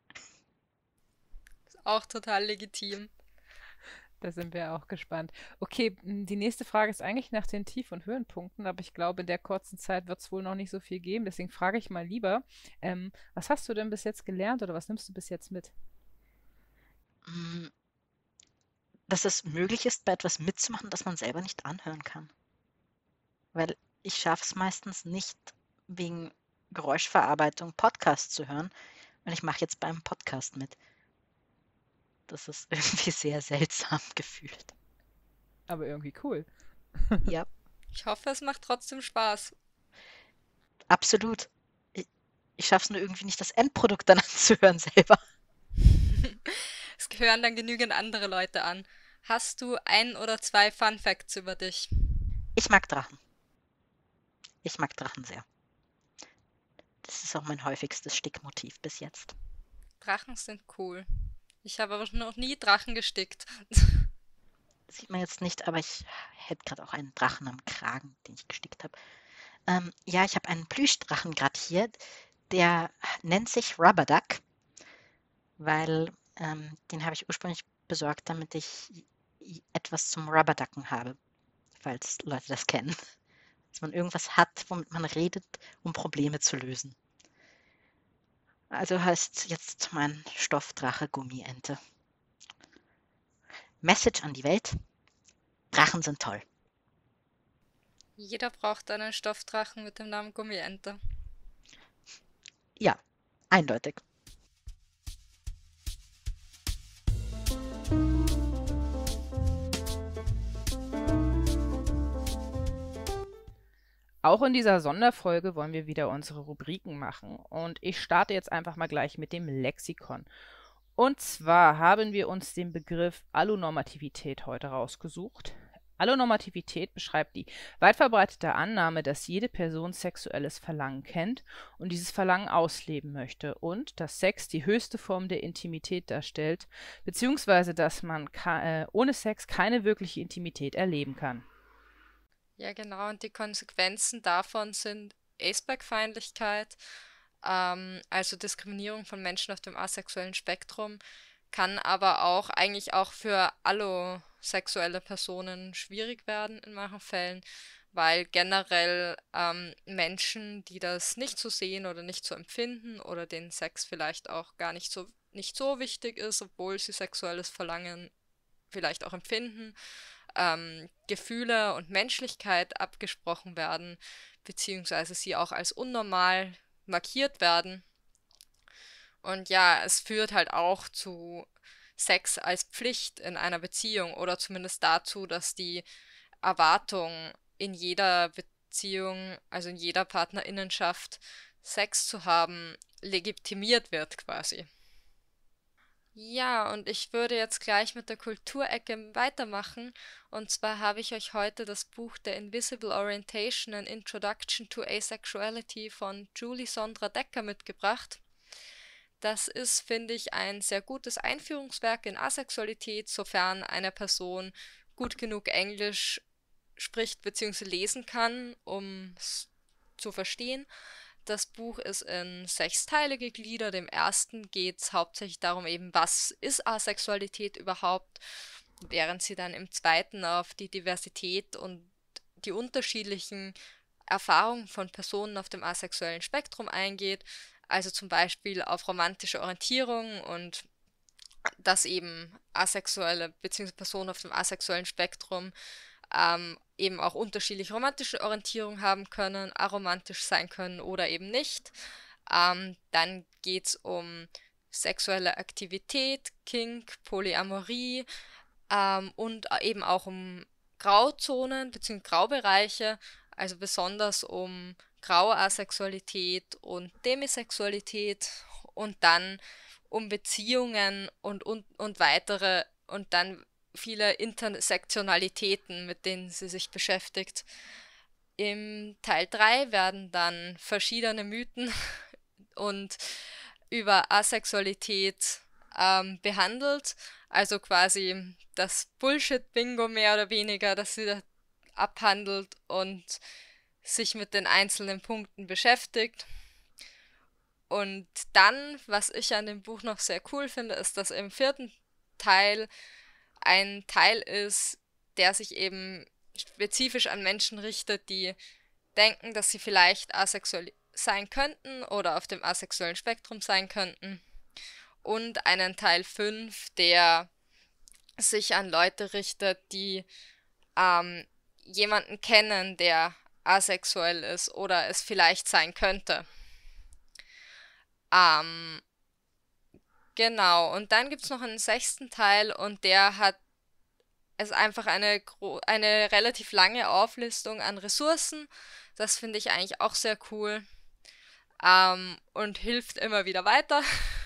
Auch total legitim. Da sind wir auch gespannt. Okay, m, die nächste Frage ist eigentlich nach den Tief- und Höhenpunkten, aber ich glaube, in der kurzen Zeit wird es wohl noch nicht so viel geben. Deswegen frage ich mal lieber, ähm, was hast du denn bis jetzt gelernt oder was nimmst du bis jetzt mit? Mm, Dass es möglich ist, bei etwas mitzumachen, das man selber nicht anhören kann. Weil ich schaffe es meistens nicht, wegen Geräuschverarbeitung Podcasts zu hören, weil ich mache jetzt beim Podcast mit. Das ist irgendwie sehr seltsam gefühlt. Aber irgendwie cool. Ja, Ich hoffe, es macht trotzdem Spaß. absolut. Ich, ich schaffe es nur irgendwie nicht, das Endprodukt dann anzuhören selber. Es gehören dann genügend andere Leute an. Hast du ein oder zwei Fun Facts über dich? Ich mag Drachen. Ich mag Drachen sehr. Das ist auch mein häufigstes Stickmotiv bis jetzt. Drachen sind cool. Ich habe aber noch nie Drachen gestickt. Das sieht man jetzt nicht, aber ich hätte gerade auch einen Drachen am Kragen, den ich gestickt habe. Ähm, ja, ich habe einen Plüschdrachen gerade hier. Der nennt sich Rubber Duck, weil ähm, den habe ich ursprünglich besorgt, damit ich i- etwas zum Rubberducken habe, falls Leute das kennen. Dass man irgendwas hat, womit man redet, um Probleme zu lösen. Also heißt jetzt mein Stoffdrache Gummiente. Message an die Welt: Drachen sind toll. Jeder braucht einen Stoffdrachen mit dem Namen Gummiente. Ja, eindeutig. Auch in dieser Sonderfolge wollen wir wieder unsere Rubriken machen und ich starte jetzt einfach mal gleich mit dem Lexikon. Und zwar haben wir uns den Begriff Allonormativität heute rausgesucht. Allonormativität beschreibt die weit verbreitete Annahme, dass jede Person sexuelles Verlangen kennt und dieses Verlangen ausleben möchte und dass Sex die höchste Form der Intimität darstellt, beziehungsweise dass man äh, ohne Sex keine wirkliche Intimität erleben kann. Ja, genau. Und die Konsequenzen davon sind Aceback-Feindlichkeit, ähm, also Diskriminierung von Menschen auf dem asexuellen Spektrum, kann aber auch eigentlich auch für allosexuelle Personen schwierig werden in manchen Fällen, weil generell ähm, Menschen, die das nicht so sehen oder nicht so empfinden oder denen Sex vielleicht auch gar nicht so, nicht so wichtig ist, obwohl sie sexuelles Verlangen vielleicht auch empfinden, ähm, Gefühle und Menschlichkeit abgesprochen werden, beziehungsweise sie auch als unnormal markiert werden. Und ja, es führt halt auch zu Sex als Pflicht in einer Beziehung oder zumindest dazu, dass die Erwartung in jeder Beziehung, also in jeder Partnerinnenschaft, Sex zu haben, legitimiert wird quasi. Ja, und ich würde jetzt gleich mit der Kulturecke weitermachen. Und zwar habe ich euch heute das Buch The Invisible Orientation: An Introduction to Asexuality von Julie Sondra Decker mitgebracht. Das ist, finde ich, ein sehr gutes Einführungswerk in Asexualität, sofern eine Person gut genug Englisch spricht bzw. lesen kann, um es zu verstehen. Das Buch ist in sechs Teile gegliedert. Im ersten geht es hauptsächlich darum, eben, was ist Asexualität überhaupt, während sie dann im zweiten auf die Diversität und die unterschiedlichen Erfahrungen von Personen auf dem asexuellen Spektrum eingeht, also zum Beispiel auf romantische Orientierung und dass eben asexuelle bzw. Personen auf dem asexuellen Spektrum ähm, eben auch unterschiedliche romantische Orientierung haben können, aromantisch sein können oder eben nicht. Ähm, dann geht es um sexuelle Aktivität, Kink, Polyamorie ähm, und eben auch um Grauzonen bzw. Graubereiche, also besonders um graue Asexualität und Demisexualität und dann um Beziehungen und, und, und weitere und dann viele Intersektionalitäten, mit denen sie sich beschäftigt. Im Teil drei werden dann verschiedene Mythen und über Asexualität ähm, behandelt, also quasi das Bullshit-Bingo mehr oder weniger, das sie da abhandelt und sich mit den einzelnen Punkten beschäftigt. Und dann, was ich an dem Buch noch sehr cool finde, ist, dass im vierten Teil ein Teil ist, der sich eben spezifisch an Menschen richtet, die denken, dass sie vielleicht asexuell sein könnten oder auf dem asexuellen Spektrum sein könnten. Und einen Teil fünf, der sich an Leute richtet, die ähm, jemanden kennen, der asexuell ist oder es vielleicht sein könnte. Ähm, genau, und dann gibt es noch einen sechsten Teil und der hat es ist einfach eine, gro eine relativ lange Auflistung an Ressourcen. Das finde ich eigentlich auch sehr cool ähm, und hilft immer wieder weiter.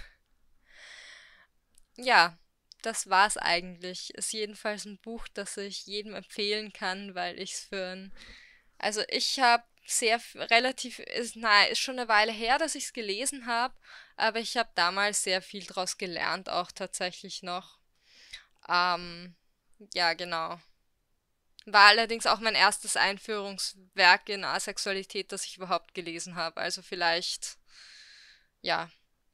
Ja, das war's eigentlich. Ist jedenfalls ein Buch, das ich jedem empfehlen kann, weil ich es für ein... Also ich habe sehr f- relativ... Ist, na, ist schon eine Weile her, dass ich es gelesen habe, aber ich habe damals sehr viel draus gelernt, auch tatsächlich noch. Ähm, ja, genau. War allerdings auch mein erstes Einführungswerk in Asexualität, das ich überhaupt gelesen habe. Also vielleicht, ja.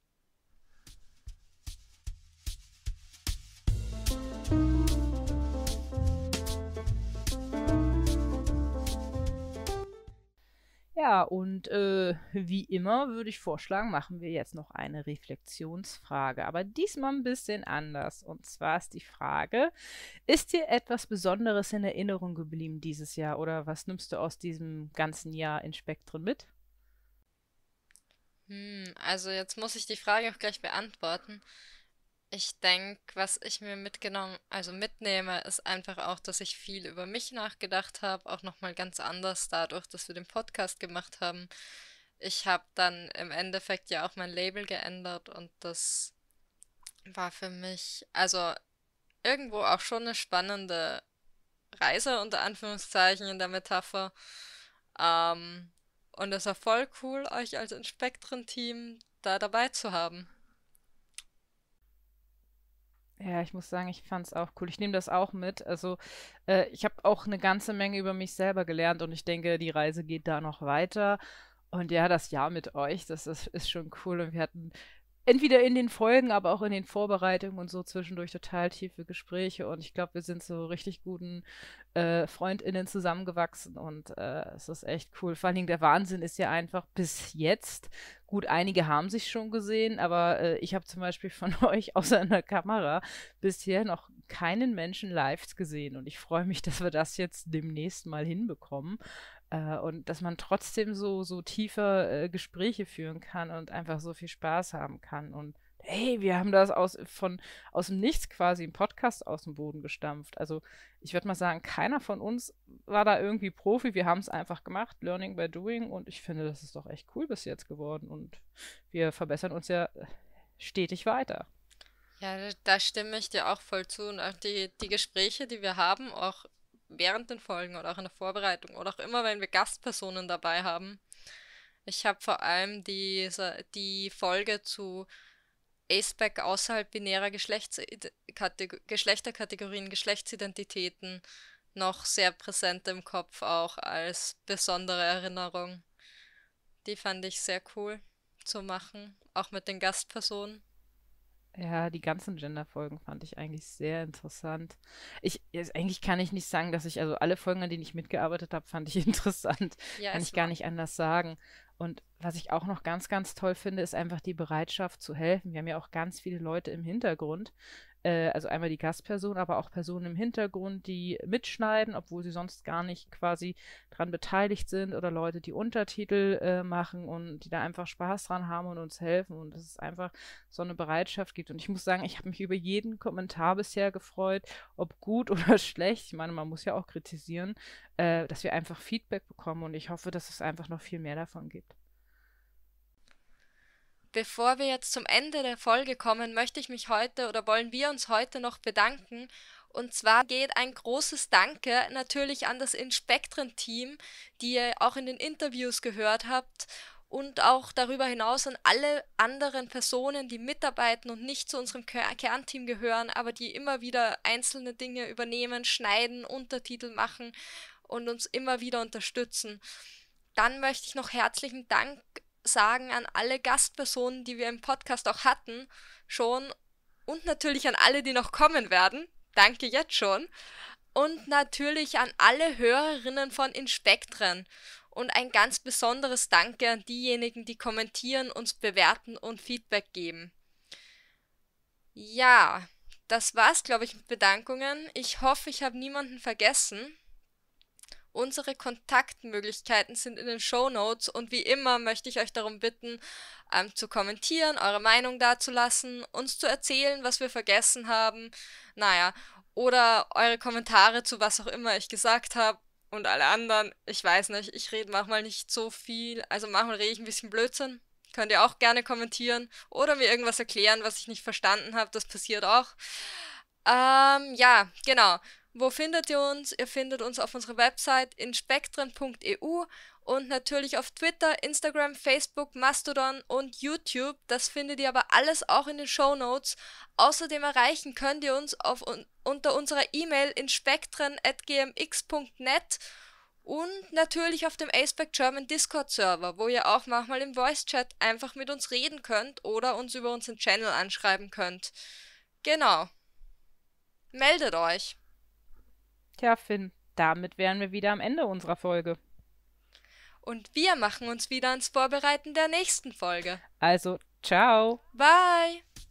Ja, und äh, wie immer würde ich vorschlagen, machen wir jetzt noch eine Reflexionsfrage, aber diesmal ein bisschen anders. Und zwar ist die Frage, ist dir etwas Besonderes in Erinnerung geblieben dieses Jahr oder was nimmst du aus diesem ganzen Jahr in Spektren mit? Hm, also jetzt muss ich die Frage auch gleich beantworten. Ich denke, was ich mir mitgenommen, also mitnehme, ist einfach auch, dass ich viel über mich nachgedacht habe, auch nochmal ganz anders dadurch, dass wir den Podcast gemacht haben. Ich habe dann im Endeffekt ja auch mein Label geändert und das war für mich, also irgendwo auch schon eine spannende Reise unter Anführungszeichen in der Metapher. Ähm, und es war voll cool, euch als Inspektren-Team da dabei zu haben. Ja, ich muss sagen, ich fand es auch cool. Ich nehme das auch mit. Also, äh, ich habe auch eine ganze Menge über mich selber gelernt und ich denke, die Reise geht da noch weiter. Und ja, das Jahr mit euch, das ist, ist schon cool. Und wir hatten entweder in den Folgen, aber auch in den Vorbereitungen und so zwischendurch total tiefe Gespräche. Und ich glaube, wir sind so richtig guten äh, FreundInnen zusammengewachsen. Und äh, es ist echt cool. Vor allen Dingen der Wahnsinn ist ja einfach bis jetzt. Gut, einige haben sich schon gesehen, aber äh, ich habe zum Beispiel von euch außer in der Kamera bisher noch keinen Menschen live gesehen. Und ich freue mich, dass wir das jetzt demnächst mal hinbekommen. Äh, und dass man trotzdem so, so tiefe äh, Gespräche führen kann und einfach so viel Spaß haben kann. Und hey, wir haben das aus, von, aus dem Nichts quasi im Podcast aus dem Boden gestampft. Also ich würde mal sagen, keiner von uns war da irgendwie Profi. Wir haben es einfach gemacht, Learning by Doing. Und ich finde, das ist doch echt cool bis jetzt geworden. Und wir verbessern uns ja stetig weiter. Ja, da da stimme ich dir auch voll zu. Und auch die, die Gespräche, die wir haben, auch während den Folgen oder auch in der Vorbereitung oder auch immer, wenn wir Gastpersonen dabei haben. Ich habe vor allem diese, die Folge zu Aceback außerhalb binärer Geschlechtsid- Katego- Geschlechterkategorien, Geschlechtsidentitäten noch sehr präsent im Kopf, auch als besondere Erinnerung. Die fand ich sehr cool zu machen, auch mit den Gastpersonen. Ja, die ganzen Gender-Folgen fand ich eigentlich sehr interessant. Ich, jetzt, eigentlich kann ich nicht sagen, dass ich, also alle Folgen, an denen ich mitgearbeitet habe, fand ich interessant. Ja, Kann es ich gar war. nicht anders sagen. Und was ich auch noch ganz, ganz toll finde, ist einfach die Bereitschaft zu helfen. Wir haben ja auch ganz viele Leute im Hintergrund. Äh, also einmal die Gastperson, aber auch Personen im Hintergrund, die mitschneiden, obwohl sie sonst gar nicht quasi dran beteiligt sind oder Leute, die Untertitel äh, machen und die da einfach Spaß dran haben und uns helfen und dass es einfach so eine Bereitschaft gibt. Und ich muss sagen, ich habe mich über jeden Kommentar bisher gefreut, ob gut oder schlecht. Ich meine, man muss ja auch kritisieren, äh, dass wir einfach Feedback bekommen und ich hoffe, dass es einfach noch viel mehr davon gibt. Bevor wir jetzt zum Ende der Folge kommen, möchte ich mich heute oder wollen wir uns heute noch bedanken. Und zwar geht ein großes Danke natürlich an das Inspektren-Team, die ihr auch in den Interviews gehört habt und auch darüber hinaus an alle anderen Personen, die mitarbeiten und nicht zu unserem Ker- Kernteam gehören, aber die immer wieder einzelne Dinge übernehmen, schneiden, Untertitel machen und uns immer wieder unterstützen. Dann möchte ich noch herzlichen Dank sagen an alle Gastpersonen, die wir im Podcast auch hatten, schon und natürlich an alle, die noch kommen werden. Danke jetzt schon. Und natürlich an alle Hörerinnen von Inspektren. Und ein ganz besonderes Danke an diejenigen, die kommentieren, uns bewerten und Feedback geben. Ja, das war's, glaube ich, mit Bedankungen. Ich hoffe, ich habe niemanden vergessen. Unsere Kontaktmöglichkeiten sind in den Shownotes und wie immer möchte ich euch darum bitten, ähm, zu kommentieren, eure Meinung dazulassen, uns zu erzählen, was wir vergessen haben. Naja, oder eure Kommentare zu was auch immer ich gesagt habe. Und alle anderen, ich weiß nicht, ich rede manchmal nicht so viel, also manchmal rede ich ein bisschen Blödsinn. Könnt ihr auch gerne kommentieren oder mir irgendwas erklären, was ich nicht verstanden habe, das passiert auch. Ähm, ja, genau. Wo findet ihr uns? Ihr findet uns auf unserer Website inspektren punkt e u und natürlich auf Twitter, Instagram, Facebook, Mastodon und YouTube. Das findet ihr aber alles auch in den Shownotes. Außerdem erreichen könnt ihr uns auf, un unter unserer E-Mail inspektren at g m x punkt net und natürlich auf dem Aceback German Discord-Server, wo ihr auch manchmal im Voice-Chat einfach mit uns reden könnt oder uns über unseren Channel anschreiben könnt. Genau. Meldet euch. Tja, Finn, damit wären wir wieder am Ende unserer Folge. Und wir machen uns wieder ans Vorbereiten der nächsten Folge. Also, ciao. Bye.